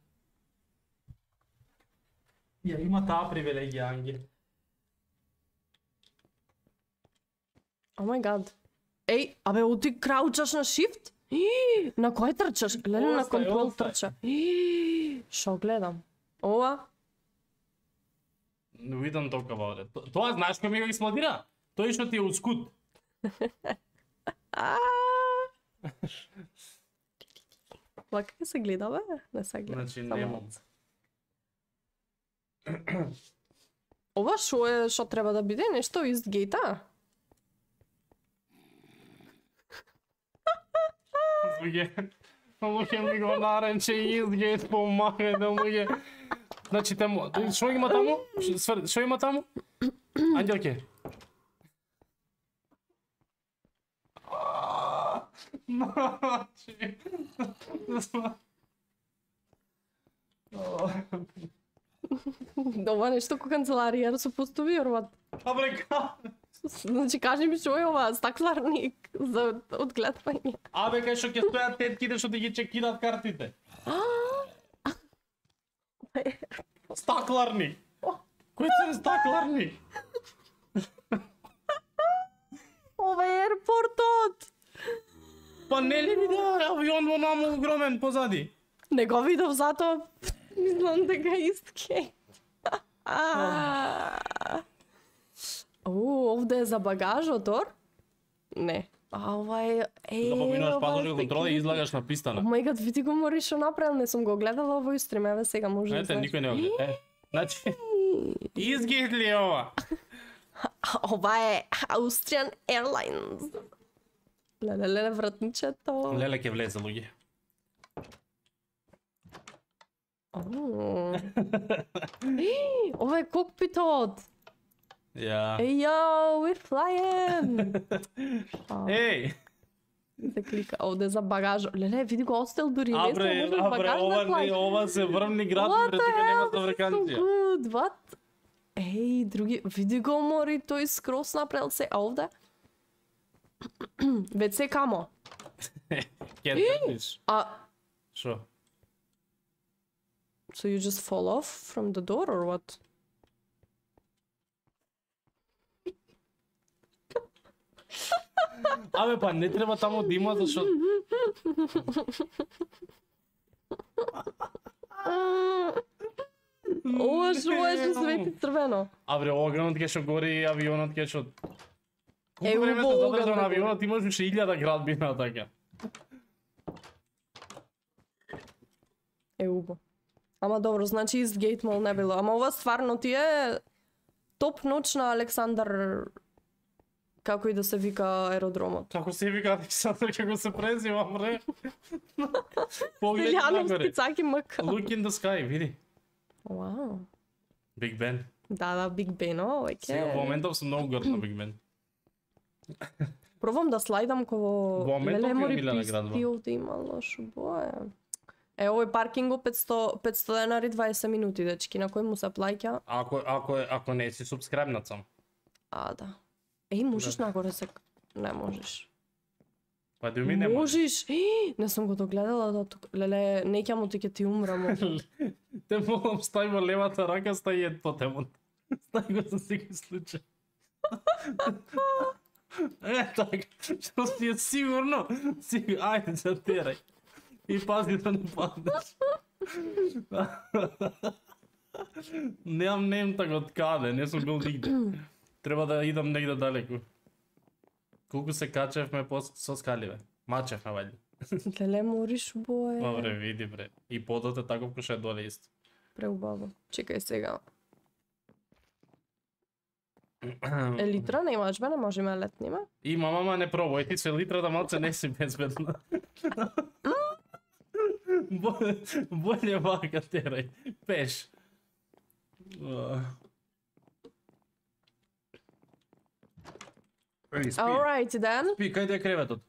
Ја има таа привилегија, Ангел. О мај гад. Еј, абе, оти краучаш на shift? И, на кој трчаш? Леле, на Остај, контрол остај. трча. И, шо гледам? Ова? We don't talk about it. Тоа знаеш кој ми го експлодира? Тој што ти е ускут. Ова како се гледа, бе? Не се гледа. Значи само немам. оце. Ова шо е, шо треба да биде? Нешто Eastgate-а? Луѓе, луѓе ми го нарече Eastgate, помагај да луѓе. Значи таму, шо има таму? Шо- Шо има таму? Анđelke. Значи... Ова нешто ко канцеларија да се постои, веруват. А бре, ка? Значи, кажи ми шо е ова, стакларник за одгледвање. Абе, кај што ќе стојат тетките што ти ги чекираат картите. Стакларник. Кој се стакларник? Ова е аерпортот. Па не ли видеа авион во наму огромен позади? Не го видов, затоа мислам дека е Eastgate. О, овде е за багажот, ор? Не. А, ова е... Е, Да поминуваш ова е пазарска контрола и излагаш на пистана. О мај гад, види го мори шо направил, не сум го гледала во стрим, еве сега може да Ете, знаеш. никој не го гледа. Е, значи, Eastgate ли е ова? Ова е Austrian Airlines. Леле, леле, вратничето. Леле ќе влезе, луѓе. О. Е, ова е кокпитот. Ја. Еј, йо, we're flying. Еј! Се клика овде за багаж. Леле, види го остел дури не Абре, можеш абре, багаж ова да не, клаќаш. ова се врвни град, What бре, the тука нема hell, за вакансија. so good, what? Еј, други, види го мори, тој скрос направил се, а овде? Веќе се камо. Ќе трчиш. А, Шо? so you just fall off from the door or what? Абе, па не треба таму да има, зашо... Ова шо е што свети црвено? Абре, огромот ќе што гори и авионот ќе што... Е, Колку време убаво се огромно задржа на го- авионот, имаш уште илјада градбина така. Е, убо. Ама добро, значи Eastgate Mall не било. Ама ова стварно ти е топ ноч на Александар, како и да се вика аеродромот. Како се вика Александар, како се презива, бре? Поглед Илјанов нагоре. спицаки мк. Look in the sky, види. Вау. Big Ben. Да, да, Big Ben, о, веќе. Сега во моментов сум многу горд на Big Ben. Пробам да слайдам ко во... Во моментов Леле, ми е мори милена писти градба. овде има лошо бое. Е, овој паркинг петсто петсто денари дваесет минути, дечки, на кој му се плаќа? Ако, ако, ако не си субскрайбнат сам. А, да. Еј, можеш нагоре се... Не можеш. Па думи не може. Можеш! Еј, не сум го догледала да тук. Леле, неќа му ти ќе ти умрам. Те молам, стај во левата рака, стај е тотемот. Стај го за секој случај. Е, така, што си е сигурно? Сигурно, ајде, се терај. И пази да не паднеш. Немам немтак од каде, не сум бил нигде. Треба да идам негде далеку. Колку се качевме по со скаливе. Мачевме вајде. Леле, мориш бое. Добре, види бре. И подот е таков кој што е доле исто. Преубаво. Чекај сега. Е, литра не имаш, бе, не можеме летниме? Има, мама, не пробај, ти се литрата малце не си безбедна. Bolje vaka teraj. Peš. Uh. Ej, spi. Alright then. Spi, kaj je krevetот?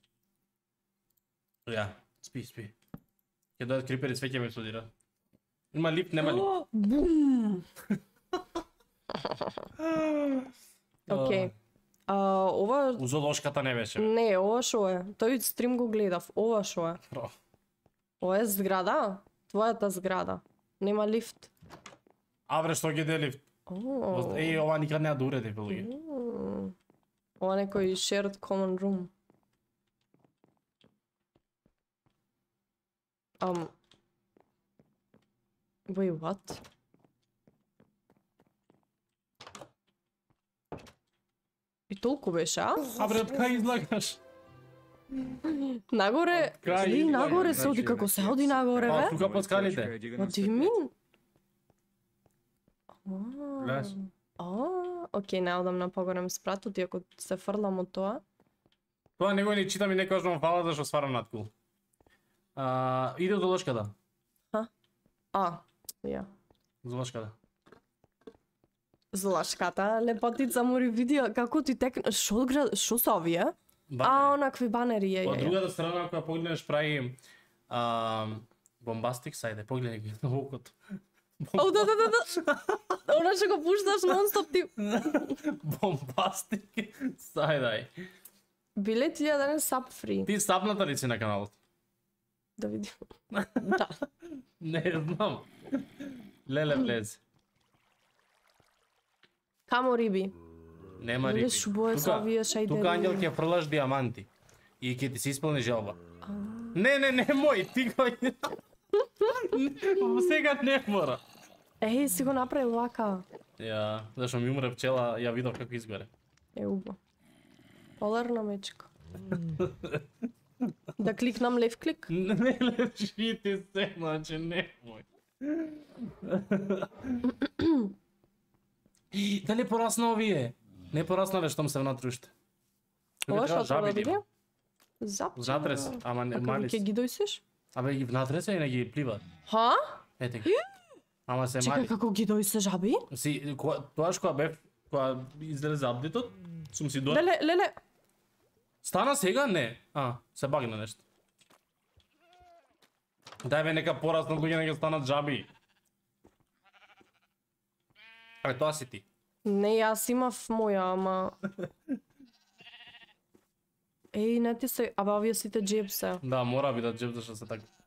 Ja, spi, spi. Ќе дојдат крипери, све ќе ме судира. Има лифт, нема лифт. Бум! Окей. А, ова... У зоолошката не беше. Бе. Не, ова шо е? Тој стрим го гледав. Ова шо е? Про. Ова е зграда? Твојата зграда. Нема лифт. А бре, што ги де лифт? О. Еј, ова никад не ја да уреди, луѓе. М. Ова некој shared common room. Um. Wait, what? И толку беше, а? А бре, од кај излагаш? Нагоре, крај и излагаш, нагоре се значи, оди, како се оди нагоре, А, бе? тука по скалите. What do you mean? Гледаш? А, окей, не одам на погорем спратот, иако се фрлам од тоа. Тоа него ни читам и не кажам фала зашто сварам надкул. А, иде до лошката. А, ја. Золошката. Злашката, лепотица мори видео како ти текна, шо град, шо се овие? А, онакви банери е. Од другата страна, кога погледнеш, прави а, бомбастик, сајде, погледни ги на окото. О, да, да, да, да. Она што го пушташ нон-стоп ти. Бомбастик, сајдај. Биле ти ја денес саб фри. Ти сапната ли си на каналот? Да видим. Да. Не знам. Леле влез. Камо риби. Нема Леле, риби. шубое се овие шајдери. Тука ангел ќе фрлаш диаманти. И ќе ти се исполни желба. Не, не, не мој, ти го... Сега не мора. Еј, си го направил вака. Ја, зашто ми умре пчела, ја видов како изгоре. Е, убо. Поларна мечка. Да кликнам лев клик? Не лежите се, значи не мој. Дали порасна овие? Не пораснале штом се внатре уште. Ова што треба да биде? Зап. Внатре се, ама не А мали како ќе се. ги дојсиш? Абе ги внатре се и не ги пливат. Ха? Ете ги. Ама се Чекај, мали. како ги дојсе жаби? Си, кога, тоаш кога бев, кога излезе апдейтот, сум си дојде. Леле, леле. Стана сега? Не. А, се багна нешто. Дај бе, нека пораснат луѓе, нека станат жаби. Абе, тоа си ти. Не, јас имав моја, ама... Еј, не ти се... Абе, овие сите джеб се. Да, мора би да джеб, зашто се така.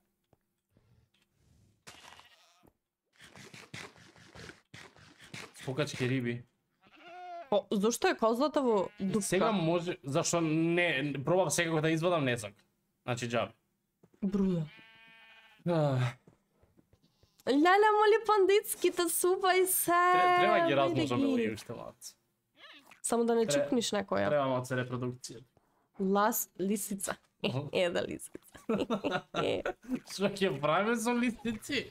Скокачки риби. О, зошто е козлата во дупка? Сега може, зашто не, пробав сега кога да извадам несак. Значи джаб. Бруда. Ah. Леле, моли пандитските супа и се. Треба ги види размножаме ги. луѓе уште малце. Само да не Тре- чукниш некоја. Треба малце репродукција. Лас, лисица. Е, да лисица. Е. Што ќе правиме со листици?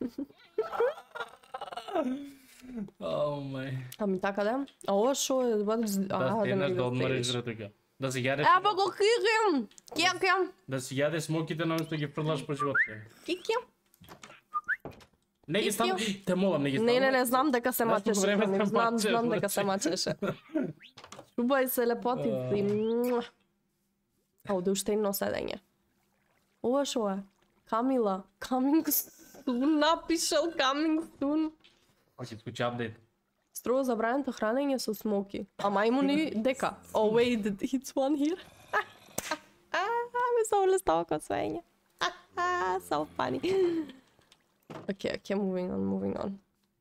О, мај. Ами така да. А ова шо е? What is... Да А, стенеш не да одмориш седиш. градука. Да си јадеш, Ева го киким! Киким! да си јадеш смоките наместо ги фрлаш по животите. Киким! Не ги стан, те молам, не ги стан. Не, не, не, знам дека се Знаеш колку мачеше. време Знам, се знам, мачеш, знам дека значи. се мачеше. Шубај се лепотици. Муа. А овде уште едно седење. Ова шо е? Камила. Coming soon. Напишал coming soon. Оке, скучи апдейт. Строго забрането хранење со смоки. А мајмуни дека. Oh wait, it's one here. Ме се улестава кod свење. So funny. Okay, okay, moving on, moving on.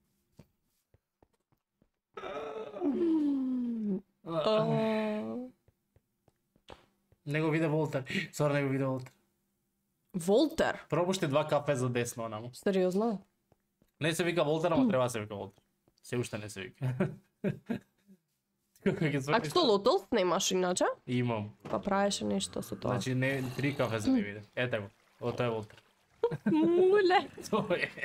Oh. Не го виде Волтер. Сора, не го виде Волтер. Волтер? Пробуште два кафе за десно онаму. Сериозно? Не се вика Волтер, ама треба да се вика Волтер. Се уште не се вика. А што лотол немаш иначе? Имам. Па правеше нешто со тоа. Значи не три кафе за да виде. Ете го. О, тоа е Волтер. Муле. Тоа е.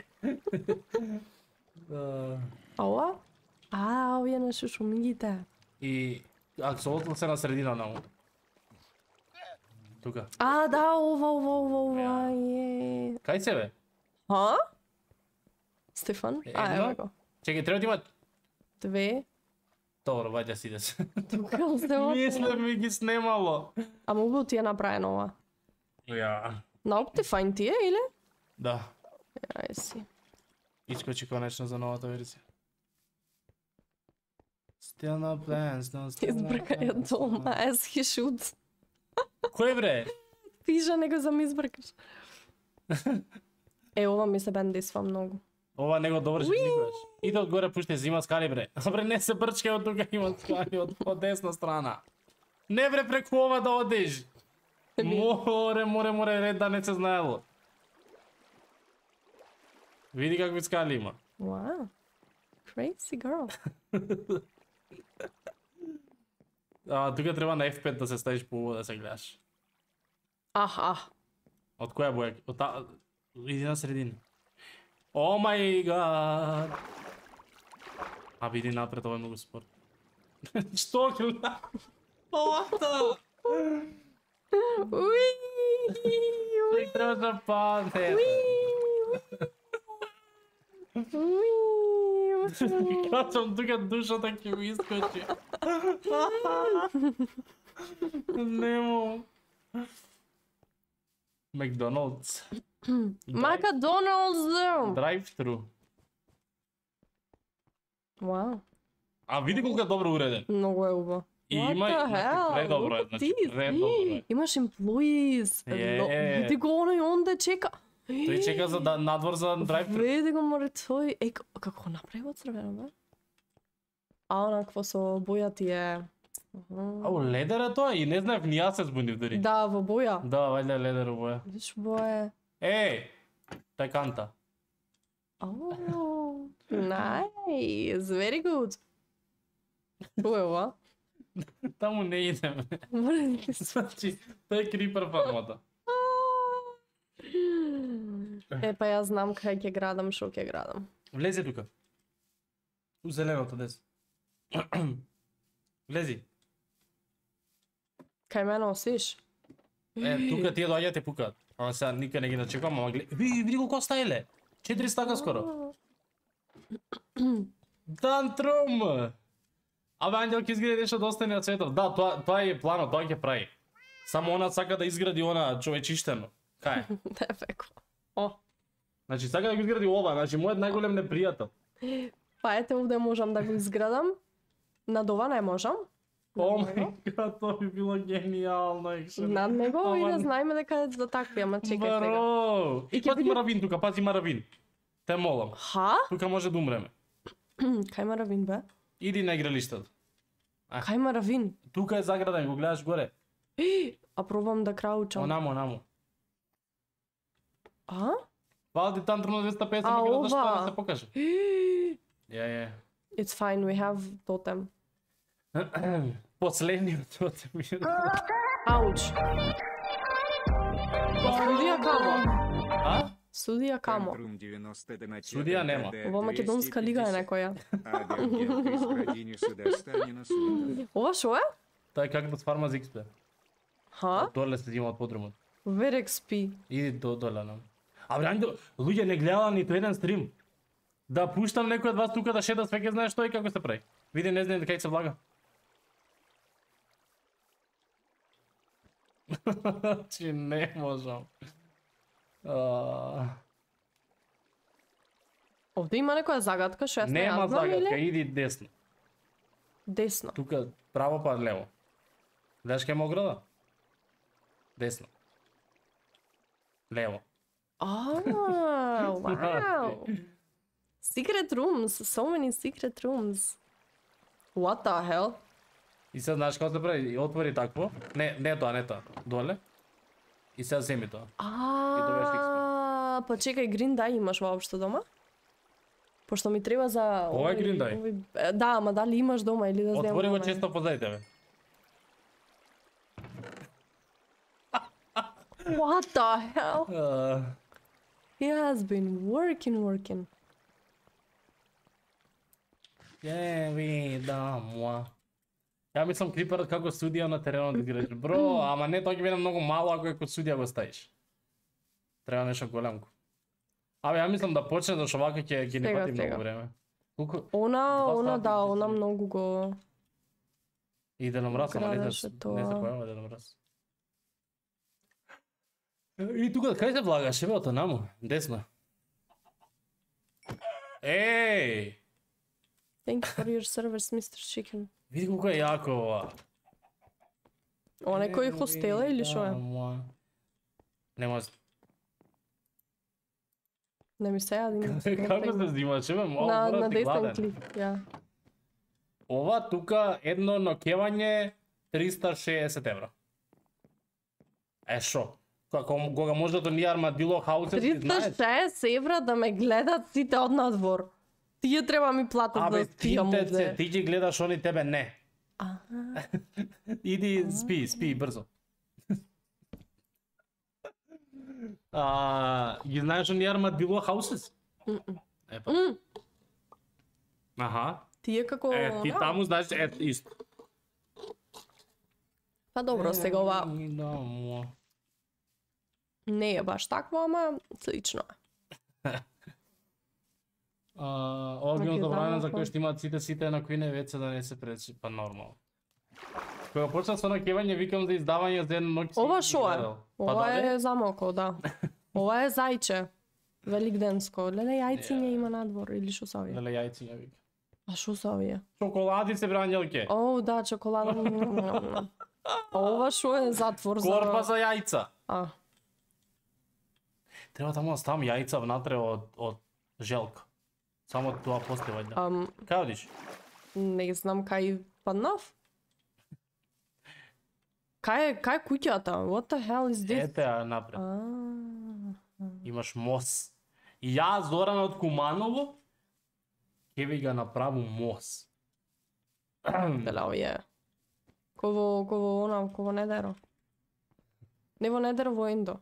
Да. А ова? А, овие на шушумигите. И аксолотно се на средина на му. тука. А, да, ова, ова, ова, ова, е. Кај се бе? Ха? Стефан? А, Едно? ево го. Чекај, треба да има... Две. Добро, ваѓа си да се. Тука сте отвора. Мисле ми ги снемало. Ама убаво ти е направено ова. Ја. На Optifine ти е, или? Да. Ај си. Искочи конечно за новата верзија. Still no plans, no still no Избрка ја plans, дома, as he should. Кој бре? Пиша, него сам избркаш. Е, ова ми се бендисва многу. Ова не го довршиш никогаш. Иде одгоре пуште зима скали бре. Добре, не се брчкај од тука, има скали од, од десна страна. Не бре преку ова да одиш. Море, море, море, ред да не се знаело. Види какви скали има. Wow. Crazy girl. А, тука треба на F пет да се ставиш по ово да се гледаш. Ах, ах. Од која боја? Од та... Иди на средина. О мај гад. А види напред, ова е многу спорт. Што гледа? Овата! Уи! Уи! Треба да падне. Уи! Качам тука душата ќе ми искочи. Немо. Макдоналдс. Макдоналдс! Драйв-тру. Вау. А види колку е добро уреден. Многу е убаво. И What има the и hell? предобро е, Look at значи this. предобро е. Имаш employees. Е. Ло- Види го оној онде чека. Тој чека за да, надвор за драйв-тру. Види го море тој. Е, к- како го направи од црвено, бе? А онакво со боја ти е... Ау, ледер е тоа и не знаев ни јас се збунив дури. Да, во боја. Да, вајде ледер во боја. Виж боја. Е, тај канта. Oh, nice. Very good. Што е ова? Таму не идеме. Море да се... Значи, тој е крипер фармата. Е, па јас знам кај ќе градам, шо ќе градам. Влези тука. У зеленото дес. Влези. Кај мене осиш? Е, тука тие доаѓате пукаат. Ама сега никај не ги начекам, ама гледа. Ви, види колку стаиле. Четири стака скоро. Тантрум! Абе, Ангел ќе изгради нешто да остане од светот. Да, тоа, тоа е планот, тоа ќе прави. Само она сака да изгради она човечиштено. Кај? Не веко. О. Значи, сака да го изгради ова, значи, мојот најголем непријател. Па ете овде можам да го изградам. Над ова не можам. О мај гад, тоа би било генијално, екшен. Над него и Ама- да знаеме дека е за такви, ама чекај сега. Бро! И И ќе пази биде- маравин тука, пази маравин. Те молам. Ха? Тука може да умреме. Кај ма равин, бе? Иди на игралиштето. Кај ма равин? Тука е заграден, го гледаш горе. А пробам да краучам. Онамо, онамо. А? Валди тантрум на двеста петдесет А, мега да што ова. да се покаже. Ја, ја. It's fine, we have totem. Последниот тотем. Ауч. Судија камо? А? Судија камо? Судија нема. Ова македонска лига е некоја. Ова шо е? Тоа е как да фарма за икс пи. Ха? Доле се има од подрумот. Вер екс пи. Иди до доле нам. А бре, луѓе не гледаа ниту еден стрим. Да пуштам некој од вас тука да шета, све ќе знае што и како се прави. Види, не знае кај се влага. Чи не можам. А... Овде има некоја загадка, што јас не ја Нема знам, загадка, или? иди десно. Десно. Тука право па лево. Гледаш кај има ограда? Десно. Лево. А, вау. Secret rooms, so many secret rooms. What the hell? И сега знаеш како се прави? И отвори такво. Не, не тоа, не тоа. Доле. И сега земи тоа. добиеш А, па чекај, Green Day имаш воопшто дома? Пошто ми треба за... Ова е овој- Green Day. овој- е, Да, ама дали имаш дома или да земам Отвори го дома? често позади тебе. What the hell? Uh, He has been working, working. Viens, oui, dans moi. Ја мислам криперот како судија на теренот да играш. Бро, ама не, тоа ќе биде многу мало ако е кod судија го ставиш. Треба нешто големко. Абе, ја мислам да почне, зашто вака ќе ќе не Сега, пати сега. многу време. Колку? Она, Два она сати да, ти она си. многу го... И да намраз, ама не да Градеше не тоа. се појава да намраз. И тука кај се влагаш, бе, ото наму, десно. Еј! Thank you for your service, мистер Chicken. Види колку е јако ова. Ова некој хостела или шо е? Нема. Не ми се јади. Како се взимаше, бе? Мало На, мора на ти десен гладен. клик, ја. Ова тука едно нокевање триста шеесет евра. Е шо? Како кога може да ни армадило хаусет, ти знаеш? триста шеесет евра да ме гледат сите од надвор. Тие треба ми платат Абе, да ти, спијам те, овде. ти ги гледаш, они тебе не. Аха. Иди, спи, спи, брзо. А, ги знаеш они армадило хаусес? Е, па. М, Аха. Тие како... Е, ти да. таму знаеш, е, исто. Па добро, сега ова Е, да, му. не е баш такво, ама слично е. А, ова ги Окей, забравено да, за кој да. што имаат сите сите на кои не веќе да не се пречи, па нормално. Кога почна со накевање, викам за издавање за едно ноќ. Ова шо е? Па Ова да, бе. е замоко, да. Ова е зајче. Великденско. Леле, јајциња има надвор или шо са овие? Леле јајциња вика. А шо са овие? Чоколади се бре ангелке. О, да, чоколада. А ова шо е затвор за... Корпа за јајца. А. Треба таму да ставам јајца внатре од од желка. Само тоа постевање. Ам, Кај одиш? не знам кај паднав. Кај е, кај е куќата? What the hell is this? Ете ја напред. А, Имаш мост. И ја, Зоран од Куманово, ќе ви ga направу мост. Деле овие. Ково, ково она, ково недеро. Не во недеро, во ендо.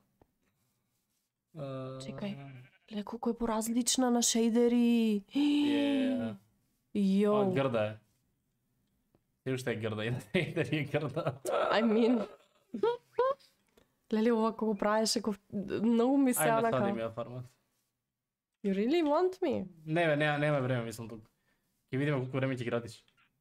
Чекај. Ле, колко е поразлична на шейдери. Е, Јоу. а, грда е. Се уште е грда, и дали е грда. I mean... Леле, ова како правеше, ков... многу ми се Ајде, сади анака. ми ја фармат. You really want me? Не, бе, нема, нема време, мислам тука. Ќе видиме колку време ќе градиш.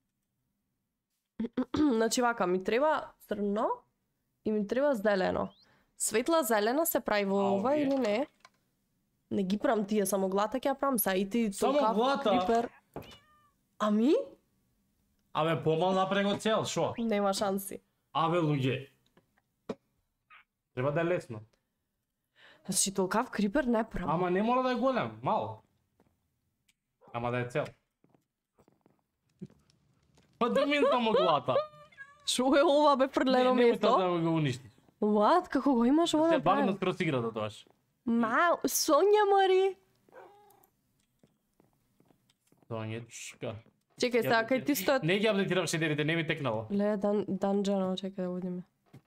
Значи вака, ми треба црно и ми треба зелено. Светла зелена се прави во А, ова овие? или не? Не ги правам тие, само глата ќе ја правам са и ти Само толкав глата? крипер. Ами? Абе, помал напред го цел, шо? Нема шанси. Абе, луѓе. Треба да е лесно. Значи толкав крипер не правам. Ама не мора да е голем, мал. Ама да е цел. Па да ми само глата. Шо е ова бе фрлено Не, немој место? тоа да го уништи. What? Како го имаш ова Се да бавим правим? скроз играта тоаш. Ма, Сонја Мари. Сонјечка. Чекај сега, кај ти стоят... Не ги аплетирам шедерите, не ми текнало. Ле, дан, данџано, чекај да видиме.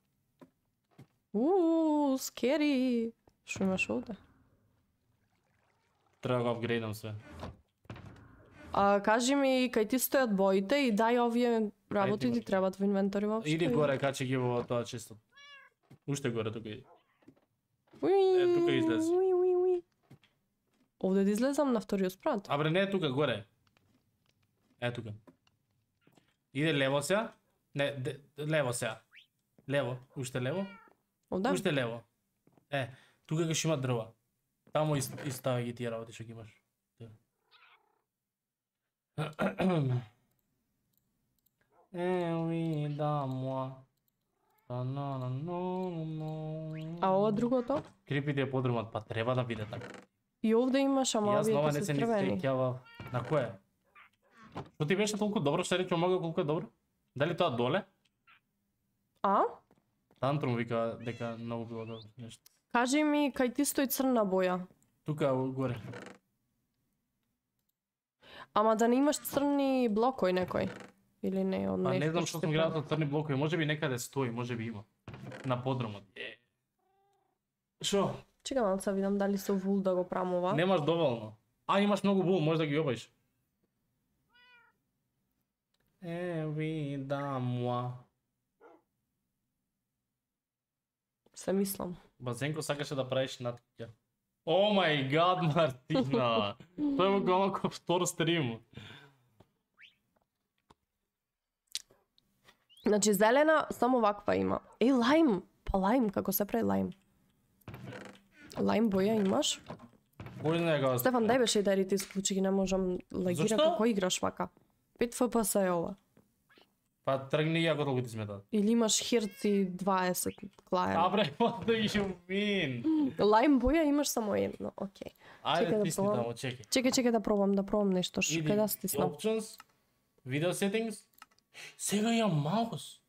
Ууу, скери. Шо имаш овде? Треба да го апгрейдам све. А, кажи ми, кај ти стоят боите и дај овие работи ти требат во инвентари воопшто? Иди горе, качи ги во тоа чисто. Уште горе тука иди. Уи, Е, тука излези. уи, уи, уи. Овде да излезам на вториот спрат. Абре, не е тука, горе. Е тука. Иде лево сега. Не, де, лево сега. Лево, уште лево. Овде? Уште лево. Е, тука ќе има дрва. Таму и стави ги тие работи што ги имаш. Е, уи, да, моа. А ова другото? Крипите е подрумат, па треба да биде така. И овде имаш, ама Јас овие нова ќе не се се ни црвени. сеќава. На кое? Што ти беше толку добро, што рече мога колку е добро? Дали тоа доле? А? Тантрум вика дека многу било добро нешто. Кажи ми, кај ти стои црна боја. Тука горе. Ама да не имаш црни блокови некој? Или не, од Па нешто не знам што ти сум прави? гледал од црни блокови, можеби некаде стои, можеби има. На подрумот. Е. Шо? Чекам малце видам дали со вул да го правам ова. Немаш доволно. А имаш многу вул, може да ги обаиш. Еви да муа. Се мислам. Базенко сакаше да правиш наткиќа. О мај гад, Мартина! Тој е буквално како втор стрим. Значи зелена само ваква има. Е, лайм! Па лайм, како се прави лайм? Лайм боја имаш? Кој не го... Стефан, дај беше да рите исклучи ги, не можам лагира Зашто? како играш вака. пет Ф П С е ова. Па тргни ја колку ти сметат. Или имаш херци дваесет клаера. А бре, what do you mean? Лайм боја имаш само едно, окей. Ајде, Чекај да тисни пробам. тамо, чекай. Чекај, чекај да пробам, да пробам нешто. Ш- Кај да стиснам? Options, video settings. Сега ја маус.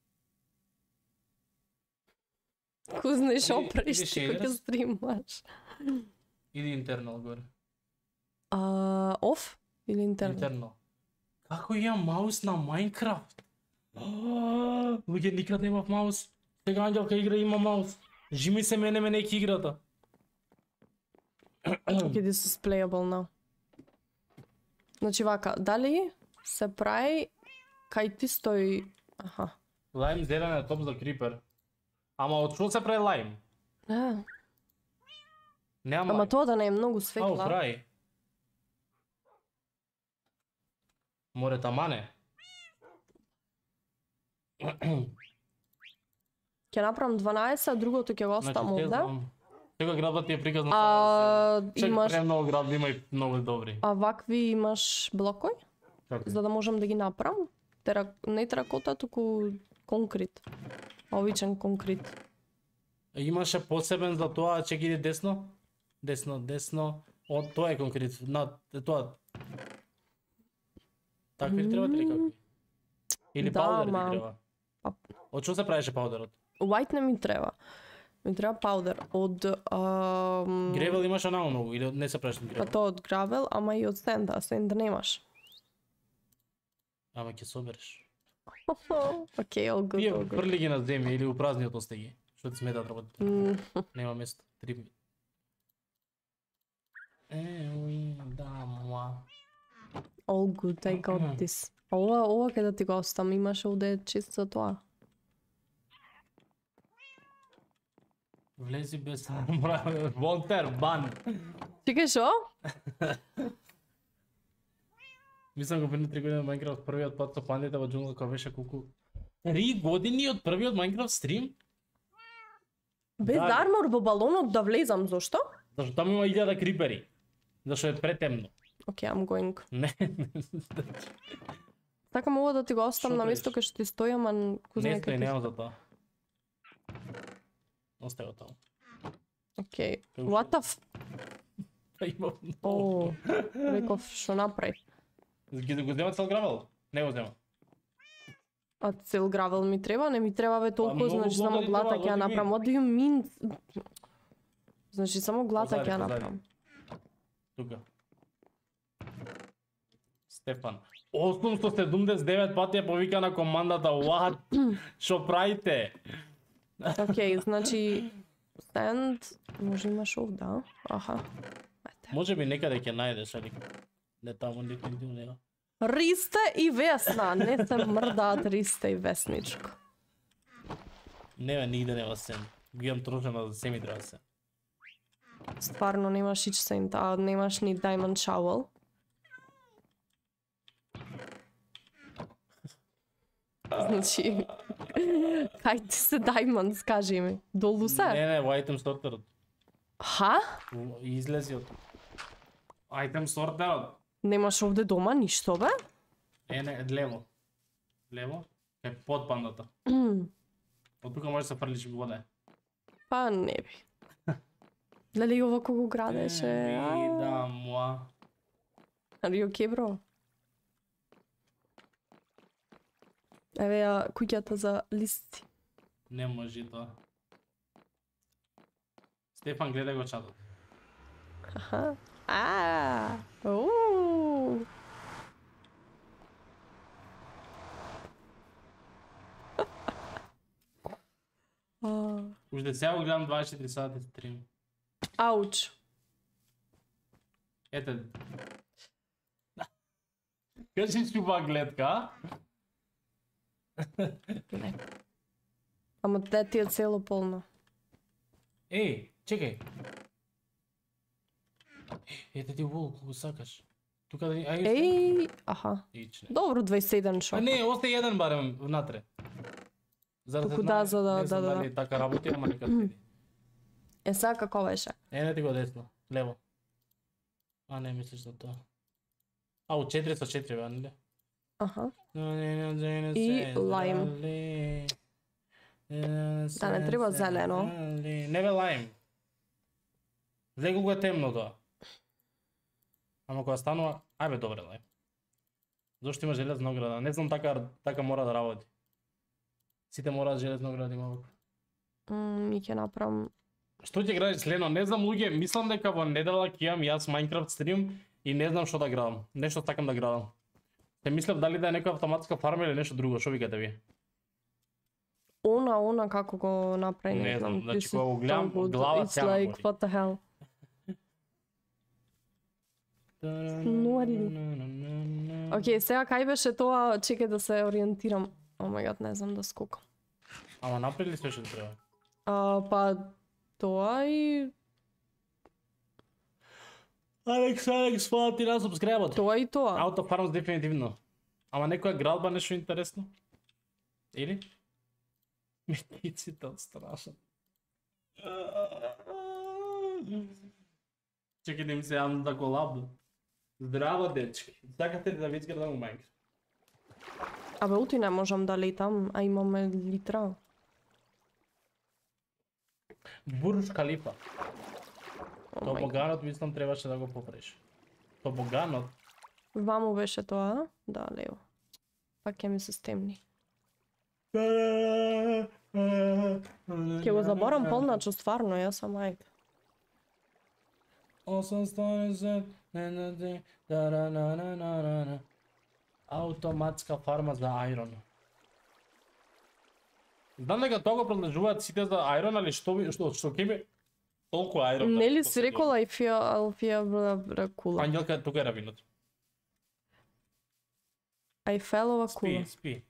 Ку знаеш Или- опреш или ти shaders? кога стримаш. Или internal горе. А, оф или интернет? Internal. Како ја маус на Minecraft? Луѓе, никад немав маус. Сега Ангелка игра има маус. Жими се мене мене ки играта. Okay, this is playable now. Значи вака, дали се прави кај ти стои... Аха. Лайм зелен е топ за крипер. Ама од што се прави лайм? А, Нема. ама тоа да не е многу Ау, светла. прави. Море тамане. Ќе направам дванаесет, а другото ќе го оставам Значи, овде. Сега градот ти е приказно. А, Чек, имаш... премногу град има и многу добри. А вакви имаш блокови? Како? За да можам да ги направам? Тера... Не теракота, туку конкрет. Обичен конкрет. Имаше посебен за тоа, че иде десно. Десно, десно. О, тоа е конкрет. На тоа. Такви ли треба или какви? Или Да, паудер ти ма- треба? Па- Од што се правеше паудерот? White не ми треба. Ми треба паудер. Од... Ам... Гревел имаш онаго многу или не се правиш Па гревел? тоа од гравел, ама и од сенда. Сенда немаш. Ама ќе собереш. Окей, all good, Пие, all good. фрли ги на земја или упразниот остаги. Што ти сметат работите? М. Нема место. Три. Еуи, да, муа. All good, I got this. Ова, ова кај да ти го оставам, имаш овде чист за тоа. Влези без Волтер, бан. Чекај, шо? Мислам го преди три години Minecraft првиот пат со пандите во џунгла кога беше куку. Три години од првиот Minecraft стрим? Без Да. армор во балонот да влезам, зошто? Зашто таму има илјада крипери. Зашто е претемно. Окей, I'm going. Не, Сакам ова да ти го оставам Шо на место кај што ти стои, ама ку не знае стои, кај ти. нема за тоа. Остави го таму. Окей. Кај What the f... Па има О, реков, шо направи? Ги го зема цел гравел? Не го зема. А цел гравел ми треба? Не ми треба бе толку, многу значи само блокови глата треба, ќе ја what do you направам. What do you mean? Значи само глата Позади, ќе ја позади. направам. Тука. Стефан. осумсто седумдесет и девет пати е повикана командата. What? Шо правите? Окей, значи stand може имаш овде, а? Аха. Може би некаде ќе најдеш, али не таму ниту ниту нема. Ристе и Весна, не се мрдаат Ристе и Весничко. Нема нигде нема сен. Ги имам трошено за семи треба се. Стварно немаш ич сент, а немаш ни Diamond Shovel. Значи, кај ти се Diamond, скажи ми. Долу се? Не, не, во item sorterот. Ха? Излези од item sorterот. Немаш овде дома ништо, бе? Е, не, лево. Лево? Е под пандата. Од тука може да се фрлиш во вода. Па не би. Дали ова кога го градеше? Е, да, муа. Are you okay, bro? Еве ја куќата за листи. Не може тоа. Стефан, гледај го чатот. Аха. А, уу. А, Уште сега го гледам дваесет и четири сати стрим. Ауч. Ете. Кажи шуба гледка, а? Не. Ама те ти е цело полно. Еј, чекај. Ете ти вол, кога сакаш. Тука да ни... Ај, Еј, аха. Ичне. Добро, дваесет и еден шо. А не, остај еден барем внатре. За да се Туку знае. да, за да, Не да, знам да. дали така работи, ама нека следи. Е, сега како беше? Е, не ти го десно, лево. А, не мислиш за тоа. А, у четири со четири, бе, нели? Аха. И лайм. Да, не треба зелено. Не бе лайм. Гледай колко е темно тоа. Ама кога станува, ајбе добре лайм. Зошто има железна ограда? Не знам така така мора да работи. Сите мораат железна ограда има вака. Ми ќе направам. Што ќе градиш Лено? Не знам луѓе, мислам дека во недела ќе имам јас Minecraft стрим и не знам што да градам. Нешто сакам да градам. Се мислев дали да е некоја автоматска фарма или нешто друго, што викате вие? Она, она како го направи, Не не знам, знам. значи This кога го is гледам, so good. глава It's цела like, бoli. what the hell. Снуари. Океј, сега кај беше тоа, чекај да се ориентирам. О мај гад, не знам да скокам. Ама напред ли све што треба? А, па тоа и Алекс, Алекс, фала ти на субскрайбот. Тоа и тоа. Auto Farms дефинитивно. Ама некоја градба нешто интересно? Или? Метиците од страшно. Чекай да им се јавам да колаб. Здраво, дечки. Сакате ли да ви изградам у Minecraft? Абе, ути не можам да летам, а имаме литра. Бурж Калифа. Oh Тобоганот мислам требаше да го поправиш. Тобоганот? Ваму беше тоа, да, лево. Пак ќе ми се стемни. Ќе го заборам полначо, стварно, јас сам ајде. осемстотин Автоматска фарма за Iron. Знам дека тоа го продолжуваат сите за Iron, али што ви- што што ќе ми толку Iron. Нели си рекола Алфија, Алфија Бракула? Ангелка тука е равинот. Ајфелова Спи, кула. спи.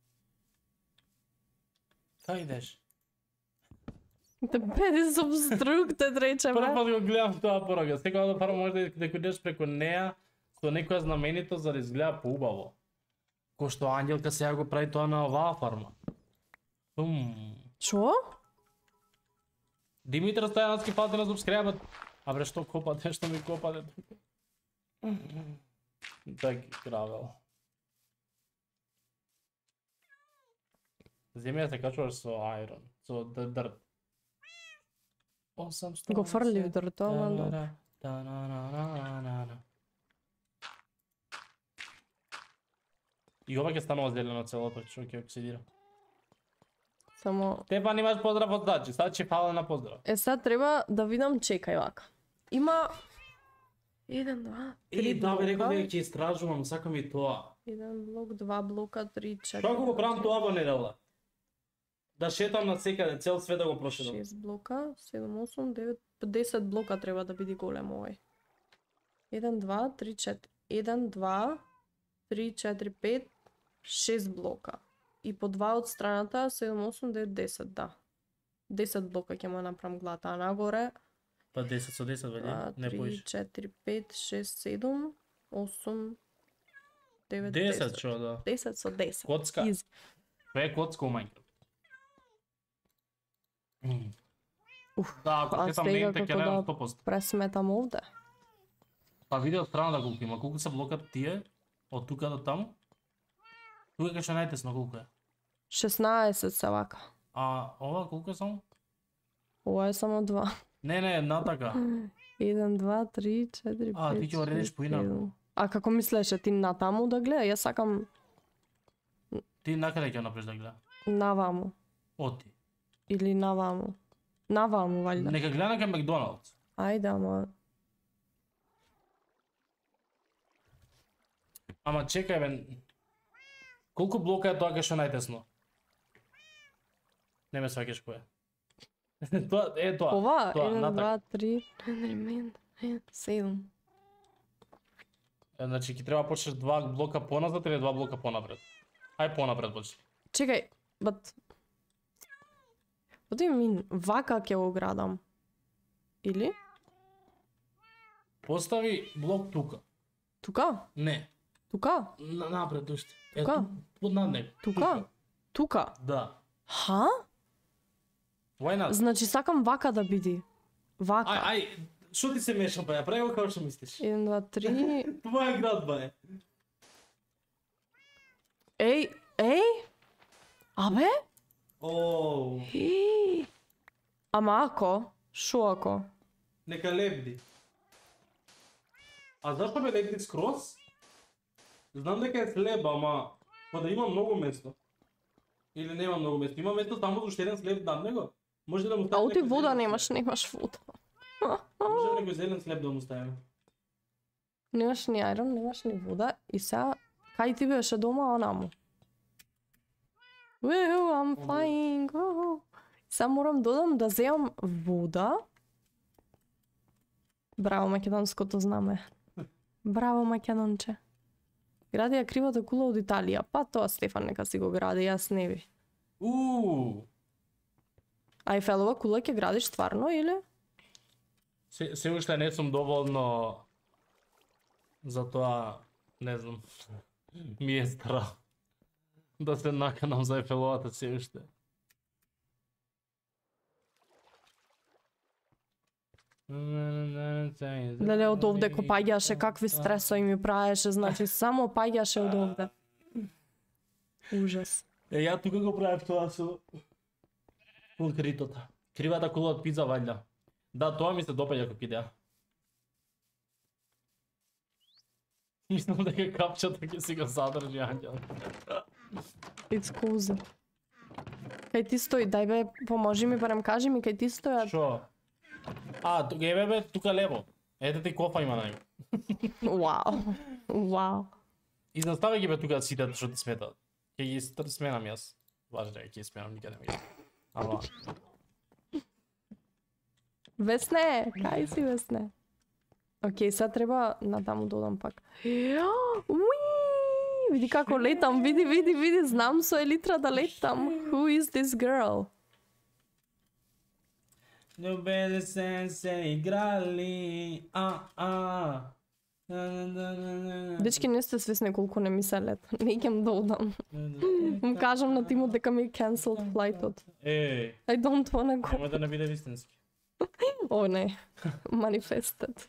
Кај идеш? The bed is obstructed, рече, Прв бре. пат го гледам тоа порака. Секоја да фарма може да дека идеш преку неа со некоја знаменитост за да изгледа поубаво. Кој што Ангелка сега го прави тоа на оваа фарма. Бум. Што? Димитар Стојановски фати на субскрайбот. А бре што копате, што ми копате тука? Так гравел. Земја се качуваш со Iron, со д- дрт. осемстотин Го фрли в дрто, ама добро. Та-на-на-на-на-на. И ова ќе станува зелено целото, што ќе оксидира. Само... Те па имаш поздрав од Дачи, сад ќе фала на поздрав. Е, sad треба да видам, чекај вака. Има... Еден, два, три И да, бе, рекол блока. дека ќе истражувам, сакам и тоа. Еден блок, два блока, три, четири. Што ако го правам тоа во недела? Да шетам на секаде, цел свет да го прошетам. шест блока, седем, осем, девет, десет блока треба да биде голем овој. еден, два, три, четири. еден, два, три, четири, пет, шест блока. И по два од страната, седем, осем, девет, десет, да. десет блока ќе му направам глата, а нагоре Па десет со десет, вели, два, не три, поиш. четири, пет, шест, седем, осем, девет, десет, десет. што да. десет со десет. Коцка. Изи. Све е коцка у Minecraft. Уф, Да, ако а ќе сам сега нейте ќе како немам да сто проценти. пресметам овде. Па види од страната колку има, колку се блокат тие, од тука до таму. Тука ќе што најтесно колку е. шеснаесет се вака. А ова колку е само? Ова е само два. Не, не, натака. еден, два, три, четири, А, ти пет, ќе го редиш шест, поинаку. седем. А како мислеше ти натаму да гледа? Јас сакам Ти накаде ќе направиш да гледа? наваму. Оти. Или наваму. Наваму, валјда. Нека гледа кај Макдоналдс. Ајде, ама... Ама чекај бе. Колку блока е тоа кај што најтесно? Не ме сваќаш кој е. Тоа е тоа. Ова, тоа, еден, натака. два, три, четири, пет, шест, седем. Значи ќе треба почнеш два блока поназад или два блока понапред? Ај понапред почни. Чекај, but... What do you mean? Вака ќе го градам. Или? Постави блок тука. Тука? Не. Тука? На, напред уште. Тука? Под над него. Тука? Тука? Да. Ха? Why not? Значи сакам вака да биде. Вака. Ај, ај, шо ти се мешам па ја прави го како што мислиш? еден, два, три... Това е градба е. Еј, еј? Абе? Оу. Еј. Ама ако? Шо ако? Нека лебди. А зашто бе лебди скроз? Знам дека е слеб, ама па да има многу место. Или нема многу место. Има место само за уште еден слеб над него. Може да му А ставиме оти некој вода зелен немаш, слеб. немаш вода. Може некој зелен слеб да му ставиме. Немаш ни ајрон, немаш ни вода и сега кај ти беше дома онаму. Ууу, I'm flying. Ууу. Сега морам додам да земам вода. Браво македонското знаме. Браво македонче. Гради ја кривата кула од Италија. Па тоа Стефан нека си го гради, јас не би. Уу. А Ейфелова кула ќе градиш стварно или? Се, се уште не сум доволно за тоа, не знам, ми е страх да се наканам за Ефеловата се уште. Леле, од овде ко паѓаше, какви стресови ми правеше, значи само паѓаше од овде. Ужас. Е, ја тука го правев тоа со конкритото. Кривата кула од пица ваѓа. Да, тоа ми се допаѓа како идеја. Мислам дека капчата ќе си го задржи ангел. It's cozy. Кај ти стои, дај бе, поможи ми, барем кажи ми, кај ти стојат. Шо? А, тука е бе, тука лево. Ете ти кофа има на него. Вау. Вау. Изнастави ги бе тука сите што ти сметаат. Ќе ги стр- сменам јас. Важно е, ќе ги сменам, никаде не ги. Ама. Весне, кај си Весне? Океј, сега треба натаму додам пак. Ја, уи, види како летам, види, види, види, знам со елитра да летам. Who is this girl? Љубели се се играли, а, а. Дечки, не сте свесни колку не ми се лет. Не ќе да одам. Му кажам на тимот дека ми е cancelled flightот. Еј. I don't wanna go. Нема да не биде вистински. О, не. Manifested.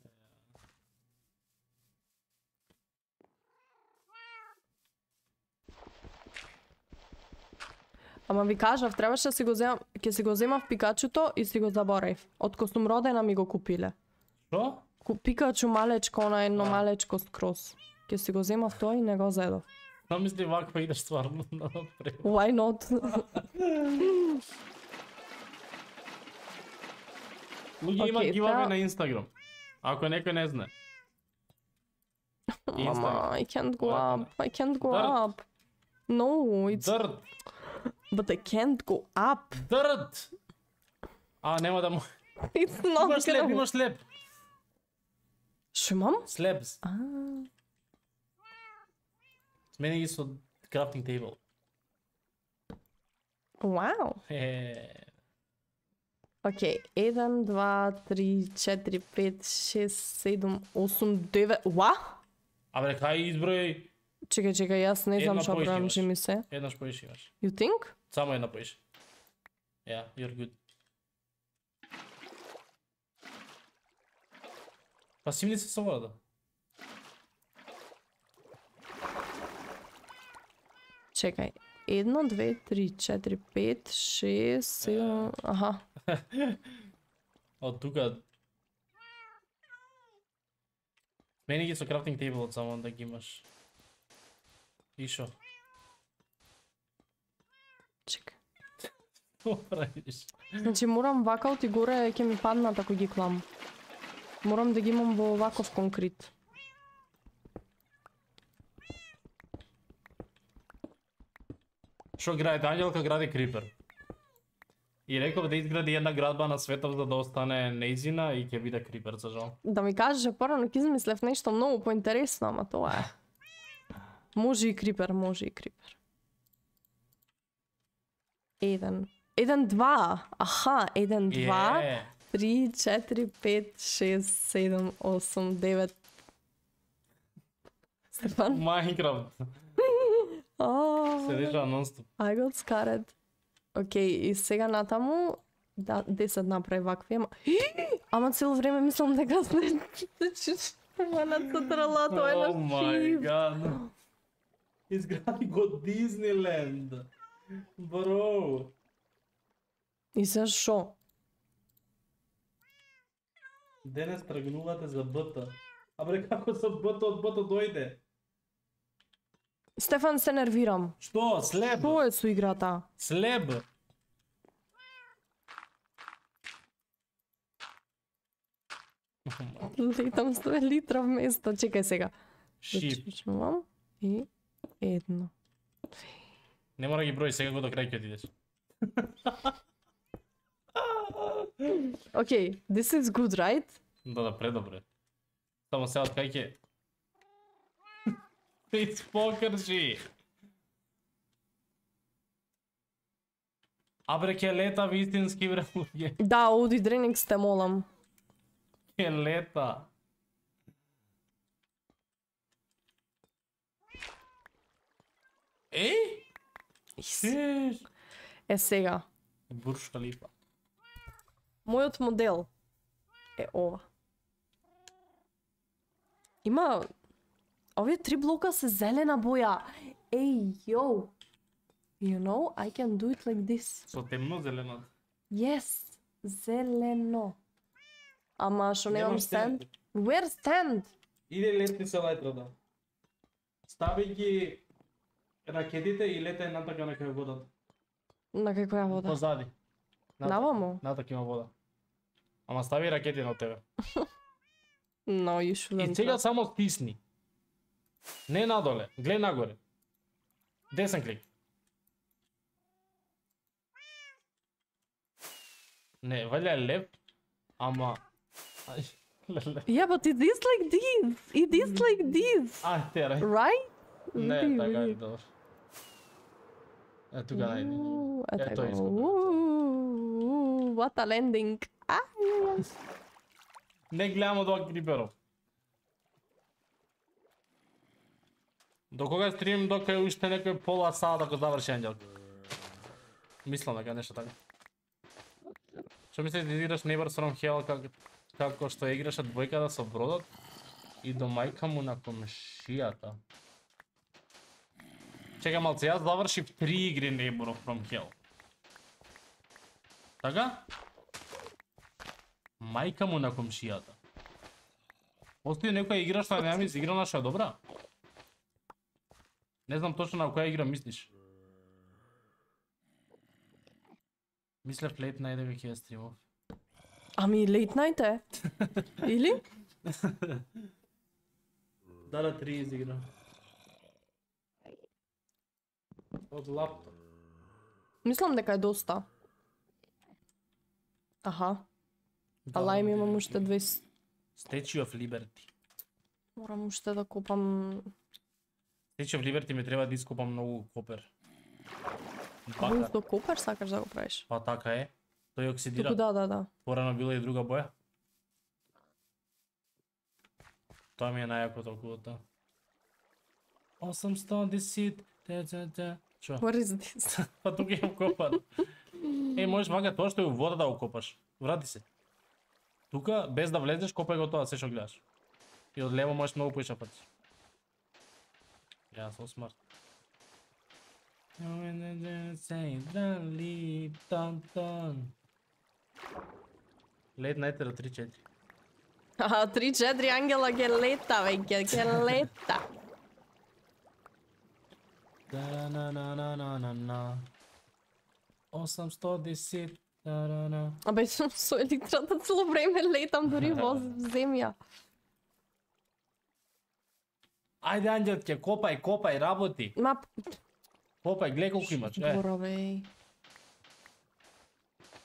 Ама ви кажав, требаше да си го земам, ќе си го земав Пикачуто и си го заборав. Откако сум родена ми го купиле. Што? Ку- Пикачу малечко, она едно малечко скроз. Ќе си го земав тоа и не го зедов. Но мисли ваква идеш стварно напред. Why not? Луѓе има Океј, гивави сега- на Инстаграм. Ако некој не знае. Мама, I can't go up. I can't go Dirt. up. No, it's... Dirt. But I can't go up. Dirt. А, нема да му... It's not Имаш слеп, gonna- имаш слеп. Шо имам? Слепс. А. Смени ги со крафтинг тейбл. Вау. Е. Океј, еден, два, три, четири, пет, шест, седум, осум, девет... Ва? Абе, кај изброј... Чекај, чекај, јас не знам Една што поише бројам, имаш. че ми се. Еднаш поише имаш. You think? Само една поише. Yeah, you're good. Па симни се со вода. Чекај. Едно, две, три, четири, пет, шест, седум... Аха. Од тука... Смени ги со крафтинг тейблот само да ги имаш. И шо? Чекај. Што правиш? Значи морам вака оти горе ќе ми паднат ако ги клам. Морам да ги имам во ваков конкрет. Шо гради Ангелка, гради Крипер. И реков да изгради една градба на светов за да остане нејзина и ќе биде крипер, за жал. Да ми кажеш, порано ќе измислев нешто многу поинтересно, ама тоа е. Може и крипер, може и крипер. Еден. Еден, два. Аха, еден, два. Е. Три, четири, пет, шест, седем, осем, девет. Стефан? Майнкрафт. Oh, Се дешава нон-стоп. I got scared. Океј, и сега натаму, да, десет направи вакви, ама... Ама цело време мислам дека сне... Манат со тралато е на О май шип. гад. Изгради го Дизниленд. Бро. И се шо? Денес тргнувате за Б-та. Абре, како за Б-та од Б-та дојде? Стефан, се нервирам. Што? Слеб? Што е со играта? Слеб? Летам сто литра вместо. Чекај сега. Шип. Зачучувам и едно. Не мора ги број, сега го до крај ќе отидеш. Океј, this is good, right? Да, да, предобре. Само сега од кај ќе... Ти спокржи! Абре, ќе лета вистински бре, луѓе. Да, оди Дренекс те молам. Ќе лета. Еј? Сеш? Е сега. Бурж Халифа. Мојот модел е ова. Има... Овие три блока се зелена боја. Ей, йоу. You know, I can do it like this. Со темно зелено. Yes, зелено. Ама што немам Немам stand? stand. Where stand? Иде летни се летрата. Стави ги ракетите и лете натака на кај водата. На каква вода? Позади. Навамо? Натака има вода. Ама стави ракети на тебе. No, you И shouldn't. сега само стисни. Не надоле, гледај нагоре. Десен клик. Не, валја е лев, ама... Ај, леле. Yeah, but it is like this. It is like this. Ај, терай. Right? Не, Види, така е види. добро. Е, тука најде. Уу, Е, ето тој го. искам. Уу, what a landing. А, Не гледам од оваа криперов. До кога стрим, дока е уште некој пола сат ако заврши Ангел. Мислам дека е нешто така. Што мислиш да играш Neighbors from Hell како, како што играше двојката со бродот и до мајка му на комшијата? Чекай малце, јас завршив три игри Neighbors from Hell. Така? Мајка му на комшијата. Постои некоја игра што не ми изиграна што е добра? Не знам точно на која игра мислиш. Мислев Late Night дека ќе ја стримов. Ами late night е. Или? Да, да, три изигра. Од лаптоп. Мислам дека е доста. Аха. Ала им имам уште двеста. Statue of Liberty. Морам уште да копам... Statue of Liberty ми треба да ископам многу копер. Бакар. До копер сакаш да го правиш? Па така е. Тој оксидира. Туку да, да, да. Порано била и друга боја. Тоа ми е најакото околу тоа. осемстотин та та та. Чо? What is this? Па тука имам копан. Е, можеш вака тоа што е у вода да го копаш. Врати се. Тука, без да влезеш, копај го тоа, се што гледаш. И од лево можеш многу поиша пати. Ја сум смарт. Late Night до три четири. А, три четири ангела ке лета, веќе, ке лета. Да-на-на-на-на-на. осемстотин. Да-да-да. Абе, сум со елитрата цело време летам дури во земја. Ајде, Анđелке, копај, копај, работи. Ма... Копај, гледај колку имаш. Е. Борове.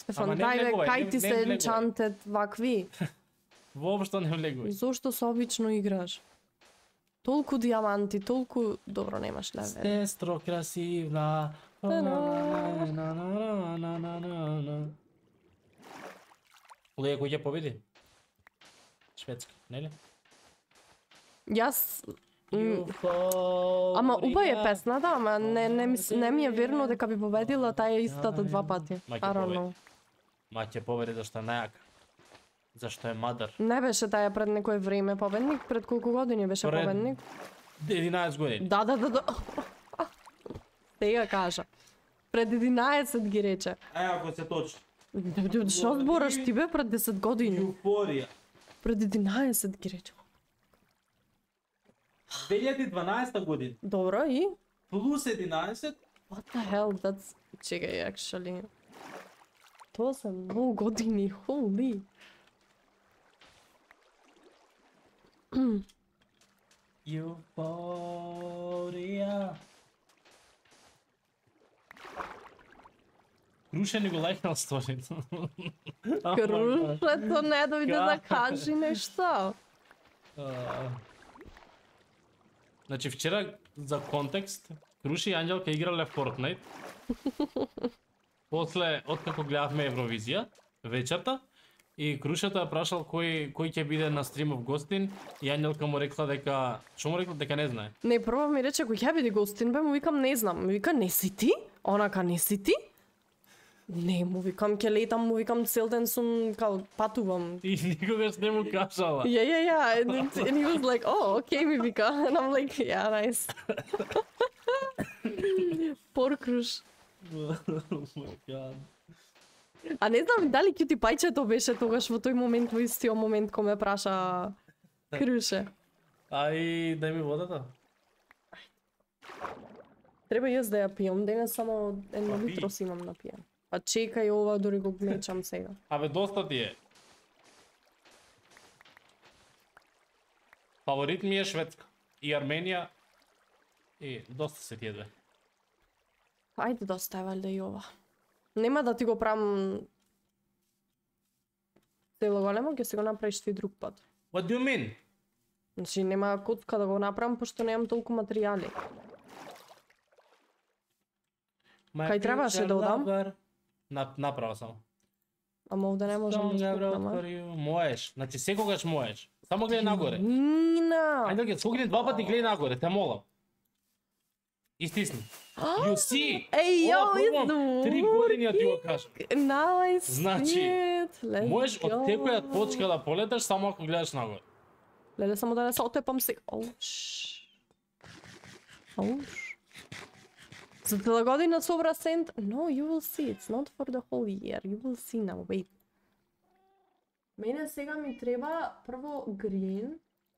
Стефан, Ама не дај бе, влегувај, кај не- ти не се влегувај. енчантед вакви? Воопшто не влегувај. Зошто се обично играш? Толку диаманти, толку... Добро, немаш левел. Сестро красивна. Луја, кој ќе победи? Шведска, нели? Јас... м, Ама уба е песната, ама не, не, ми, с- не ми е верно дека би победила таа истата два пати. Ма I ќе don't победи. know. Ма ќе победи зашто е најака. Зашто е мадър. Не беше таа пред некое време победник? Пред колку години беше Пред- победник? единаесет години. Да, да, да, да. Сега кажа. Пред единаесет ги рече. Е, ако се точно. Што збораш ти бе пред десет години? Еуфорија. Пред единаесет ги рече. две илјади и дванаесета година. Добро, и? Плюс единаесет. What the hell, that's... Чекай, actually. Тоа се многу години, holy. Еуфорија. Круше ни го лајкнал сторица. Крушето не дојде да кажи нешто. А, Значи вчера за контекст Круши и Анđелка играле Fortnite. После откако гледавме Евровизија вечерта и Крушето ја прашал кој кој ќе биде на стримов гостин и Анđелка му рекла дека што му рекла дека не знае. Не, прво ми рече кој ќе биде гостин, бе му викам не знам. Ми вика не си ти? Онака не си ти? Не, му викам ќе летам, му викам цел ден сум као патувам. И никогаш не му кажала. Yeah, yeah, yeah. And, it- and he was like, oh, okay, ми вика. And I'm like, yeah, nice. Poor Круш. Oh my god. А не знам дали Кјути Пајчето беше тогаш во тој момент, во истиот момент кога ме праша Круше. Ај, дај ми водата. Треба јас да ја пијам, денес само едно Па пи. литро си имам напијан. Па чекај ова, дори го мечам сега. Абе, доста ти е. Фаворит ми е Шведска и Арменија и доста се тие две. Ајде да остави валјда и ова. Нема да ти го правам цело големо, ќе се го направиш ти друг пат. What do you mean? Значи нема коцка да го направам, пошто немам толку материјали. My Кај требаше future да одам? lover. На, направо само. Ама овде не можам да Song I wrote стукнам, for а? you. Можеш. Значи секогаш можеш. Само гледај нагоре. Нина! Ајде ќе скокни два пати гледај нагоре, те молам. И стисни. You see? Ей, Ова јо, пробувам три години да ти го кажам. Nice Значи, shit, let's можеш од go. секоја точка да полеташ само ако гледаш нагоре. Леле, само да не се отепам сега. Оуш. Оуш. За цела година собра сент? No, you will see. It's not for the whole year. You will see now. Wait. Мене сега ми треба прво green.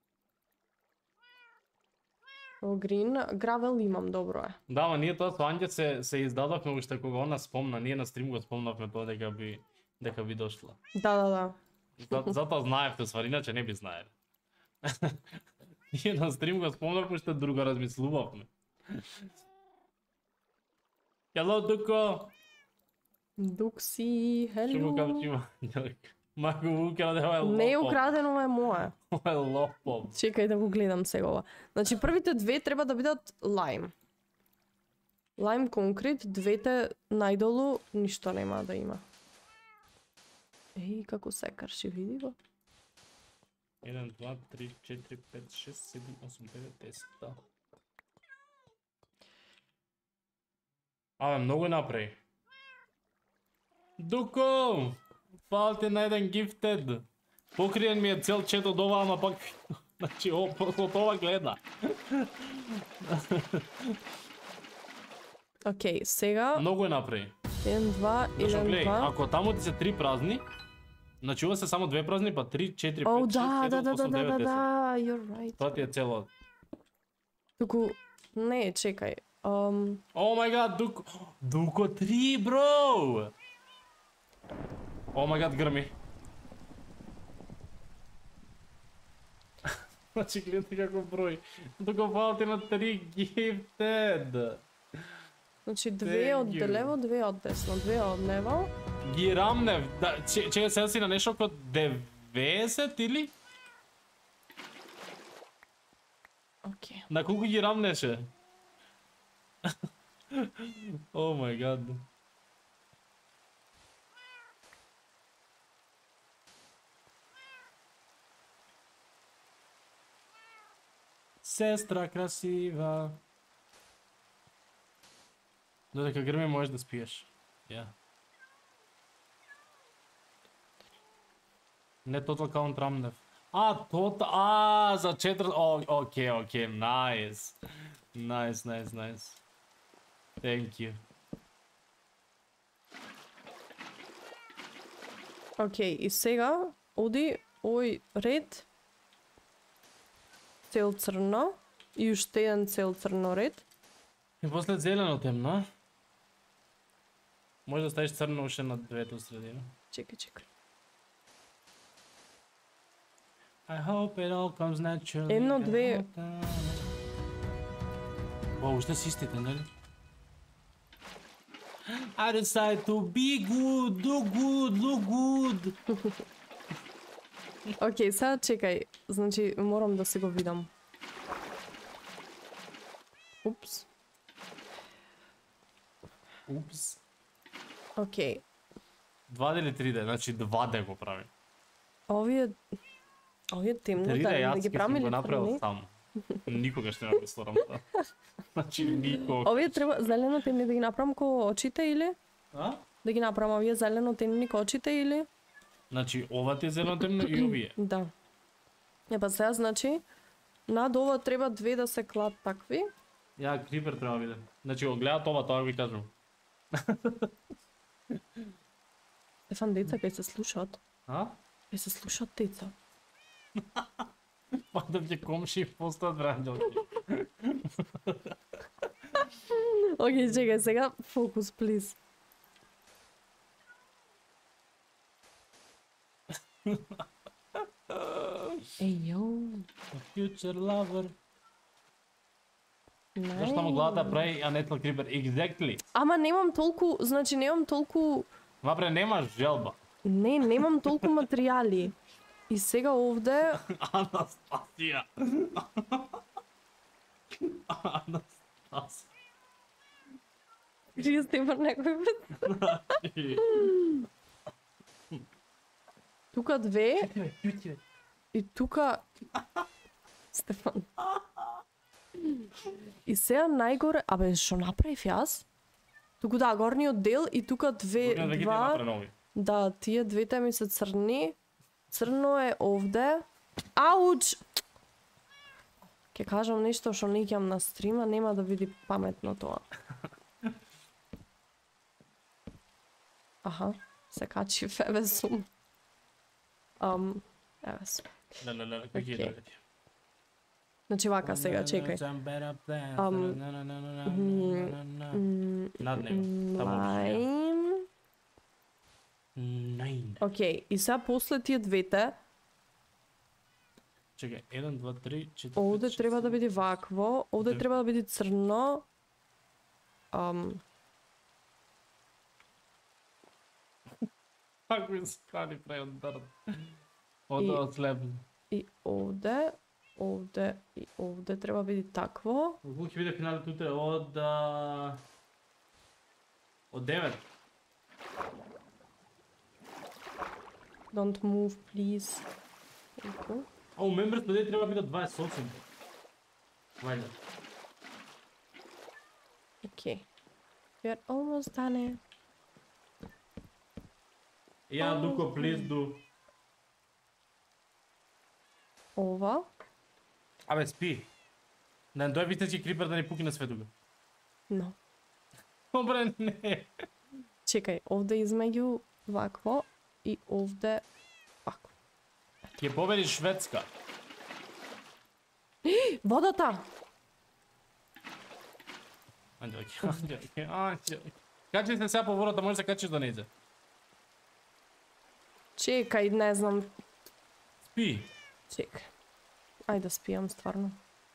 Прво green. Gravel имам, добро е. Да, ама ние тоа со Анѓе се се издадовме уште кога она спомна, ние на стрим го спомнавме тоа дека би дека би дошла. Да, да, да. За, затоа знаевте, ствари, иначе не би знаеле. Ние на стрим го спомнавме уште друго размислувавме. Hello, Дуко! Дукси, Што му кажа, hello. има Анѓелка. Мако му украде, ова е лопов. Не е украдено, е мое. Ова е лопов. Чекај да го гледам сега ова. Значи првите две треба да бидат лайм. Лайм конкрет, двете најдолу ништо нема да има. Еј, како се карши, види го. еден, два, три, четири, пет, шест, седум, осум, девет, десет, да. Абе, многу напреј. Дуко! Фал ти на еден гифтед. Покриен ми е цел чет од ова, ама пак... Значи, о, од ова гледа. Океј, сега Многу е напреј. еден, два, Зашо еден, гледај, два. ако таму ти се три празни, значи ова се само две празни, па три, четири, О, пет, шест, да, да, седум, да, да, осум, да, девет, да, десет. да, you're right. Тоа ти е цело. Туку, не, чекај. Um, О мај гад, Дуко... Дуко три, бро! О мај гад, грми. Значи, гледај како број. Дуко фал ти на три гифтед. значи две од Thank you. лево, две од десно, две од лево, Ги рамнев. Да, че, чека сега си на нещо кod деветдесет или? Окей. На колко ги рамнеше? О май гад. Сестра красива. Додека грми можеш да спиеш. Я. Не Total Count Рамнев. А, Total... А, за четири... О, окей, окей, найс. Найс, найс, найс. Thank you. Окей, и сега оди овој ред цел црно и уште еден цел црно ред. И после зелено темно. Може да ставиш црно уште на двете средина. Чекај, чекај. I hope it all comes naturally. Едно, две. О, уште си истите, нели? I decide to be good, do good, look good. Окей, сега чекај. Значи, морам да си го видам. Упс. Упс. Окей. два или три D, значи два D го прави. Овие... Овие темно, три D да, јас да ги ќе правим сум го или направил црни? сам. Никогаш нема да сторам тоа. Значи никогаш. Овие треба зелено темни да ги направам ко очите или? А? Да ги направам овие зелено темни ко очите или? Значи ова ти е зелено темно и овие. Да. Е па сега значи над ова треба две да се клат такви. Ја крипер треба биде. Значи го гледат ова, тоа ви кажам. Стефан, деца кај се слушаат. А? Кај се слушаат деца. Па да ќе комши постат враѓалки. Океј, чекај сега, фокус, плиз. Еј, јоу. Future lover. Нај. Зашто му главата прави Анетл Крипер? Exactly. Ама немам толку, значи немам толку... Вапре немаш желба. Не, немам толку материјали. И сега овде... Анастасија. Анастасија. Крие Стефан некој пат. Тука две. И тука... Стефан. И сега најгоре... Абе, шо направив јас? Туку да, горниот дел и тука две, Горниот да ги два... направи нови. Да, тие двете ми се црни. Црно е овде. Ауч! Ке кажам нешто што не ќе на стрима, нема да биде паметно тоа. Аха, се качи еве сум. Ам, еве сум. Леле, леле, кој ќе Океј. дојде? Значи вака сега, чекај. Ам, Над него. Таму. Лайм. Најн. Океј, и сега после тие двете, Чекај, еден, два, три, четири. овде треба да биде вакво, овде Две. треба да биде црно. Ам, Како ми скали прави од дарт. Од од слеп. и овде, овде и овде треба да биде такво. Колку ќе биде финалот утре од а, од девет. Don't move, please. Еко. А у members тој треба да биде дваесет и осем. Вајде. Океј. We're almost done. Ја дуко please do. Ова. Абе спи. Да дој вистински крипер да ни пуки на светуга. Но. Добре, не. Чекај, овде измеѓу вакво и овде вакво. Ќе победи Шведска. Водата! Анđelki, Анđelki, Анđelki. Качи се сега по водата, може да се качиш да не иде. Чекај, не знам. Спи. Чекај. Ајде да спијам стварно.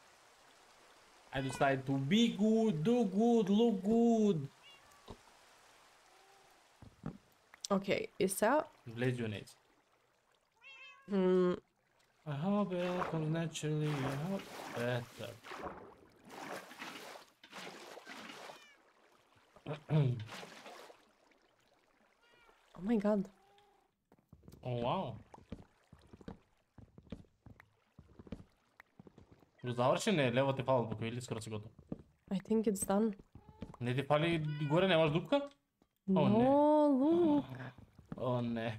I decide to be good, do good, look good. Окей, и сега... Влези у нејзи. М, I hope it comes naturally, I hope better. Oh my god. О, вау. Го заврши, не, лево ти фала бока или скоро си готов. I think it's done. Не ти фали горе, немаш дупка? О, No, не. look. О, не.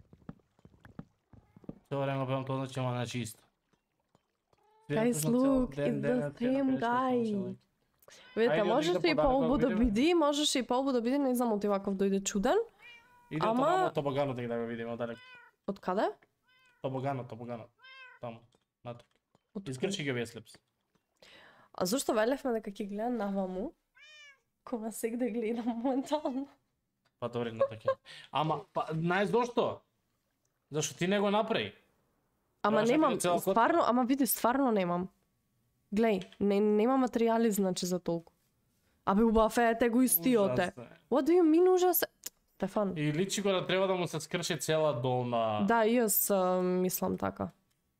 Цело време певам тоа значи ама на чисто. Guys, look, it's the same guy. Видите, Ајде, можеше одиш да и подарок полбу да да видиме? биде, можеше и полбу да биде, не знам оти ваков дојде чуден. Иде Ама- Ама... тоа тобогано да го видиме одалек. Од каде? Тобогано, тобогано. Таму, натаму. Изкрчи ги веслепс. А зашто велевме дека ќе гледам наваму? Кога сега да гледам моментално. Па добре на така. Ама, па, знаеш зошто? Зашто ти не го направи. Ама Требаше да немам, биде цела котка. стварно, ама види, стварно немам. Глеј, не, нема материјали значи за толку. Абе убав е, те го истиоте. Ужасно е. What do you mean ужас? Стефан. И личи го да треба да му се скрши цела долна... Да, и јас а, мислам така.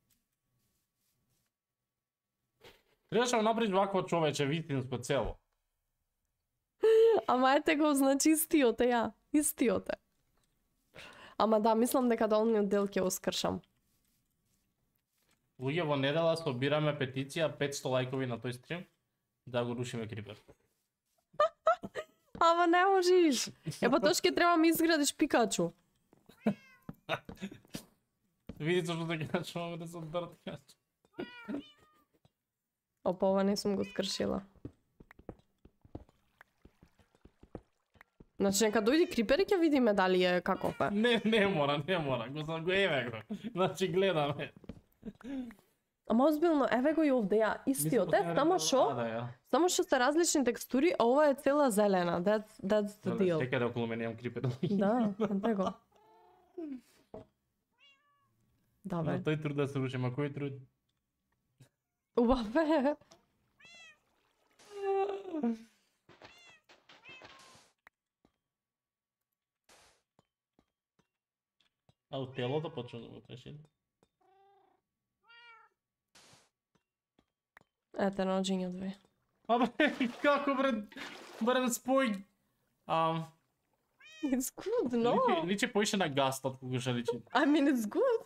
Требаше да направиш вакво човече вистинско цело. Ама ете го, значи истиоте ја. Истиоте. Ама да, мислам дека долниот дел ќе го скршам. Луѓе, во недела собираме петиција петсто лајкови на тој стрим да го рушиме Крипер. Ама не можеш. Е, па тоа ќе треба ми изградиш Пикачу. Види што да ги начуваме да се одбрат кач. Опа, ова не сум го скршила. Значи, нека дојди Крипер и ќе видиме дали е каков е. Не, не мора, не мора, го сам го еве го. Значи гледаме. Ама озбилно, еве го и овде ја, истиот е, само шо, А, да, ја. само што се различни текстури, а ова е цела зелена, that's, that's the deal. Секаде околу мене имам Крипер. Да, ете го. Да, На бе. тој труд да се руши, ма кој труд? Убав е. А од телото почна да го треши. Ете, наđenja две. Абе, како бре, барем спој. Ам, It's good, no? личи, личи поише на гаст од кога ше личи. I mean, it's good.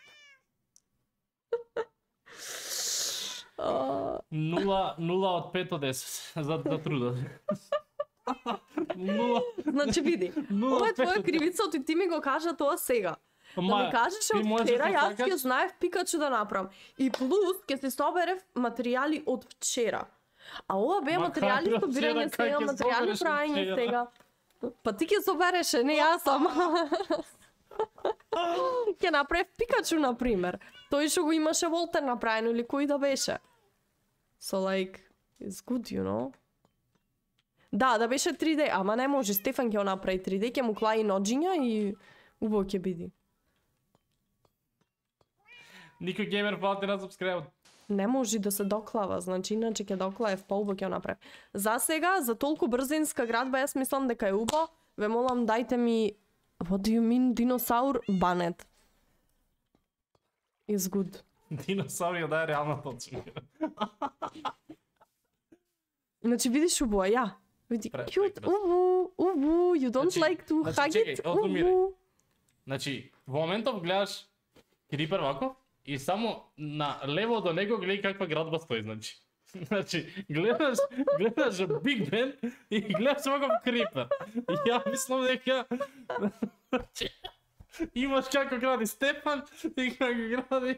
А, Нула, нула од пет од десет за, за трудот. Нула. Значи види, Нула ова е пет твоја од кривица, оти ти ми го кажа тоа сега. Да Ма, ми кажеш ти од можеш вчера, да јас сакаш- ќе знаев Пикачу да направам. И плюс, ќе се соберев материјали од вчера. А ова беа Ма, материјали како собирање вчера, сега, кај ќе материјали собереш прајање вчера? сега. Па ти ќе собереше, не јас сама. Ќе направев Пикачу, например. Тој што го имаше Волтер направено или кој да беше. So like, it's good, you know? Да, да беше три Д, ама не може, Стефан ќе го направи три Д, ќе му клаи ноđиња и убаво ќе биде. Никој геймер плати на сабскрайб. Не може да се доклава, значи иначе ќе доклаев полбо ќе го направи. За сега, за толку брзинска градба, јас мислам дека е убаво. Ве молам, дајте ми, what do you mean, диносаур банет. Is good. Диносаури да е реална точка. Значи видиш убаво, ја. Види, Пре- cute, прекрасно. убу, убу, you don't Значи- like to значи, hug чекај, it, одумири. убу. Значи, во моментов гледаш Крипер вако и само на лево до него гледај каква градба стои, значи. Значи, гледаш, гледаш Биг Бен и гледаш ваков Крипер. И ја мислам дека значи, имаш како гради Стефан и како гради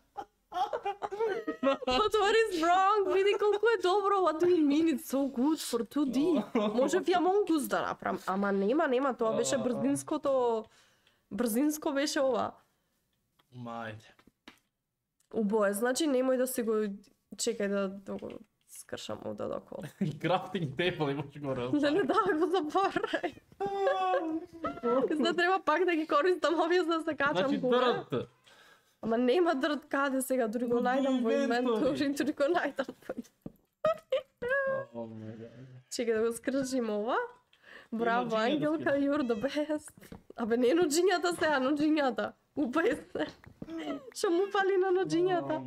But what is wrong? Види колку е добро. What do you mean? It's so good for two D. Може ја Mongoose да направам, ама нема, нема, тоа беше брзинското... Брзинско беше ова. Мајде. Убое, значи немој да си го... Чекај да, да го скршам овде доколу. Крафтинг тейбл имаш горе. Леле, да, го заборај. Зна треба пак да ги користам овие за да се качам Значи горе. дрт. Ама нема дрт каде сега, дури го најдам во инвентори, дури го најдам во инвентори. Чекај да го скршим ова. Браво, джињата Ангелка, скина. you're the best. Абе, не ноджињата сега, ноджињата. Упај се. Шо му фали на ноджињата?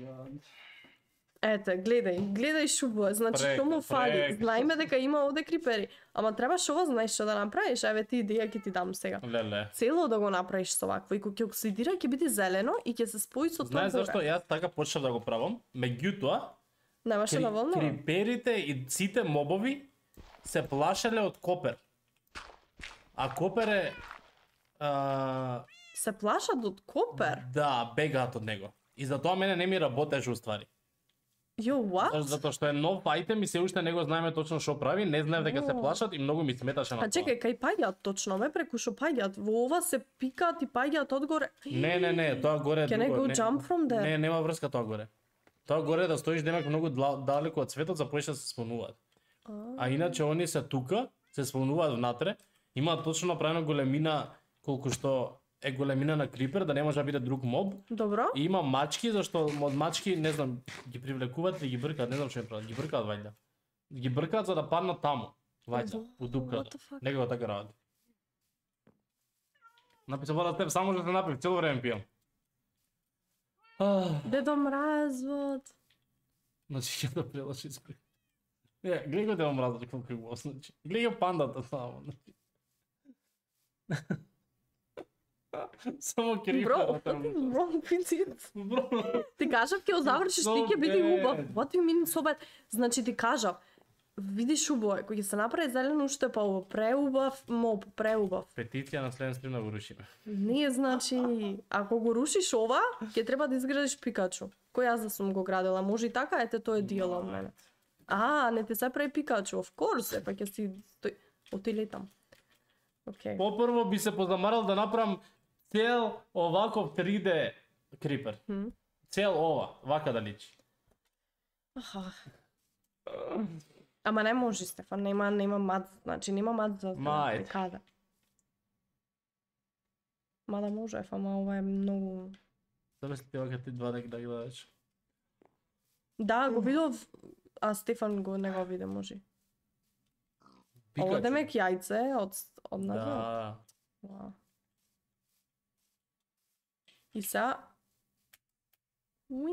Ете, гледај, гледај шубо. Значи, што му фали? прека. Знаеме дека има овде крипери. Ама требаш ова, знаеш што да направиш? Еве ти идеја ќе ти дам сега. Леле. Цело да го направиш со вакво и кога ќе оксидира ќе биде зелено и ќе се спои со тоа Знаеш зашто горе. јас така почнав да го правам? Меѓутоа, Немаше кри- да волнува. криперите и сите мобови се плашеле од Копер. А Копер е... А... Се плашат од Копер? Да, бегаат од него. И затоа мене не ми работеше уствари. Јо, what? Зашто- Затоа што е нов ајтем и се уште не го знаеме точно што прави, не знаев дека се О. плашат и многу ми сметаше на А тоа. чекај, кај паѓаат точно, ме преку шо паѓаат. Во ова се пикаат и паѓаат одгоре. Не, не, не, тоа горе е Can I друго. go не, jump from there? Не, нема врска тоа горе. Тоа горе е да стоиш демек многу дла- далеко од светот, запоеш да се спонуваат. А иначе они се тука, се спомнуваат внатре, имаат точно направено големина колку што е големина на крипер, да не може да биде друг моб. Добро. И има мачки, зашто од мачки, не знам, ги привлекуваат или ги бркаат, не знам што им прават, ги бркаат вајда. Ги бркаат за да паднат таму, вајда, у дупката. Некако така работи. Написа вода теб, само што се напив, цело време пијам. Ah. Дедо мразот. Значи ќе да прелаши спри. Е, гледај го да мразот колку е го, значи. Гледај го пандата само, значи. Само Бро, крипер. бро, пицит. Бро. Ти кажав ќе го завршиш, ти ќе биде So убав. bad. What do you mean so bad? Значи ти кажав, видиш убаво, кога ќе се направи зелено уште па преубав, моб, преубав. Петиција на следен стрим да го рушиме. Не, значи, ако го рушиш ова, ќе треба да изградиш Пикачу. Кој јас да сум го градила, може и така, ете тоа е дијел од мене. А, не ти се прави Пикачу, of course, е, па ќе си тој отили там. Океј. Попрво би се позамарал да направам цел оваков три Д крипер. Хм. Цел ова, вака да личи. Аха. Ама не може, Стефан, нема нема мат, значи нема мат за Мајде. каде. Мада може, ама ова е многу. Замисли ти вака ти два да ги да гледаш. Да, го видов, а Стефан го не го виде, може. Ова Пикачу. демек јајце од од назад. Да. Вау. И са Уи.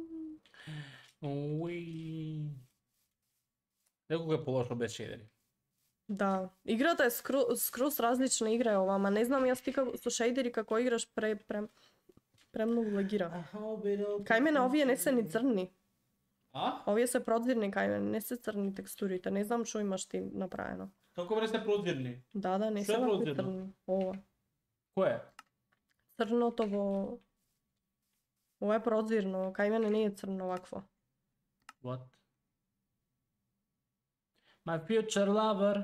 Уи. Некога е полошо без шейдери. Да, играта е скро, скроз различна игра е ова, ама не знам јас ти како со шейдери како играш пре пре премногу лагира. Кај мене овие не се ни црни. А? Овие се продвирни кај мене, не се црни текстурите. Не знам што имаш ти направено. Како бре се продвирни? Да, да, не Што се е вакви продвирно? црни. Ова. Кое? Црното во ова е продвирно, кај мене не е црно вакво. What? My future lover.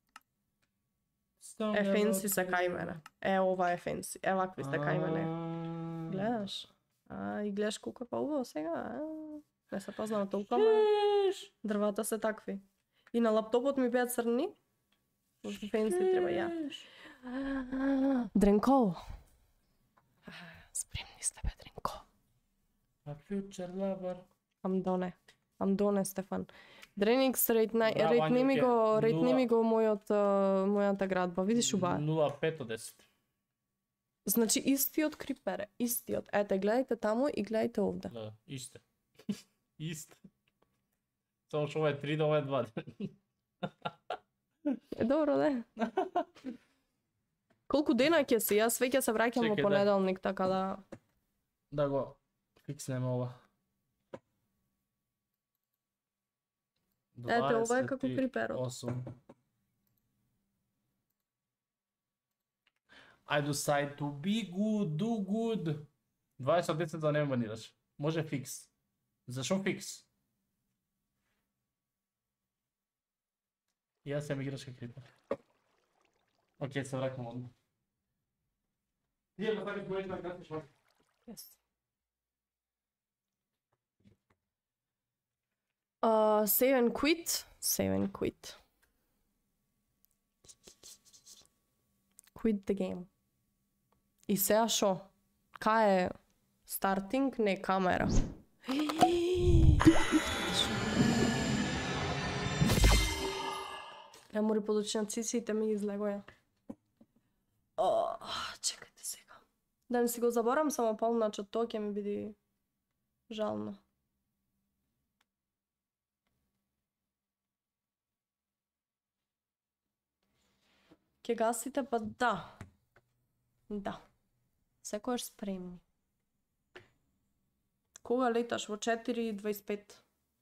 Е фенси се кај мене. Е, ова е фенси. Е, вакви се кај мене. Гледаш? А, и гледаш колку е поубаво сега. А, не се познава толку, ама дрвата се такви. И на лаптопот ми беа црни. Фенси треба ја. Дренко. Спремни сте бе, Дренко. My future lover. Амдоне. Амдоне, Стефан. Дреникс, рейтни Браво, рейтни ми Ангелке. го, рейтни Нула. ми го мојот, а, мојата градба. Видиш уба. нула пет од десет. Значи истиот крипере, истиот. Ете, гледајте таму и гледајте овде. Да, исте. Исте. Само што ова е три, да ова е два. Е, добро, не. Колку дена ќе си? Јас веќе се враќам во Чекај, да. понеделник, така да... Да го фикснеме ова. Ете, ова е како криперот. осум. I decide to be good, do good. дваесет од десет за не ме банираш. Може фикс. Зашо фикс? Јас сам играш како крипер. Океј, се враќам одма. Тие ме сакаш можеш да гасиш вака. Yes. Uh, save and quit. Save and quit. Quit the game. И сега шо? Кај е starting? Не, камера. Ја мори подочи на циците ми излегоја. О, чекајте сега. Да не си го заборам само полначе, тоа ќе ми биде жално. Ке гасите, па да. Да. Секојаш спремни. Кога леташ? Во четири и дваесет и пет.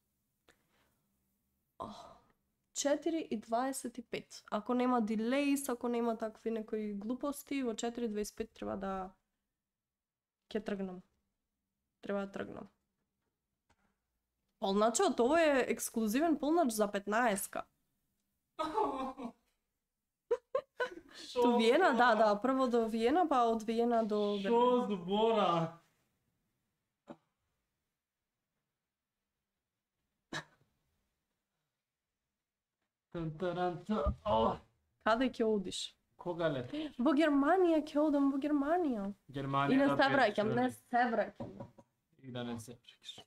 четири и дваесет и пет. Ако нема дилејс, ако нема такви некои глупости, во четири и дваесет и пет треба да ќе тргнам. Треба да тргнам. Полначот, ово е ексклузивен полнач за петнаесетка. До Виена, да, да, прво до Виена, па од Виена до Берлин. Шо збора? Каде ќе одиш? Кога летиш? Во Германија ќе одам, во Германија. Германија. И не да се пееш, враќам, не вели. се враќам. И да не се враќаш.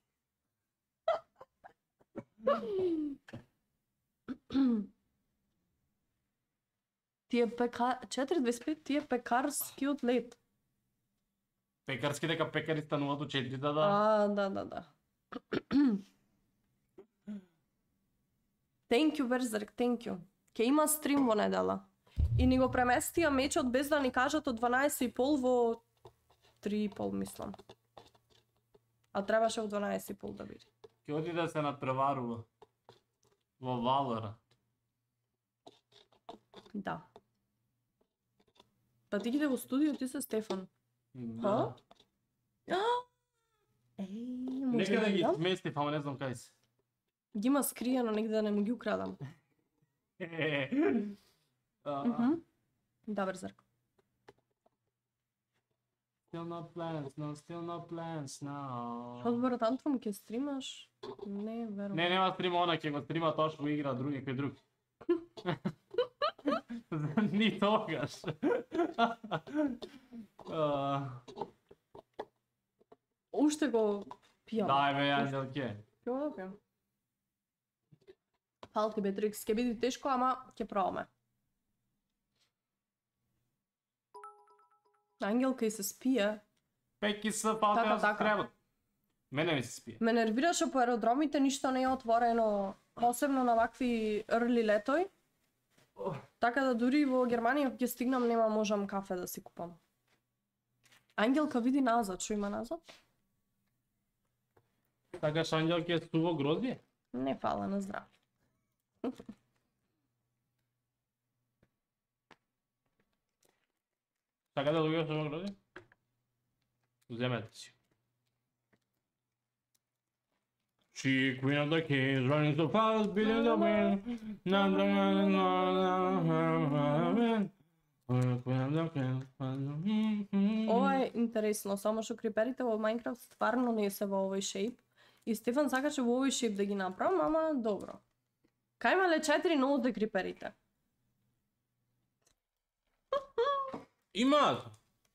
Тие пека... четири дваесет и пет, тие пекарскиот лет. Пекарски дека пекари стануваат у четири, да, да. А, да, да, да. Thank you, Berserk, thank you. Ке има стрим во недела. И ни го преместија мечот без да ни кажат од дванаесет и пол во три и пол, мислам. А требаше во дванаесет и пол да биде. Ке оди да се надпреварува. Во Valorant. Да. Па ти ги во студио, ти се Стефан. Да. Еј, може Нека да да ги ги дам? сместив, ама не знам кај се. Ги има скриено негде да не му ги украдам. А, Мгм. Да, Берзерк. Still no plans, no, still no plans, no. Одборот Антвом ќе стримаш? Не, верувам. Не, нема стрима она, ќе го стрима тоа што го игра други кој друг. Ни тогаш. А, Уште го пијам. Дај бе, Анđelke. Ќе го пијам. Фалти Бетрикс, ќе биде тешко, ама ќе пробаме. Ангелка и се спие. Пеки се фалка Така, да се така. креват. Мене ми се спие. Ме нервираше по аеродромите, ништо не е отворено, посебно на вакви early летој. Така да дури во Германија ќе стигнам нема можам кафе да си купам. Ангелка види назад, што има назад? Сакаш Анđelke суво гроздје? Не фала на здравје. Сака да добиеш суво гроздје? Земете си. She queen of the kings running so fast, beating the wind. Na na na na na na. Queen of the kings. Ова е интересно, само што криперите во Minecraft стварно не се во овој шейп. И Стефан сакаше во овој шейп да ги направам, ама добро. Кај имале четири нозе криперите? Имаат.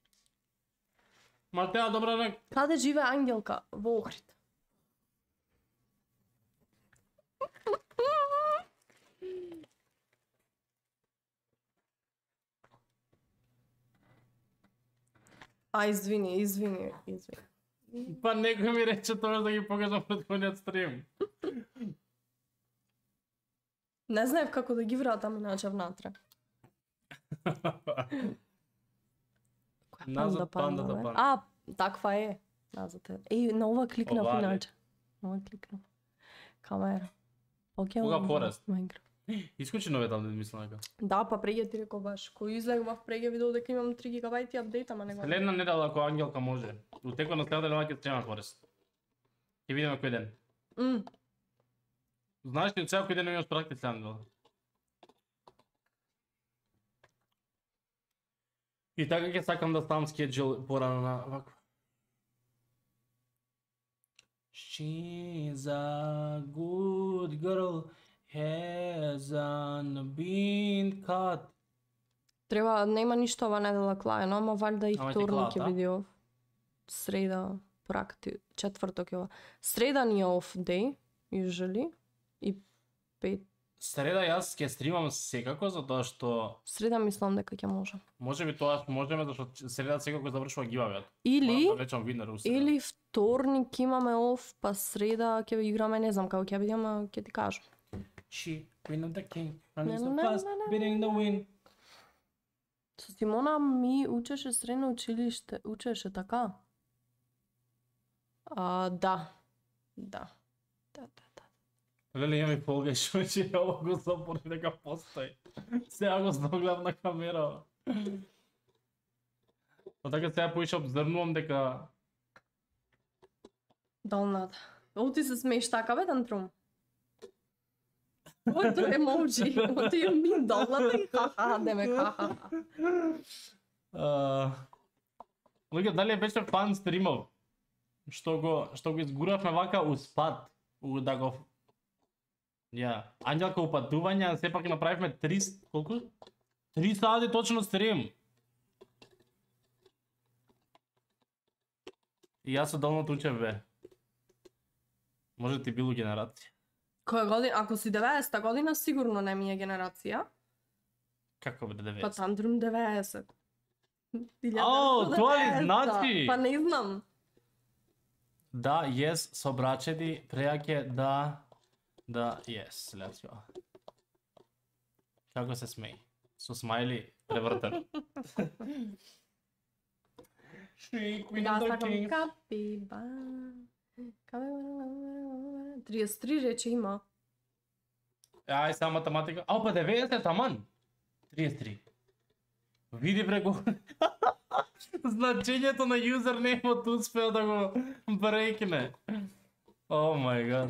Ма теа добра не... Каде живе Ангелка? Во Охрид. А, извини, извини, извини. Па некој ми рече тоа да ги покажам претходниот стрим. Не знаев како да ги вратам иначе внатре. Назад пандата бе? панда. А, таква е. Назад е. Еј, на ова кликнав Ова ли? иначе. На ова кликнав. Камера. Океј, Кога ова порест? Minecraft. Исклучи новиот апдейт, мислам дека. Да, па преге ти реков баш. Кој излегував преге видов дека имам три гигабајти апдейт, ама не го. Следна недела ако Ангелка може. У текот на следната недела ќе стримам Форест. Ќе видиме кој ден. М. Знаеш ли, цел кој ден имаш практик следна недела. И така ќе сакам да ставам скеджул порано на вакво. She's a good girl, hasn't been caught. Треба, нема ништо ова недела клаено, ама валјда и Ама ти вторник клаат, ќе а? биде оф. Среда, практи, четврток е ова. Среда ни е оф дей, usually. И пет, Среда јас ќе стримам секако затоа што Среда мислам дека ќе може. можеби тоа можеме зашто среда секако завршува гивавиот. Или Да речам винер у среда. или вторник имаме оф, па среда ќе играме, не знам како ќе биде, ама ќе ти кажам. She, Queen of the King, running На, so на, fast, на, на. beating the wind. Со Симона ми учеше средно училиште, учеше така? А, да. Да. Да, да, да. Леле, имам и полгаш, че ово го запори дека постои. Сега го зногледав на камера. Па така сега поише обзрнувам дека... Долната. О, ти се смееш така, бе, Тантрум? What do emoji? What do you mean, долната и ха-ха, деме ха-ха. Луѓе, дали беше фан стримов? Што го, што го изгуравме вака успат, у да го... Ја, Анđелка упатување, сепак направивме три... Колку? три сати точно стрим. И јас со долното учев, бе. Може ти било генерација. Која година? Ако си деветдесета година, сигурно не ми е генерација. Како бе Па деветдесет? Тантрум деветдесет. О, тоа ли значи? Па не знам. Да, yes, со брачеди, преаќе да... Да, yes, let's go. Како се смеј? Со смајли превртен. She, Queen Да, of the сакам Kings. капиба. триесет и три рече има. Ај, само математика. А, па деветдесет, таман. триесет и три. Види преку... Значењето на юзернеймот успеа да го брейкне. О мај гад.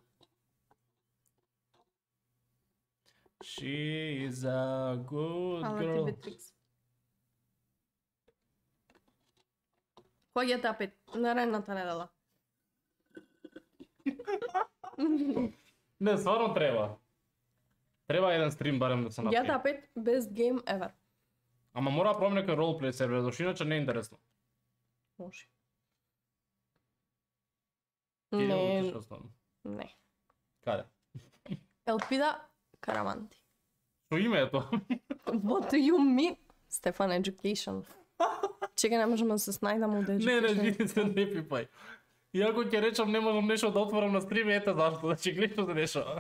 She is a good Ала ти girl. Бетрикс. Кој е тапет? Наредната недела. Не, стварно треба. Треба еден стрим барем да се Ја направи. тапет best game ever. Ама мора да пробам некој ролплей сервер, зашто иначе не е интересно. Може. Ти не Не, учиш основно. не. Каде? Елпида Караманти. Што име е тоа? What do you mean? Стефан Education. Чекај, не можеме да се снајдаме од Не, не, Education. жити се, не пипај. Иако ќе речам не можам нешто да отворам на стрим, ете зашто, значи гледа што се дешава.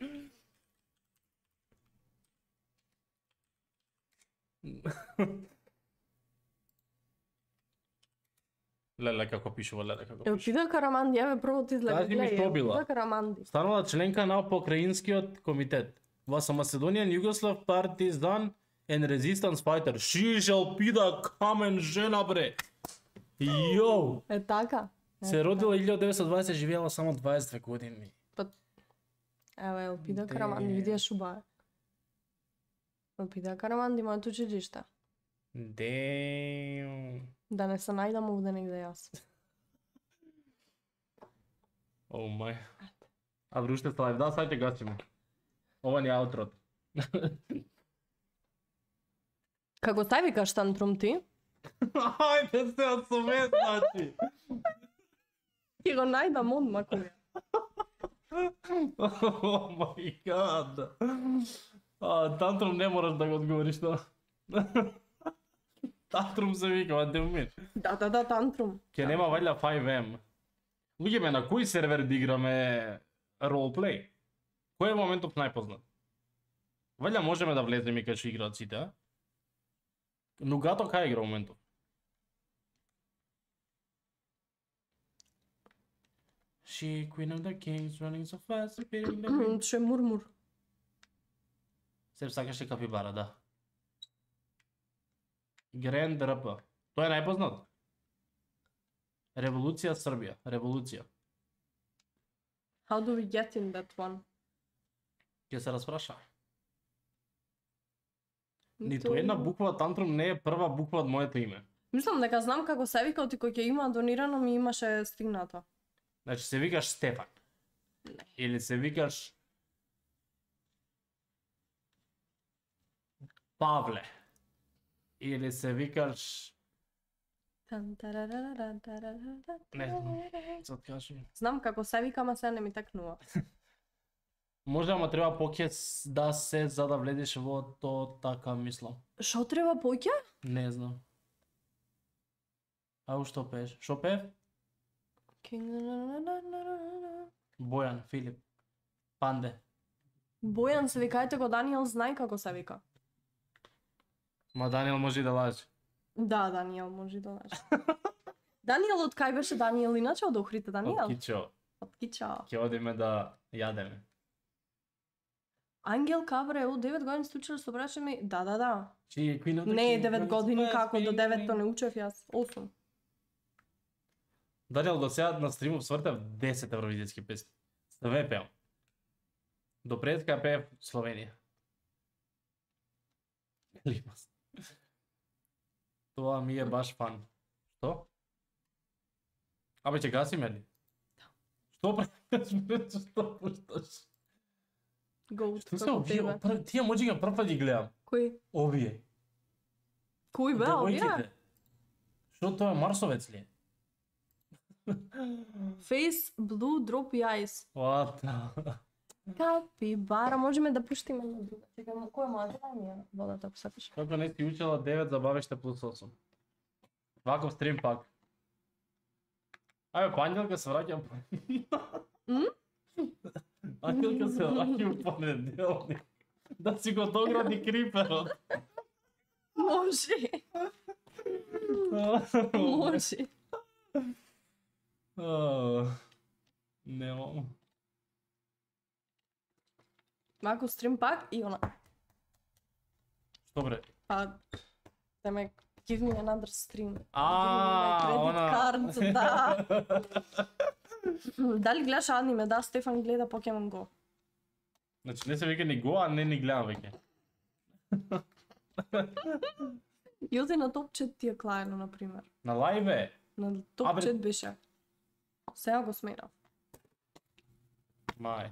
Леле како пишува, леле како пишува. Елпида Караманди, еве прво ти излега. Кажи ми што била? Елпида Караманди. Станала членка на покраинскиот комитет. Во Macedonian Yugoslav Partizan and Resistance Fighter. Шиш Елпида камен жена бре. Јоу! Е така? Е, Се родила илјада деветстотини и дваесет, живеела само дваесет две години. Еве, Елпида Де. Караманди, види ја шуба. Елпида Караманди, моето училиште. Damn. Да не се најдам овде негде јас. О мај. А вруште ставив, да, сајте гасиме. Ова ни е аутрот. Како тај викаш Тантрум ти? Ајде се од совет, значи. Ќе го најдам одма кој. О мај гад. А, Тантрум не мораш да го одговориш тоа. Тантрум се вика, what do you mean? Да, да, да, Тантрум. Ке нема вајда пет ем. Луѓе ме, на кој сервер да играме ролплей? Кој е моментов најпознат? Вајда можеме да влеземе и кај играат сите, а? Нугато кај игра моментов? She, Queen of the Kings, running so fast, beating the wind. Ше мурмур. Се сакаше капибара, да. Грен ДРП. Тој е најпознат. Револуција Србија. Револуција. How do we get in that one? Ќе се распраша. Ниту една буква Тантрум не е прва буква од моето име. Мислам дека знам како се вика, оти кој ќе има донирано ми имаше стигнато. Значи се викаш Стефан. Или се викаш Павле. Или се викаш... Тан, тарарарара, тарарара, Не знам, се откажи. Знам како се вика, ама се не ми текнува. Може, ама треба поќе с- да се за да влезеш во то, така мислам. Шо треба поќе? Не знам. Ау што пееш? Шо пеев? Бојан, Филип. Панде. Бојан се викајте го Даниел, знај како се вика. Ма Даниел може и да лаже. Да, Даниел може да лаже. Даниел од кај беше Даниел иначе од Охрите Даниел? Од Кичо. Од Кичо. Ќе одиме да јадеме. Ангел Кабре од девет години сте учели со браче ми? Да, да, да. Чи Queen of the Не King, девет Queen of the години, King, како до Queen- деветто не учев јас. осум. Даниел до сега на стримов свртев десет евровизијски песни. Све пеам. До предка пеев Словенија. Липас. Тоа ми е баш фан. Што? Абе, ќе гасиме ли? Што правиш? Што пушташ? Гоут, Што се како овие? тебе. Прв- Тие може ги прв пат ги гледам. Кои? Овие. Кои бе, овие? Девојките. Што тоа е марсовец ли? Face Blue Droppy Eyes. What? Капибара, можеме да пуштиме на друга. Чекај, која моја дај ми ја водата, ако сакаш. Како не си учела девет, забавеште плюс осум. Ваков стрим пак. Ајде, па Ангелка се враќа. М? Ангелка се враќа у понеделник. Да си го догради криперот. Може. Може. Ау, Немам. Вако стрим пак и она. Што бре? Па, демек, give me another stream. А, Give me my она. credit card, да. Дали гледаш аниме? Да, Стефан гледа Покемон Го. Значи не се вика ни го, а не ни гледам веќе. И оди на топчет ти е клајно, например. На лајве? На Абе- топчет беше. Сега го сменав. Мајде.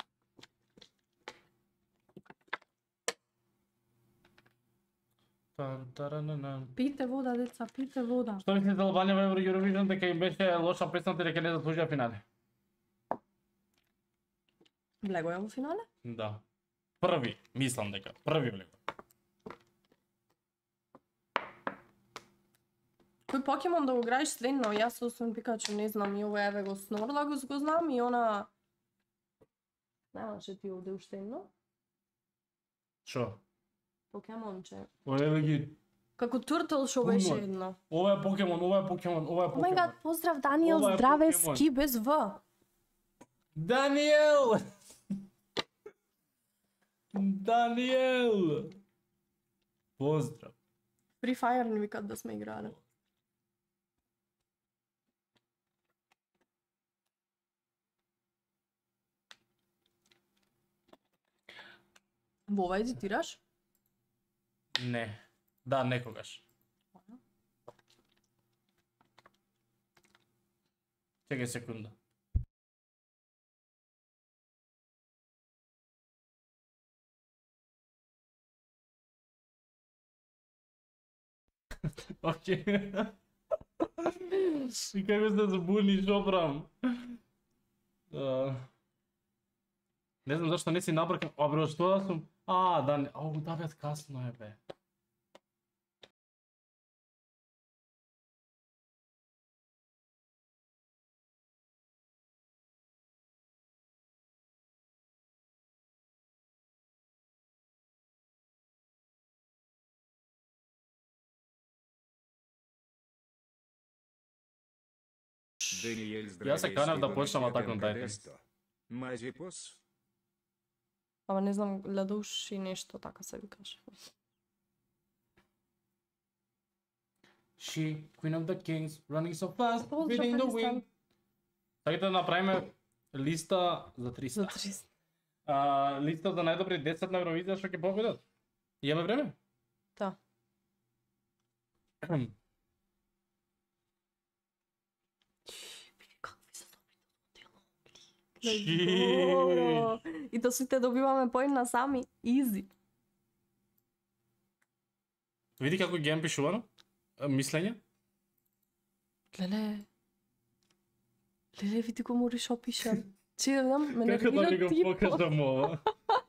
Тан, тарананан. Пите вода, деца, пите вода. Што мислите за Албанија во Евро Eurovision, дека им беше лоша представа дека не заслужија финале? Влего ја во финале? Да. Први, мислам дека, први влего. Кој покемон да го играеш средно, јас освен Пикачу не знам, и ова еве го Snorlax го знам и она... Немаше ти овде уште едно? Шо? Покемонче. Ова еве ги. Како Turtle шо беше едно. Ова е покемон, ова е покемон, ова е Oh my покемон. god, поздрав Даниел, Ова е здраве, покемон. ски без В. Даниел! Даниел! Поздрав. Free Fire ни викат да сме играли. Во ова едитираш? Не. Да, некогаш. Чекај секунда. Океј. И како се збуни, шо правам? А, Не знам зашто не си набркам. А бро, што да сум? А, да, не. Ау, да бе, касно е бе. Даниэль, Ја се канев да почнам Атак Attack on Titan. Мазипос? Ама не знам, Ледуш и нешто така се викаше. She, Queen of the Kings, running so fast, Поздрав, beating the Алистан. wind. Сакате да направиме листа за триста. За триста. А, листа за најдобри десет на Евровизија што ќе победат. Имаме време? Да. Добро. И то сите добиваме поен на сами. Изи. Види како ги имам пишувано? А, Мислење? Леле. Леле, види го Моришо пише. Че да видам, ме Како да ми нервира го типот. покажам ова?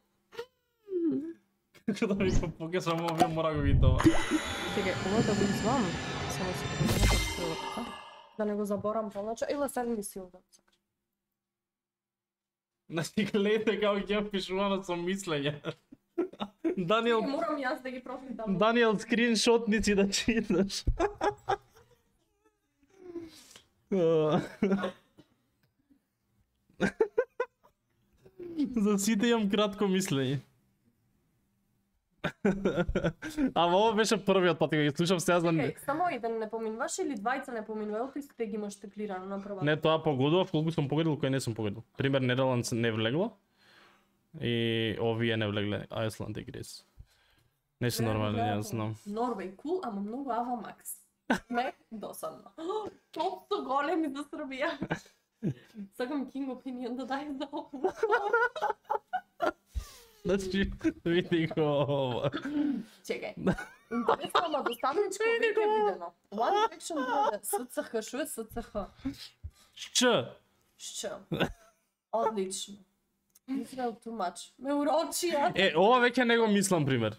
Како да ми го покажам ова, мора го видам ова. Чекај, ова да го извам. Само се променам да не го заборам полноча. Или седни ми сил да сакаш. Значи, гледате како ќе пишувано со мислење. Даниел, Морам јас да ги профитам. Даниел скриншотници да читаш. За сите имам кратко мислење. Ама ова беше првиот пат кога ги слушам, сега за... Чекај, само еден не поминуваш или двајца не поминува, или сите ги имаш теклирано на прва? Не, тоа погодував колку сум погодил, кој не сум погодил. Пример, Нидерландс не влегло. И овие не влегле, Айсланд и Грис. Не се нормални, јас знам. Норвеј, кул, ама многу Ава Макс. Ме досадно. Топ со големи за Србија. Сакам King Opinion да дај за ова. Значи, види го ова. Чекај. Интересно, ама доставничко веќе е видено. One Direction Brothers, СЦХ, шо е СЦХ? Ч. Шч. Одлично. Израел too much. Ме урочи, а? Е, ова веќе не го мислам, пример.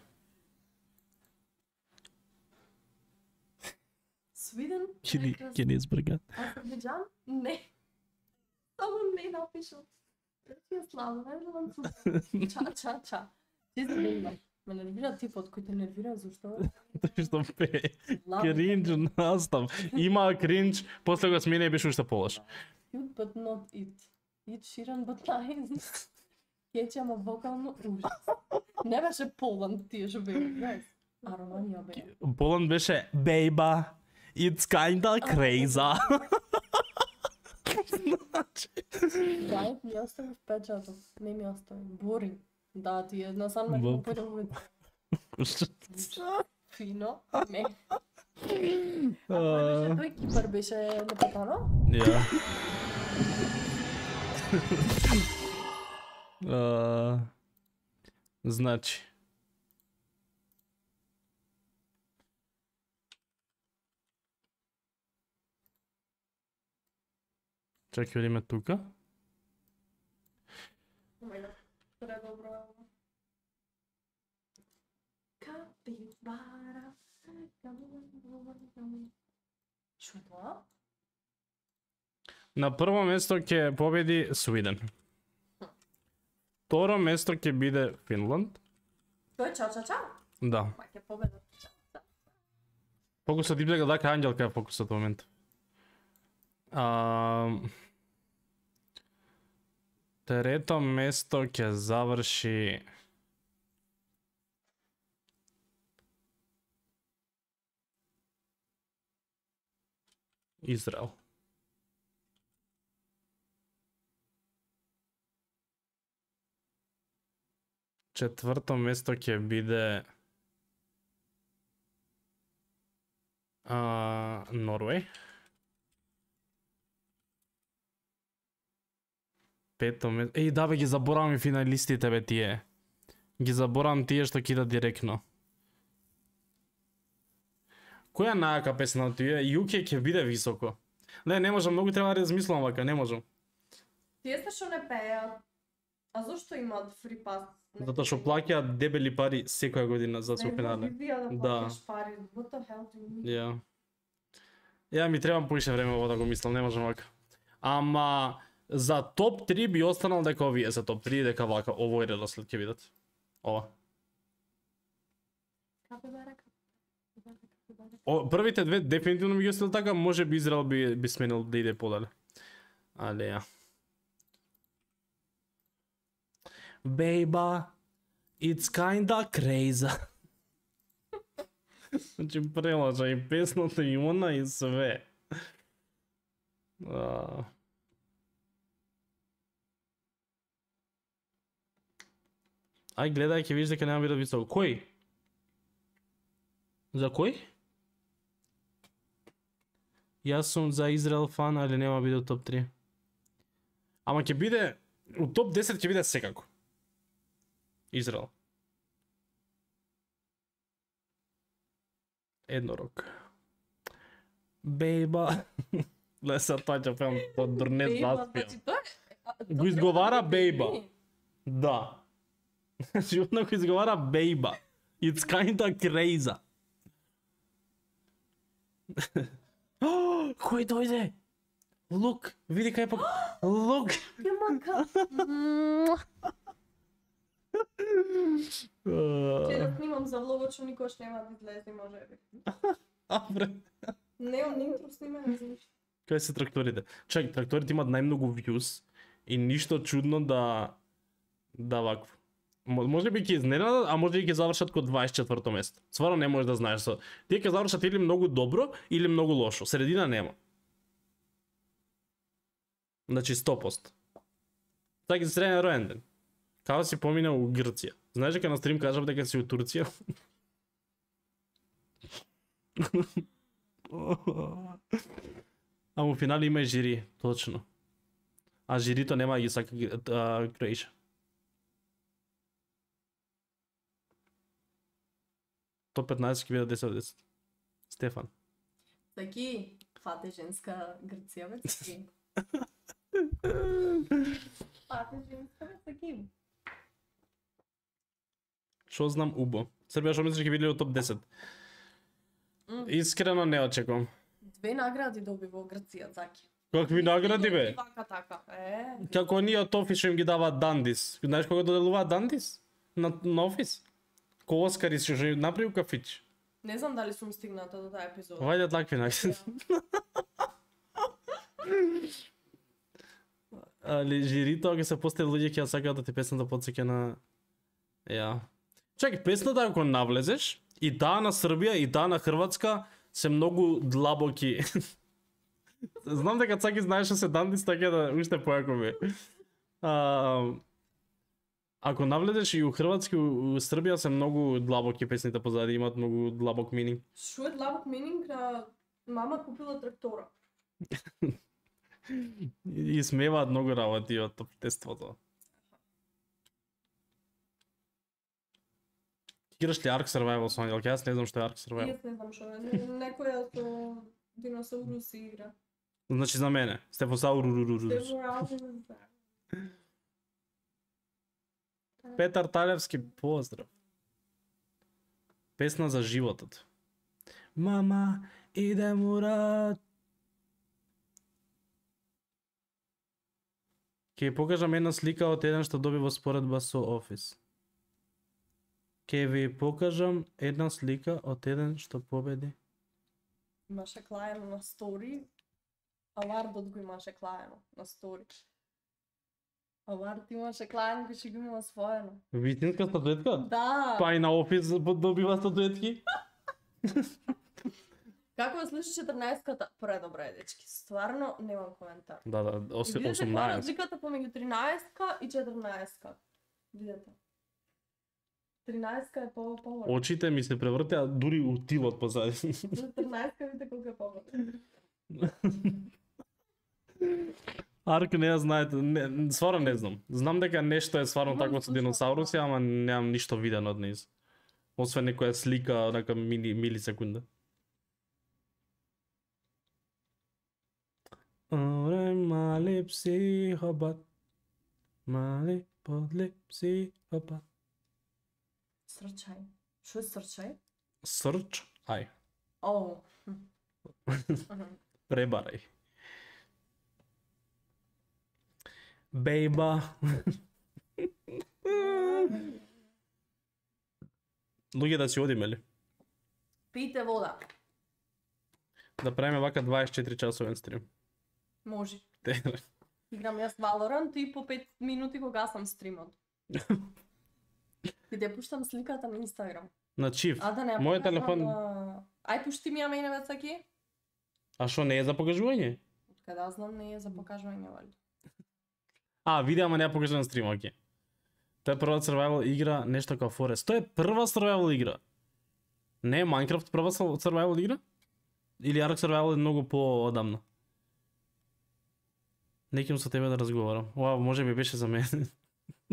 Свиден? Ќе ќе не избрга. Азербайджан? Не. Само не напишал. Ја слава, не знам супер. Ча, ча, ча. Ти за да имам. Ме нервира типот кој те нервира, зашто? Тој што пее. Кринж настав. Има кринж, после го смени и беше уште полош. Cute but not it. Eat Sheeran but nice. Кеќа, ама вокално ужас. Не беше Поланд тие што беа, знаеш. А Романија беа. Поланд беше Бейба. It's kinda crazy. Дај, ми остави впечаток. Не ми остави. Бори. Да, ти една сам ме Боб. купира. Фино. Не. А, Беше тој Кипар беше непотано? Ја. А, Значи. Чакай, видиме тука. Предобро. Капибара. Шо е тоа? На прво место ќе победи Свиден. Второ место ќе биде Финланд. Тој е ча-ча-ча? Да. Ма ќе победи. Фокусот Дипдега дака Ангелка е фокусот во момент. А... Трето место ќе заврши Израел. Четврто место ќе биде а, Норвеј. Пето место. Еј, да бе, ги заборавам и финалистите бе тие. Ги заборавам тие што кидат директно. Која најака песна од тие? ю кей ќе биде високо. Не, не можам, многу треба да размислам вака, не можам. Тие сте што не пеат. А зошто имаат фри пас? Затоа што плаќаат дебели пари секоја година за супинале. Да платиш пари. What the hell do you mean? Ја. Ја ми треба поише време ово да го мислам, не можам вака. Ама за топ три би останал дека овие се топ три, дека вака овој редослед ќе видат. Ова. О, првите две дефинитивно ми ги оставил така, може би Израел би, би сменил да иде подале. Але ја. Бейба, it's kinda crazy. Значи прелажа и песната и она и све. А... Ај гледај, ќе видиш дека нема бидат високо. Кој? За кој? Јас сум за Израел фан, али нема биде топ три. Ама ќе биде, у топ десет ќе биде секако. Израел. Еднорог. Бейба. Ле са тоа ќе пеам, тоа дурне заспија. Значи тоа е Го изговара бейба. Да. Животно го изговара бейба. It's kinda crazy. Кој дојде? Look, види кај пак. Look. Јамака. Ќе да снимам за влогот, што никош нема да излезе, може би. Абре. Немам интро снимање за ништо. Кај се тракторите? Чак, тракторите имат најмногу views и ништо чудно да да вакво. Може би ќе изненадат, а може и ќе завршат код дваесет и четврто место. Стварно не можеш да знаеш со. Тие ќе завршат или многу добро или многу лошо. Средина нема. Значи сто поsto. Така за среден роен ден. Као си помина у Грција. Знаеш дека на стрим кажав дека си у Турција? А во финали има и жири, точно. А жирито нема да ги сака Croatia. топ петнаесет ќе биде десет од десет. Стефан. Таки, фате женска Грција, бе, таки. Фате женска, бе, таки. Шо знам убо. Србија шо мислиш ќе биде во топ десет? Искрено не очекувам. Две награди доби во Грција, Заки. Какви награди бе? Вака така. Е. Како оние од Офис што им ги даваат Дандис. Знаеш кога доделуваат Дандис? На, на Офис? Ко Оскари што ќе направи кафич. Не знам дали сум стигната до таа епизода. Вајде такви награди. Али жирито ќе се постави луѓе ќе ја сакаат да ти песната потсеќа на ја. Чекај, песната ако навлезеш, и таа на Србија и таа на Хрватска се многу длабоки. Знам дека Цаки знаеш да се Дандис, така да уште појако ми. А, ако навлезеш и у Хрватски, у Србија се многу длабоки песните позади, имаат многу длабок мининг. Шо е длабок мининг на мама купила трактора? И смеваат многу работи од обштеството. Играш ли Ark Survival со Ангел? Јас не знам што е Ark Survival. Јас не знам што е. Некоја со диносауруси игра. Значи за мене. Стефосаурурурурус. Стефосаурурурус. Петар Талевски, поздрав. Песна за животот. Мама, идем у рад. Ќе покажам една слика од еден што доби во споредба со Офис. Ќе ви покажам една слика од еден што победи. Имаше клаено на стори. Авардот го имаше клаено на стори. Авард имаше клаено кој што го имала своено. Вистинска статуетка? Да. Па и на Офис добива статуетки. Како ја слушаш четрнаесетката? Предобре, дечки. Стварно немам коментар. Да, да, И видите која е разликата помеѓу тринаесетка и четрнаесетка. Видете. тринаесетка е по по. Очите ми се превртеа дури у тилот позади. четрнаесетка видите колку е побоље. Арк не ја знаете, не, сварно не знам. Знам дека нешто е сварно такво со диносауруси, ама немам ништо видено од низ. Освен некоја слика, нека мили, милисекунда. Оре, мали психопат, мали подли психопат. Срчај. Што е срчај? Срч, ај. О. Пребарај. Бейба. Луѓе да си одиме ли? Пијте вода. Да правиме вака дваесет и четири часовен стрим. Може. Те. Играм јас Valorant и по пет минути го гасам стримот. И да пуштам сликата на Инстаграм. На чиф. А да не, Мојот телефон. На... Ај пушти ми ја мене вецаки. А што не е за покажување? Каде да знам не е за покажување вали. А, видео, ама не ја покажа на стрим, оке. Тоа е прва survival игра, нешто како Forest. Тоа е прва survival игра. Не е Minecraft прва survival игра? Или Ark Survival е многу по-одамна? Неким со тебе да разговарам. Ова може би беше за мене.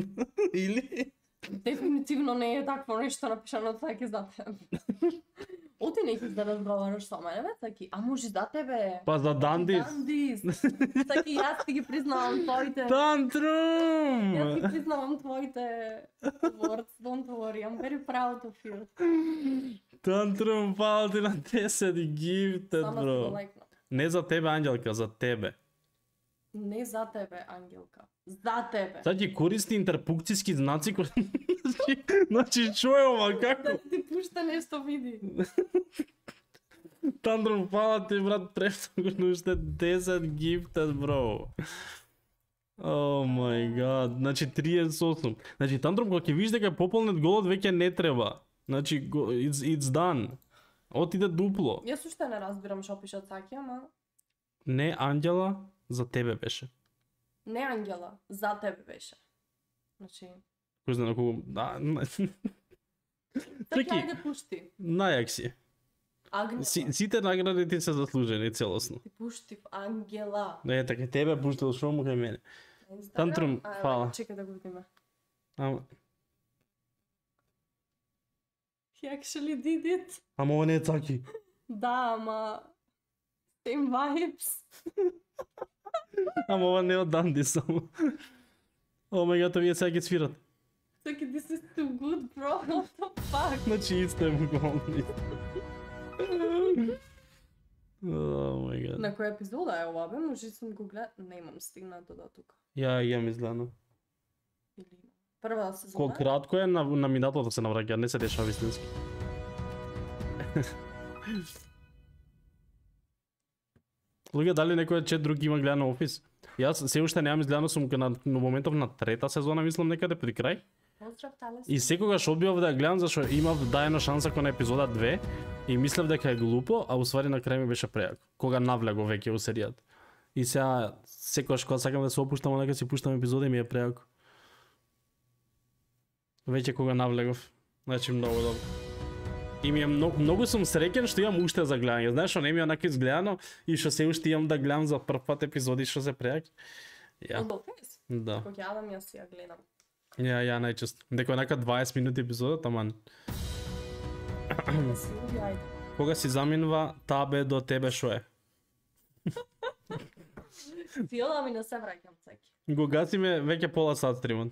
Или? Дефинитивно не е такво нешто напишано така за тебе. Оти неќеш да разговараш со мене, бе, Цаки. А може за тебе? Па за Дандис. Дандис. Цаки, јас ти ги признавам твоите... Тантрум! Јас ти признавам твоите words, don't worry, I'm very proud of you. Тантрум, фала ти на десет гифтед, Само бро. си го лайкнам. Не за тебе, Ангелка, за тебе. Не за тебе, Ангелка. За тебе. Sad ќе користи интерпункцијски знаци кои... Значи, значи што е ова, како? Да ти пушта нешто види. Тандрум, фала ти, брат, престогно уште десет гифтед, бро. О мај гад, значи триесет и осум. Значи, Тандрум, кога ќе видиш дека е пополнет голот, веќе не треба. Значи, го- it's, it's done. Отиде дупло. Јас уште не разбирам што пише Цаки, ама... Не, Ангела, за тебе беше. Не Ангела, за тебе беше. Значи... Кој знае на кого... Да, Цаки, Чеки, ајде пушти. најак си. Агнела. Си, сите награди ти се заслужени целосно. Ти пушти в Ангела. Не, така тебе пуштил, шо му кај мене. Тантрум, А, фала. Чекај да го видиме. Ама, He actually did it. ама ова не е Цаки. Да, ама... Same vibes. Ама ова не е од Данди само. О мај гад, овие сега ќе свират. Цаки, this is too good, bro. What the fuck? Значи исто е му голни. О мај гад. На која епизода е ова, бе? Може сум го гледал. Не имам стигнато до тука. Ја имам изгледано. Прва сезона? Колку кратко е, на, на минатото се навраќа, не се дешава вистински. Луѓе, дали некој чет друг има гледано Офис? Јас се уште немам изгледано, сум на, на моментов на трета сезона, мислам некаде при крај. Поздрав, Талес. И секогаш одбивав да ја гледам зашто имав дајно шанса кон епизода две и мислев дека е глупо, а уствари на крај ми беше прејако. Кога навлего веќе у серијата. И сега секогаш кога сакам да се опуштам, онака си пуштам епизода и ми е прејако. Веќе кога навлегов. Значи многу добро. И ми е многу, многу сум среќен што имам уште за гледање. Знаеш што не ми е онака изгледано и што се уште имам да гледам за прв пат епизоди што се прејаки. Ја. Од Офис? Да. Кога ја јадам, јас ја гледам. Ја, ја најчесто. Дека онака дваесет минути епизода, таман. Си уди, ајде. Кога си заминува, табе до тебе шо е? Фила ми не се враќам, Цаки. Го гасиме веќе пола сат стримот.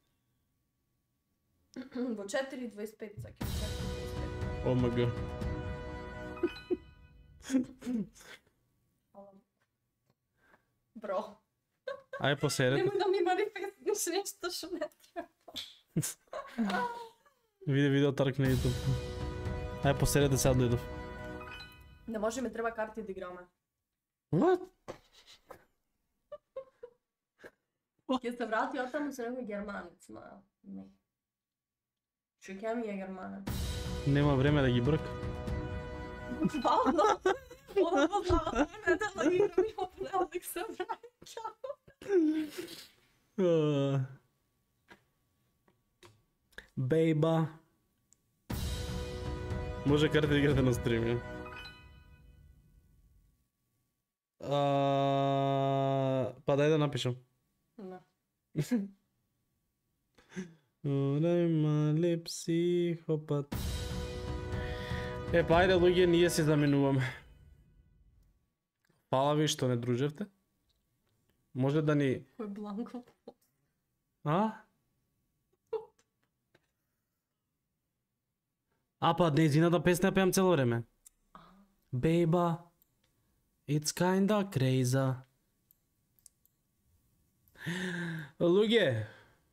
Во четири и дваесет и пет, Цаки. Во четири и дваесет и пет. О ма га. Бро. Ај посерете. Немој да ми манифестнеш нешто што не треба. Види видео тарк на YouTube. Ај посерете сега дојдов. Не може, ми треба карти да играме. What? Ќе се врати од таму со некој германец, ма не. Што ќе ми е германец? Нема време да ги брка. Вално! Ова познава мене да играм и понеделник се враќам. Uh, Бейба. Може карте да играте на стрим, ја? Uh, па дај да напишам. Не. Одај мали психопат. Е, па ајде луѓе, ние се заминуваме. Фала ви што не дружевте. Може да ни... Кој бланко? А? А, па нејзината песна ја пеам цело време. Бейба, it's kinda crazy. Луѓе.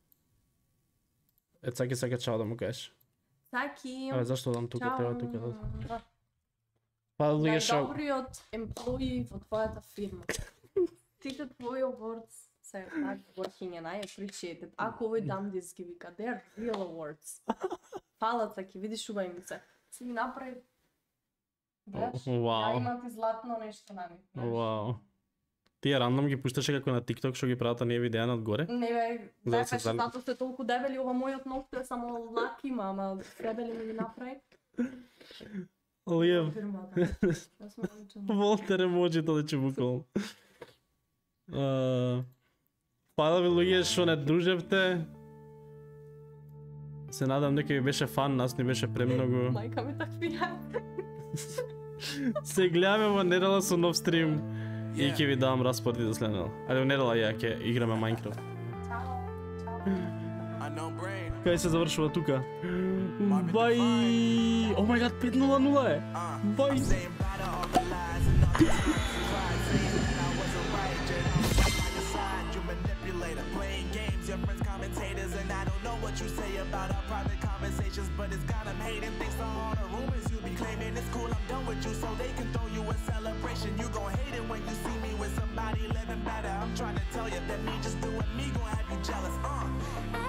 Е, Цаки сака чао да му кажеш. Цаки. Абе, зашто дам тука, Чао. треба тука да... Па луѓе шо... Најдобриот емплои во твојата фирма. Сите твои awards се так working and I appreciate it. Ако овој Дандис ги вика, they're real awards. Фала, Цаки, видиш уба им се. Си ги направи... Гледаш? Вау. Ја имам ти златно нешто на ми. Вау. Тие рандом ги пушташе како на TikTok што ги прават оние видеа на одгоре? Не бе, За да да се беше зали- затоа сте толку дебели, ова мојот ногту е само лак има, ама дебели ми ги направи. Лиев. Фирмата. Јас сум личен. Волтер емоджито да че буквално. Фала ви луѓе што не дружевте. Се надам дека ви беше фан, нас ни беше премногу. Мајка ми такви јака. Се гледаме во недела со нов стрим и ќе ви давам распоред за следнедела. Ајде во недела ја ќе играме Minecraft. Кај се завршува тука? Бај! О мај гад, пет нула нула е! Бај! You say about our private conversations, but it's got them hating. Thanks to all the rumors you be claiming. It's cool, I'm done with you, so they can throw you a celebration. You gon' hate it when you see me with somebody living better. I'm trying to tell you that me just doing me gon' have you jealous. Uh.